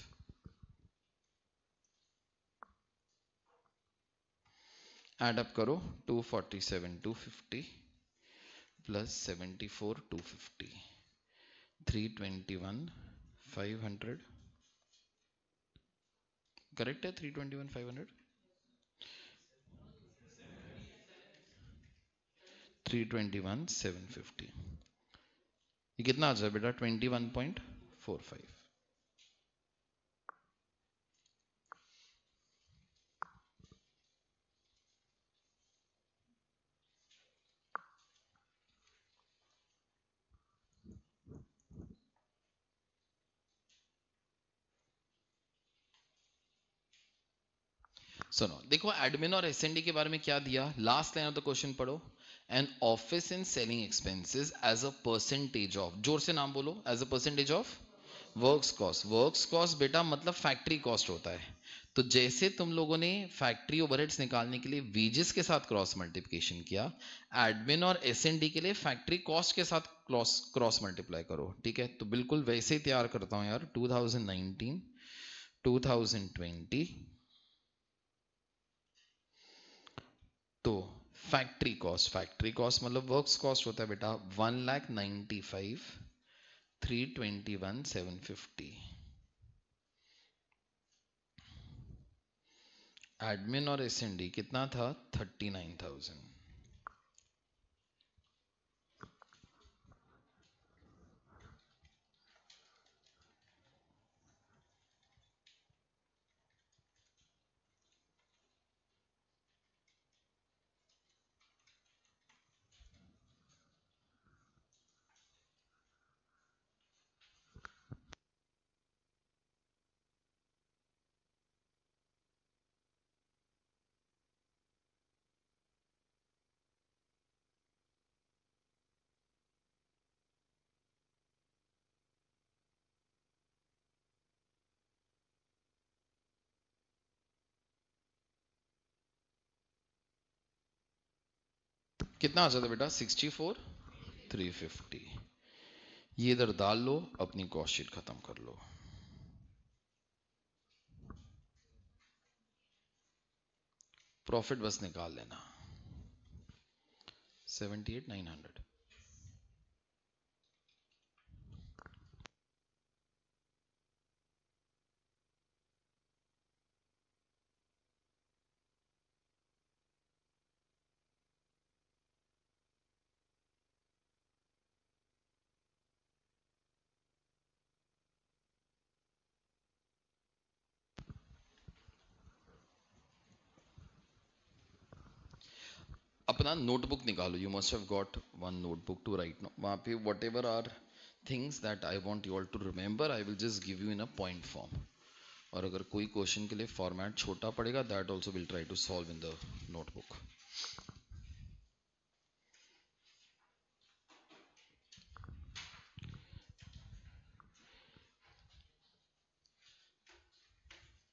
एड अप करो, 247,250 प्लस 74,250, 321,500। करेक्ट है 321,500। 321,750। ये कितना आ जाए बेटा? 21.45। सुनो देखो, एडमिन और एसएनडी के बारे में क्या दिया, last line of the question पढ़ो। An office in selling expenses as a percentage of, जोर से नाम बोलो, as a percentage of works cost. Works cost बेटा मतलब फैक्ट्री कॉस्ट होता है। तो जैसे तुम लोगों ने फैक्ट्री ओवरहेड्स निकालने के लिए वेजेस के साथ क्रॉस मल्टीप्लिकेशन किया, एडमिन और एसएनडी के लिए फैक्ट्री कॉस्ट के साथ क्रॉस मल्टीप्लाई करो, ठीक है? तो बिल्कुल वैसे ही तैयार करता हूं यार। 2019 2020, तो फैक्ट्री कॉस्ट मतलब वर्क्स कॉस्ट होता है बेटा 1,95,321,750। एडमिन और एसएनडी कितना था? 39,000। कितना आ जाता बेटा? 64,350। ये इधर डाल लो, अपनी कॉस्ट शीट खत्म कर लो। प्रॉफिट बस निकाल लेना, 78,900। अपना नोटबुक निकालो। You must have got one notebook to write no. वहां पे whatever are things that I want you all to remember, I will just give you in a point form. और अगर कोई क्वेश्चन के लिए format छोटा पड़ेगा, that also will try to solve in the notebook.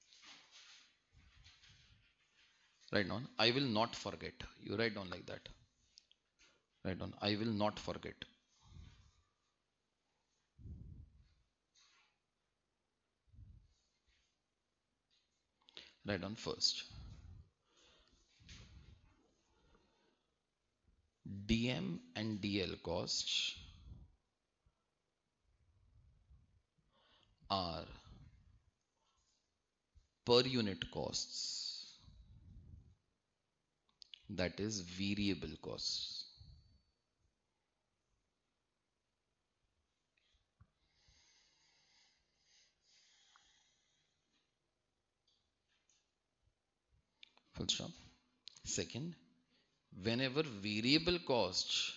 Write down, I will not forget. You write down like that. Write down, I will not forget. Write down first. DM and DL costs are per unit costs, that is variable costs. Full stop. Second, whenever variable cost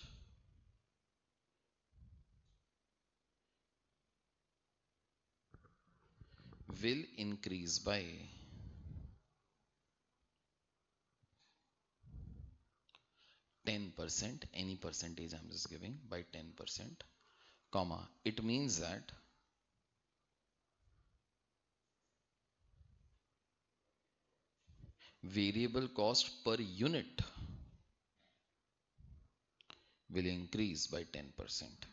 will increase by 10%, any percentage I'm just giving, by 10%, comma, it means that variable cost per unit will increase by 10%.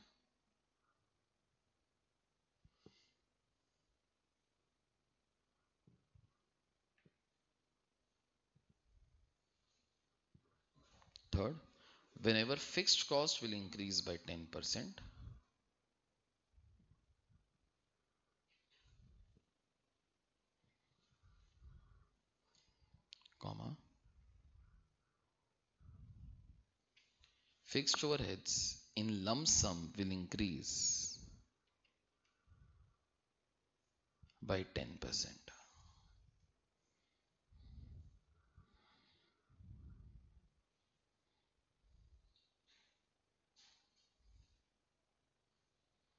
Third, whenever fixed cost will increase by 10%, comma, fixed overheads in lump sum will increase by 10%.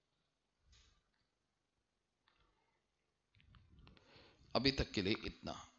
अभी तक के लिए इतना.